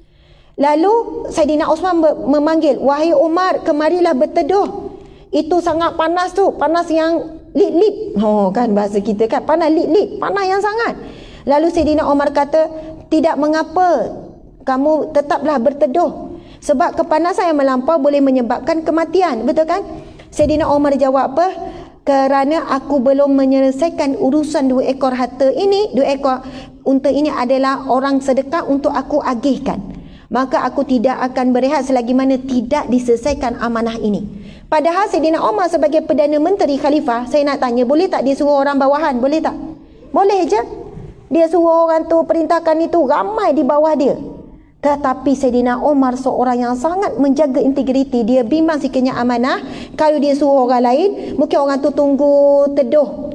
Lalu Sayyidina Osman memanggil, wahai Umar, kemarilah berteduh. Itu sangat panas tu, panas yang lit-lit. Oh kan bahasa kita kan, panas lit-lit, panas yang sangat. Lalu Sayyidina Umar kata, tidak mengapa, kamu tetaplah berteduh. Sebab kepanasan yang melampau boleh menyebabkan kematian, betul kan? Sayyidina Umar jawab apa? Kerana aku belum menyelesaikan urusan dua ekor harta ini, dua ekor unta ini adalah orang sedekah untuk aku agihkan. Maka aku tidak akan berehat selagi mana tidak diselesaikan amanah ini. Padahal Sayyidina Umar sebagai Perdana Menteri Khalifah, saya nak tanya, boleh tak dia suruh orang bawahan? Boleh tak? Boleh je. Dia suruh orang tu perintahkan itu, ramai di bawah dia. Tetapi Sayyidina Umar seorang yang sangat menjaga integriti. Dia bimbang sikitnya amanah. Kalau dia suruh orang lain, mungkin orang tu tunggu teduh.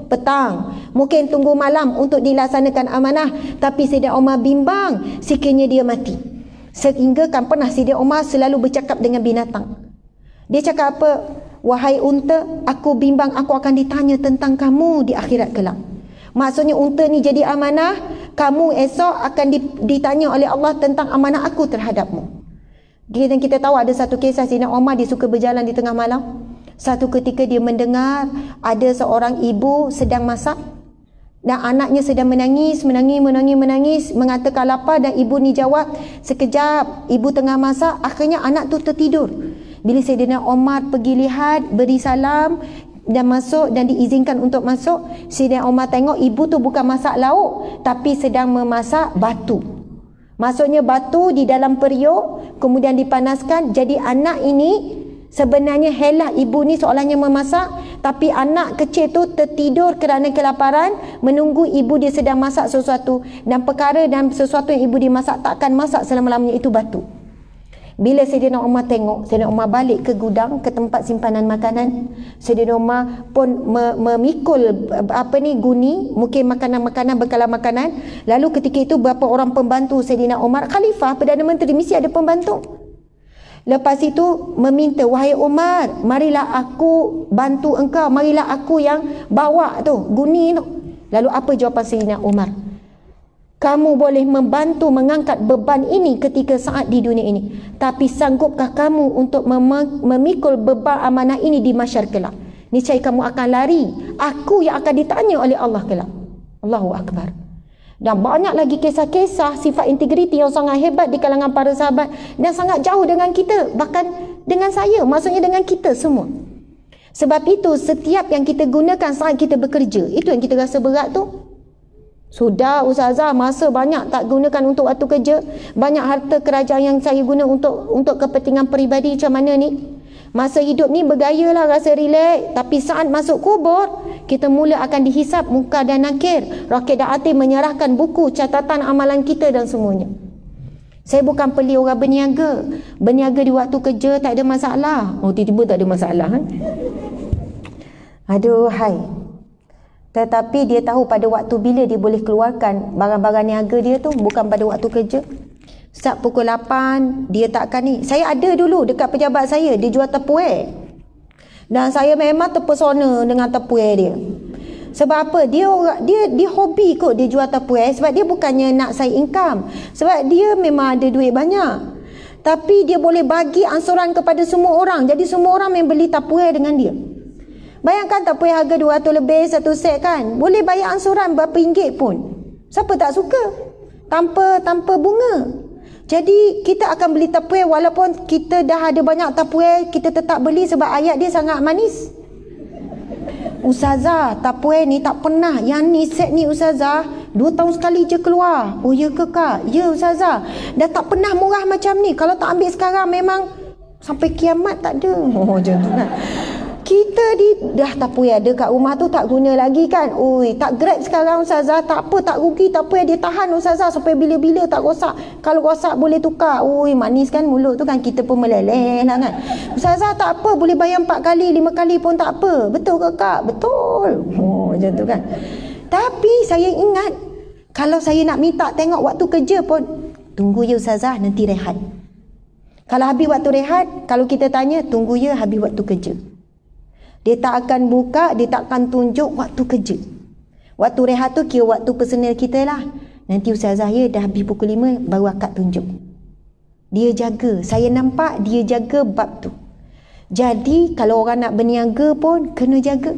petang, mungkin tunggu malam untuk dilaksanakan amanah. Tapi Sayyidina Umar bimbang sekiranya dia mati. Sehingga kan pernah Sayyidina Umar selalu bercakap dengan binatang. Dia cakap apa? Wahai unta, aku bimbang aku akan ditanya tentang kamu di akhirat kelak. Maksudnya unta ni jadi amanah, kamu esok akan ditanya oleh Allah tentang amanah aku terhadapmu. Dan kita tahu ada satu kisah Sayyidina Umar, dia suka berjalan di tengah malam. Satu ketika dia mendengar ada seorang ibu sedang masak dan anaknya sedang menangis, menangis, menangis, menangis, mengatakan lapar, dan ibu ni jawab, sekejap, ibu tengah masak. Akhirnya anak tu tertidur. Bila Sayyidina Umar pergi lihat, beri salam dan masuk dan diizinkan untuk masuk, Sayyidina Umar tengok ibu tu bukan masak lauk tapi sedang memasak batu. Maksudnya batu di dalam periuk kemudian dipanaskan. Jadi anak ini sebenarnya helah ibu ni seolahnya memasak, tapi anak kecil tu tertidur kerana kelaparan, menunggu ibu dia sedang masak sesuatu, dan perkara dan sesuatu yang ibu dia masak takkan masak selama-lamanya itu batu. Bila Sayyidina Umar tengok, Sayyidina Umar balik ke gudang, ke tempat simpanan makanan. Sayyidina Umar pun memikul apa ni guni, mungkin makanan-makanan, bekalan makanan. Lalu ketika itu beberapa orang pembantu Sayyidina Umar, khalifah, Perdana Menteri, mesti ada pembantu. Lepas itu meminta, wahai Umar, marilah aku bantu engkau, marilah aku yang bawa tu guni tu. Lalu apa jawapan Sayyidina Umar? Kamu boleh membantu mengangkat beban ini ketika saat di dunia ini, tapi sanggupkah kamu untuk mem- memikul beban amanah ini di mahsyar kelak? Niscaya kamu akan lari, aku yang akan ditanya oleh Allah kelak. Allahu Akbar. Dan banyak lagi kisah-kisah sifat integriti yang sangat hebat di kalangan para sahabat dan sangat jauh dengan kita, bahkan dengan saya, maksudnya dengan kita semua. Sebab itu setiap yang kita gunakan saat kita bekerja, itu yang kita rasa berat tu. Sudah Ustazah, masa banyak tak gunakan untuk waktu kerja, banyak harta kerajaan yang saya guna untuk untuk kepentingan peribadi, macam mana ni? Masa hidup ni bergaya lah, rasa relax. Tapi saat masuk kubur, kita mula akan dihisap muka dan nakir. Rakib dan Atid menyerahkan buku, catatan amalan kita dan semuanya. Saya bukan peli orang berniaga. Berniaga di waktu kerja tak ada masalah. Oh, tiba-tiba tak ada masalah. Kan? Aduh, hai. Tetapi dia tahu pada waktu bila dia boleh keluarkan barang-barang niaga dia tu, bukan pada waktu kerja. Start pukul lapan, dia takkan ni. Saya ada dulu dekat pejabat saya, dia jual tepuer. Dan saya memang terpesona dengan tepuer dia. Sebab apa? Dia dia dia hobi kot dia jual tepuer, sebab dia bukannya nak saya income. Sebab dia memang ada duit banyak. Tapi dia boleh bagi ansuran kepada semua orang. Jadi semua orang yang beli tepuer dengan dia. Bayangkan tepuer harga dua ratus lebih satu set kan. Boleh bayar ansuran berapa ringgit pun. Siapa tak suka? Tanpa tanpa bunga. Jadi kita akan beli tepuer walaupun kita dah ada banyak tepuer, kita tetap beli sebab ayat dia sangat manis. Ustazah, tepuer ni tak pernah. Yang ni set ni Ustazah, dua tahun sekali je keluar. Oh ya ke kak? Ya Ustazah. Dah tak pernah murah macam ni. Kalau tak ambil sekarang memang sampai kiamat tak ada. Oh macam tu kan. Kita di dah tepuer ada kat rumah tu tak guna lagi kan. Oi, tak grab sekarang Ustazah, tak apa, tak rugi, tepuer dia tahan Ustazah sampai bila-bila tak rosak. Kalau rosak boleh tukar. Oi, manis kan mulut tu kan, kita pun meleleh lah kan. Ustazah tak apa, boleh bayar empat kali, lima kali pun tak apa. Betul ke kak? Betul. Oh, macam tu kan. Tapi saya ingat, kalau saya nak minta tengok waktu kerja pun, tunggu ya Ustazah, nanti rehat. Kalau habis waktu rehat, kalau kita tanya, tunggu ya habis waktu kerja. Dia tak akan buka, dia tak akan tunjuk waktu kerja. Waktu rehat tu kira waktu personal kita lah. Nanti Ustazah ya dah habis pukul lima, baru akak tunjuk. Dia jaga, saya nampak dia jaga bab tu. Jadi kalau orang nak berniaga pun kena jaga.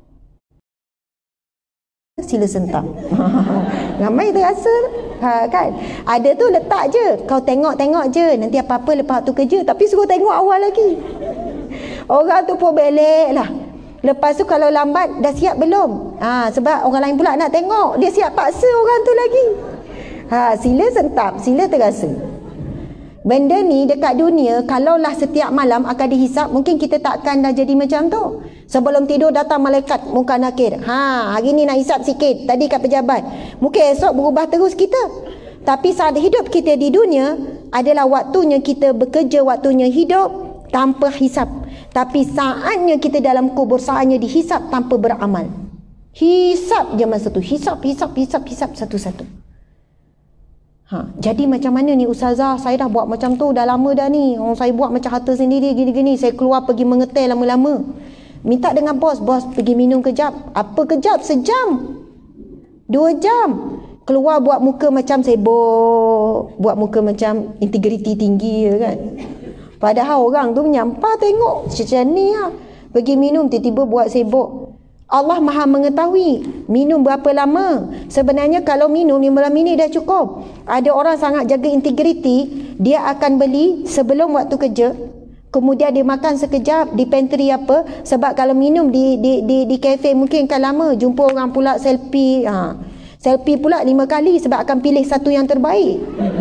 Sila sentak. Ramai terasa ha, kan. Ada tu letak je, kau tengok-tengok je, nanti apa-apa lepas waktu kerja. Tapi suruh tengok awal lagi. Orang tu pun belek lah. Lepas tu kalau lambat, dah siap belum? Ha, sebab orang lain pula nak tengok. Dia siap paksa orang tu lagi. Ha, sila sentap, sila terasa. Benda ni dekat dunia, kalaulah setiap malam akan dihisap, mungkin kita takkan dah jadi macam tu. Sebelum tidur datang malaikat muka nakir. Ha, hari ni nak hisap sikit, tadi kat pejabat. Mungkin esok berubah terus kita. Tapi saat hidup kita di dunia, adalah waktunya kita bekerja, waktunya hidup tanpa hisap. Tapi saatnya kita dalam kubur, saatnya dihisap tanpa beramal. Hisap je masa tu. Hisap, hisap, hisap, hisap satu-satu. Ha, jadi macam mana ni ustazah? Saya dah buat macam tu dah lama dah ni. Orang saya buat macam harta sendiri gini-gini. Saya keluar pergi mengetel lama-lama. Minta dengan bos, bos pergi minum kejap. Apa kejap? Sejam. Dua jam. Keluar buat muka macam sibuk. Buat muka macam integriti tinggi kan. Padahal orang tu menyampah tengok macam ni lah. Pergi minum tiba-tiba buat sibuk. Allah Maha mengetahui minum berapa lama. Sebenarnya kalau minum lima belas minit dah cukup. Ada orang sangat jaga integriti, dia akan beli sebelum waktu kerja, kemudian dia makan sekejap di pantry apa. Sebab kalau minum di di di, di kafe mungkin akan lama. Jumpa orang pula selfie. Ha. Selfie pula lima kali sebab akan pilih satu yang terbaik.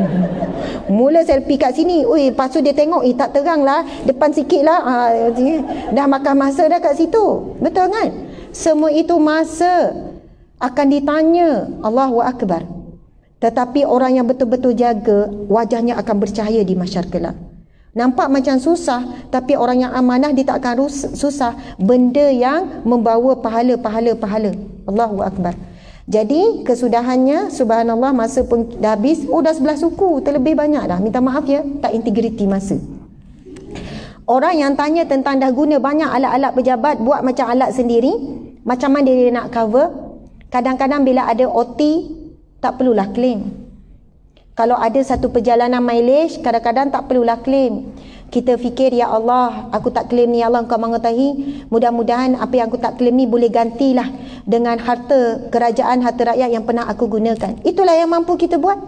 Mula selfie kat sini, oi, lepas tu dia tengok, eh tak terang lah, depan sikit lah. Ha, dah makan masa dah kat situ. Betul kan? Semua itu masa akan ditanya. Allahu Akbar. Tetapi orang yang betul-betul jaga, wajahnya akan bercahaya di mahsyar kelak. Nampak macam susah, tapi orang yang amanah dia tak akan susah. Benda yang membawa pahala-pahala-pahala. Allahu Akbar. Jadi kesudahannya, subhanallah, masa pun dah habis. Oh, dah sebelah suku, terlebih banyak dah. Minta maaf ya, tak integriti masa. Orang yang tanya tentang dah guna banyak alat-alat pejabat, buat macam alat sendiri, macam mana dia nak cover. Kadang-kadang bila ada O T, tak perlulah claim. Kalau ada satu perjalanan mileage, kadang-kadang tak perlulah claim. Kita fikir, ya Allah, aku tak claim ni, ya Allah engkau mengetahui. Mudah-mudahan apa yang aku tak claim ni boleh gantilah dengan harta kerajaan, harta rakyat yang pernah aku gunakan. Itulah yang mampu kita buat.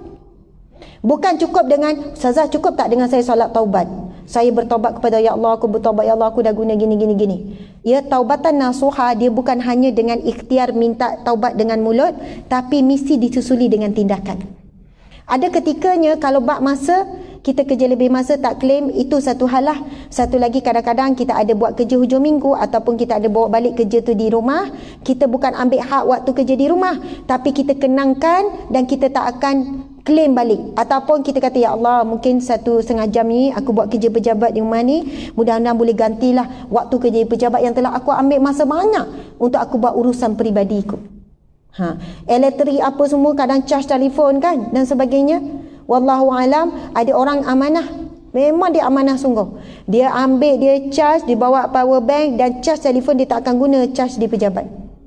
Bukan cukup dengan, Ustazah cukup tak dengan saya solat taubat? Saya bertaubat kepada ya Allah, aku bertaubat ya Allah, aku dah guna gini gini gini. Ya, taubatan nasuha dia bukan hanya dengan ikhtiar minta taubat dengan mulut, tapi mesti disusuli dengan tindakan. Ada ketikanya kalau bak masa kita kerja lebih masa tak claim, itu satu hal lah. Satu lagi, kadang-kadang kita ada buat kerja hujung minggu ataupun kita ada bawa balik kerja tu di rumah, kita bukan ambil hak waktu kerja di rumah, tapi kita kenangkan dan kita tak akan claim balik. Ataupun kita kata, ya Allah, mungkin satu setengah jam ni aku buat kerja pejabat di rumah ni, mudah-mudahan boleh gantilah waktu kerja pejabat yang telah aku ambil masa banyak untuk aku buat urusan peribadiku. Ha, elektrik apa semua, kadang charge telefon kan dan sebagainya. Wallahu alam, ada orang amanah. Memang dia amanah sungguh. Dia ambil, dia charge, dia bawa power bank dan charge telefon, dia tak akan guna charge di pejabat.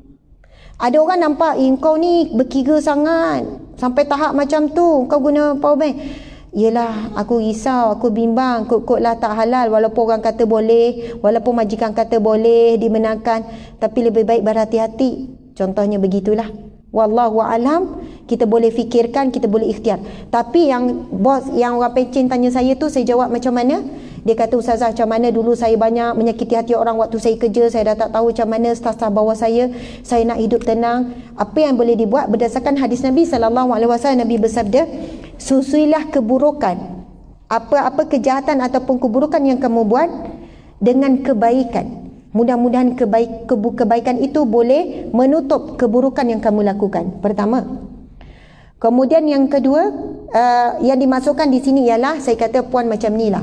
Ada orang nampak, eh, kau ni berkira sangat sampai tahap macam tu, kau guna power bank. Yelah, aku risau, aku bimbang, kot-kotlah tak halal. Walaupun orang kata boleh, walaupun majikan kata boleh, dibenarkan, tapi lebih baik berhati-hati. Contohnya begitulah. Wallahu alam, kita boleh fikirkan, kita boleh ikhtiar. Tapi yang bos, yang orang pencen tanya saya tu, saya jawab macam mana? Dia kata, Ustazah, macam mana dulu saya banyak menyakiti hati orang waktu saya kerja, saya dah tak tahu macam mana staf-staf bawah saya, saya nak hidup tenang. Apa yang boleh dibuat? Berdasarkan hadis Nabi sallallahu alaihi wasallam, Nabi bersabda, susuilah keburukan, apa-apa kejahatan ataupun keburukan yang kamu buat dengan kebaikan. Mudah-mudahan kebaik, kebu, kebaikan itu boleh menutup keburukan yang kamu lakukan. Pertama. Kemudian yang kedua, uh, yang dimasukkan di sini ialah, saya kata puan macam ni lah.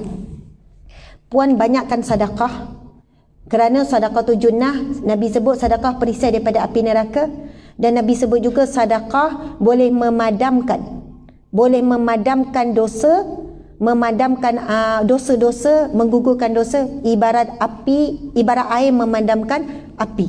Puan banyakkan sedekah. Kerana sedekah tu junnah. Nabi sebut sedekah perisai daripada api neraka. Dan Nabi sebut juga sedekah boleh memadamkan. Boleh memadamkan dosa, memadamkan uh, dosa-dosa, menggugurkan dosa, ibarat api, ibarat air memadamkan api.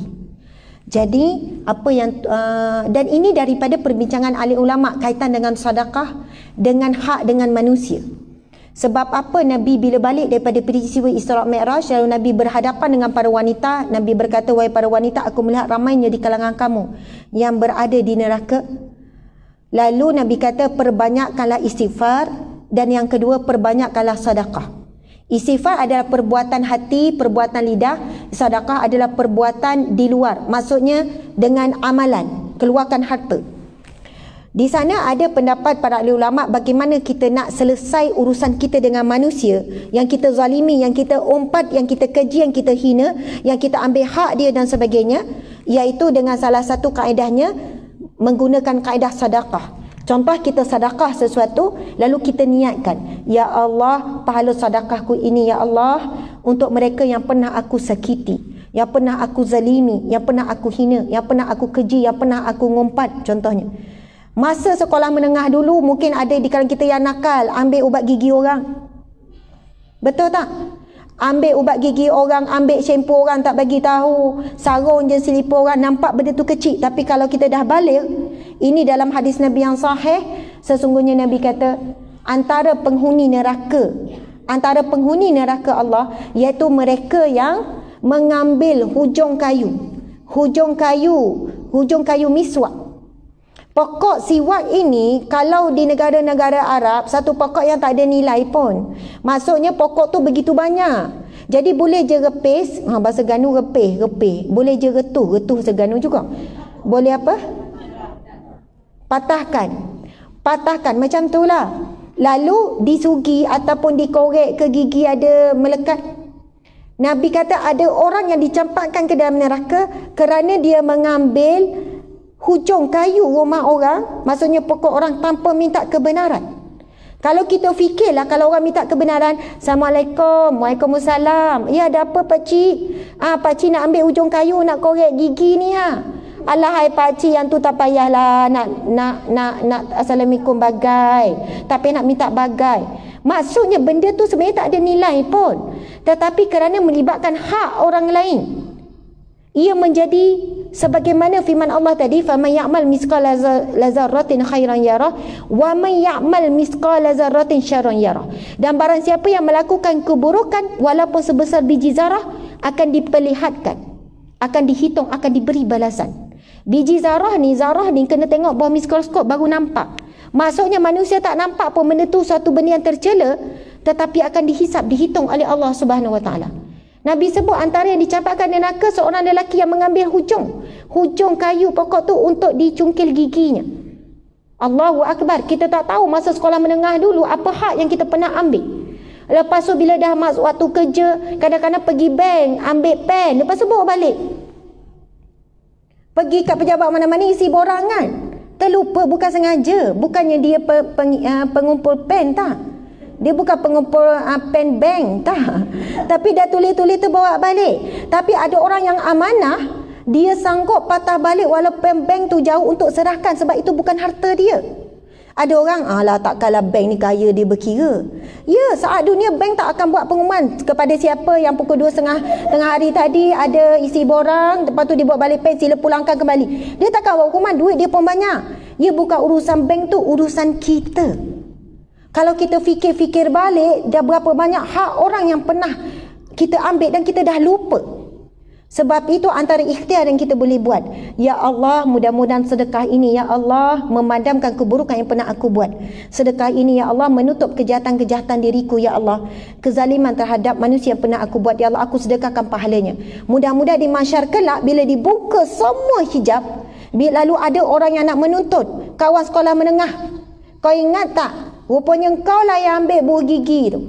Jadi apa yang uh, dan ini daripada perbincangan ahli ulama kaitan dengan sedekah dengan hak dengan manusia. Sebab apa Nabi bila balik daripada peristiwa Isra' Mi'raj, lalu Nabi berhadapan dengan para wanita, Nabi berkata, wahai para wanita, aku melihat ramainya di kalangan kamu yang berada di neraka. Lalu Nabi kata, perbanyakkanlah istighfar. Dan yang kedua, perbanyakkanlah sedekah. Istighfar adalah perbuatan hati, perbuatan lidah. Sedekah adalah perbuatan di luar. Maksudnya dengan amalan, keluarkan harta. Di sana ada pendapat para ahli ulama bagaimana kita nak selesai urusan kita dengan manusia yang kita zalimi, yang kita umpat, yang kita keji, yang kita hina, yang kita ambil hak dia dan sebagainya, iaitu dengan salah satu kaedahnya menggunakan kaedah sedekah. Contoh, kita sedekah sesuatu, lalu kita niatkan, ya Allah, pahala sedekahku ini ya Allah untuk mereka yang pernah aku sakiti, yang pernah aku zalimi, yang pernah aku hina, yang pernah aku keji, yang pernah aku ngumpat contohnya. Masa sekolah menengah dulu mungkin ada di kalangan kita yang nakal, ambil ubat gigi orang. Betul tak? Ambil ubat gigi orang, ambil shampoo orang tak bagi tahu, sarung je selipar orang, nampak benda tu kecil. Tapi kalau kita dah balik, ini dalam hadis Nabi yang sahih, sesungguhnya Nabi kata antara penghuni neraka, antara penghuni neraka Allah, iaitu mereka yang mengambil hujung kayu, hujung kayu, hujung kayu miswak. Pokok siwak ini kalau di negara-negara Arab satu pokok yang tak ada nilai pun. Maksudnya pokok tu begitu banyak. Jadi boleh je repis, ha, bahasa Ganu repih, repih. Boleh je retuh, retuh seganu juga. Boleh apa? Patahkan. Patahkan macam tu lah. Lalu disugi ataupun dikorek ke gigi ada melekat. Nabi kata ada orang yang dicampakkan ke dalam neraka kerana dia mengambil hujung kayu rumah orang, maksudnya pokok orang tanpa minta kebenaran. Kalau kita fikirlah, kalau orang minta kebenaran, Assalamualaikum, Waalaikumsalam. Ya, ada apa pakcik? Ah, pakcik nak ambil hujung kayu, nak korek gigi ni ha. Alah hai pakcik, yang tu tak payahlah nak nak nak nak Assalamualaikum bagai. Tapi nak minta bagai. Maksudnya benda tu sebenarnya tak ada nilai pun. Tetapi kerana melibatkan hak orang lain, ia menjadi sebagaimana firman Allah tadi, faman ya'mal misqala dzarratin khairan yarah wa man ya'mal misqala dzarratin syarran yarah. Dan barang siapa yang melakukan keburukan walaupun sebesar biji zarah akan diperlihatkan, akan dihitung, akan diberi balasan. Biji zarah ni, zarah ni kena tengok bawah mikroskop baru nampak. Maksudnya manusia tak nampak pun benda tu suatu benda yang tercela, tetapi akan dihisap, dihitung oleh Allah Subhanahu Wa Taala. Nabi sebut antara yang dicampakkan neraka seorang lelaki yang mengambil hujung hujung kayu pokok tu untuk dicungkil giginya. Allahu Akbar. Kita tak tahu masa sekolah menengah dulu apa hak yang kita pernah ambil. Lepas tu bila dah masuk waktu kerja, kadang-kadang pergi bank ambil pen, lepas tu bawa balik. Pergi kat pejabat mana-mana isi borangan, terlupa, bukan sengaja. Bukannya dia pe, peng, uh, pengumpul pen tak. Dia bukan pengumpul uh, pen bank tak. Tapi dah tulis-tulis tu bawa balik. Tapi ada orang yang amanah, dia sanggup patah balik walaupun bank tu jauh untuk serahkan, sebab itu bukan harta dia. Ada orang, alah takkanlah bank ni kaya dia berkira. Ya, saat dunia bank tak akan buat pengumuman kepada siapa yang pukul dua setengah tengah hari tadi ada isi borang, lepas tu dia buat balik pen, sila pulangkan kembali. Dia takkan buat pengumuman, duit dia pun banyak. Ya, bukan urusan bank tu, urusan kita. Kalau kita fikir-fikir balik, dah berapa banyak hak orang yang pernah kita ambil dan kita dah lupa. Sebab itu antara ikhtiar yang kita boleh buat. Ya Allah, mudah-mudahan sedekah ini, Ya Allah, memadamkan keburukan yang pernah aku buat. Sedekah ini, Ya Allah, menutup kejahatan-kejahatan diriku, Ya Allah. Kezaliman terhadap manusia yang pernah aku buat, Ya Allah, aku sedekahkan pahalanya. Mudah-mudahan di mahsyar kelak, bila dibuka semua hijab, bila lalu ada orang yang nak menuntut kawan sekolah menengah. Kau ingat tak? Rupanya kau lah yang ambil buah gigi tu.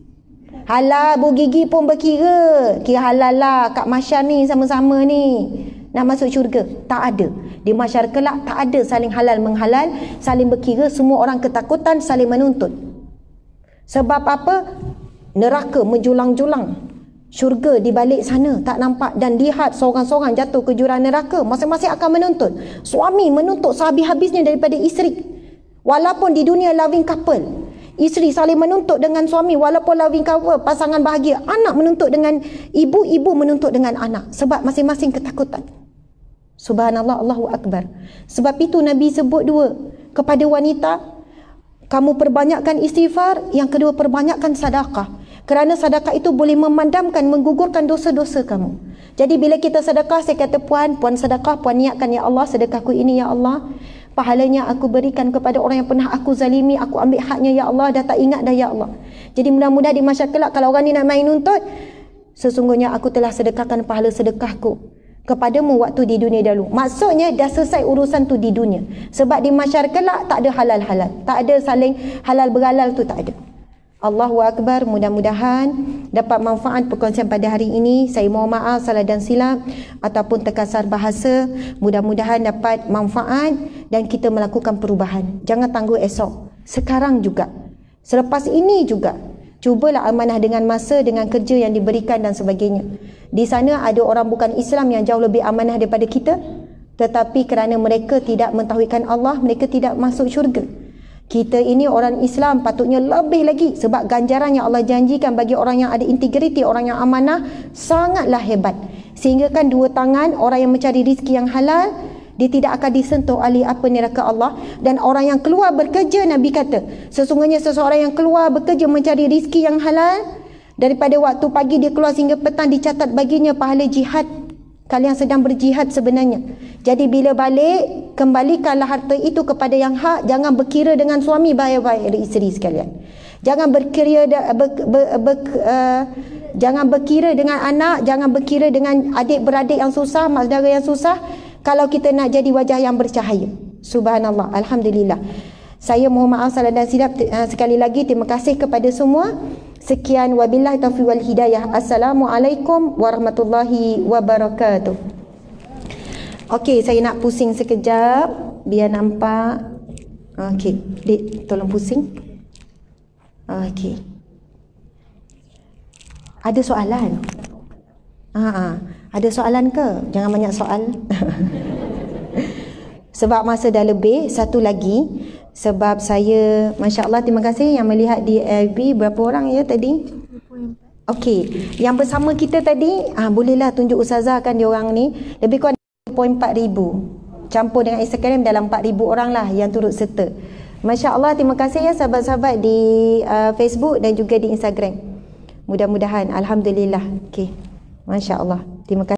Halal buah gigi pun berkira. Kira halal lah kat mahsyar ni sama-sama ni. Nak masuk syurga. Tak ada. Di mahsyar kelak tak ada saling halal menghalal. Saling berkira. Semua orang ketakutan saling menuntut. Sebab apa? Neraka menjulang-julang. Syurga di balik sana tak nampak. Dan lihat seorang-seorang jatuh ke jurang neraka. Masing-masing akan menuntut. Suami menuntut sehabis-habisnya daripada isteri. Walaupun di dunia loving couple, isteri saling menuntut dengan suami, walaupun loving couple, pasangan bahagia. Anak menuntut dengan ibu, ibu menuntut dengan anak. Sebab masing-masing ketakutan. Subhanallah, Allahu Akbar. Sebab itu Nabi sebut dua. Kepada wanita, kamu perbanyakkan istighfar. Yang kedua, perbanyakkan sedekah. Kerana sedekah itu boleh memadamkan, menggugurkan dosa-dosa kamu. Jadi bila kita sedekah, saya kata puan, puan sedekah, puan niatkan, Ya Allah, sedekahku ini, Ya Allah, pahalanya aku berikan kepada orang yang pernah aku zalimi, aku ambil haknya, Ya Allah, dah tak ingat dah, Ya Allah. Jadi mudah-mudahan di mahsyar kelak, kalau orang ni nak main nuntut, sesungguhnya aku telah sedekahkan pahala sedekahku kepadamu waktu di dunia dahulu. Maksudnya dah selesai urusan tu di dunia. Sebab di mahsyar kelak tak ada halal-halal, tak ada saling halal berhalal tu, tak ada. Allahu Akbar. Mudah-mudahan dapat manfaat perkongsian pada hari ini. Saya mohon maaf salah dan silap ataupun terkasar bahasa. Mudah-mudahan dapat manfaat dan kita melakukan perubahan. Jangan tunggu esok, sekarang juga, selepas ini juga. Cubalah amanah dengan masa, dengan kerja yang diberikan dan sebagainya. Di sana ada orang bukan Islam yang jauh lebih amanah daripada kita, tetapi kerana mereka tidak mentauhidkan Allah, mereka tidak masuk syurga. Kita ini orang Islam patutnya lebih lagi, sebab ganjaran yang Allah janjikan bagi orang yang ada integriti, orang yang amanah, sangatlah hebat. Sehingga kan dua tangan orang yang mencari rezeki yang halal, dia tidak akan disentuh oleh apa neraka Allah. Dan orang yang keluar bekerja, Nabi kata, sesungguhnya seseorang yang keluar bekerja mencari rezeki yang halal, daripada waktu pagi dia keluar sehingga petang, dicatat baginya pahala jihad. Kalian sedang berjihad sebenarnya. Jadi bila balik, kembalikanlah harta itu kepada yang hak. Jangan berkira dengan suami, baik-baik isteri sekalian. Jangan berkira ber, ber, ber, uh, jangan berkira dengan anak, jangan berkira dengan adik-beradik yang susah, mak saudara yang susah, kalau kita nak jadi wajah yang bercahaya. Subhanallah, alhamdulillah. Saya mohon maaf salah dan silap. uh, sekali lagi terima kasih kepada semua. Sekian, wabillahi taufiq wal hidayah. Assalamualaikum warahmatullahi wabarakatuh. Okey, saya nak pusing sekejap biar nampak. Okey, Dik, tolong pusing. Okey. Ada soalan? Ha, ada soalan ke? Jangan banyak soal. Sebab masa dah lebih. Satu lagi, sebab saya, Masya Allah, terima kasih yang melihat di F B. Berapa orang ya tadi? Okey, yang bersama kita tadi, ah, bolehlah tunjuk Ustazah kan dia orang ni. Lebih kurang dua puluh empat ribu. Campur dengan Instagram dalam empat ribu orang lah yang turut serta. Masya Allah, terima kasih ya sahabat-sahabat di uh, Facebook dan juga di Instagram. Mudah-mudahan, Alhamdulillah. Okey, Masya Allah, terima kasih.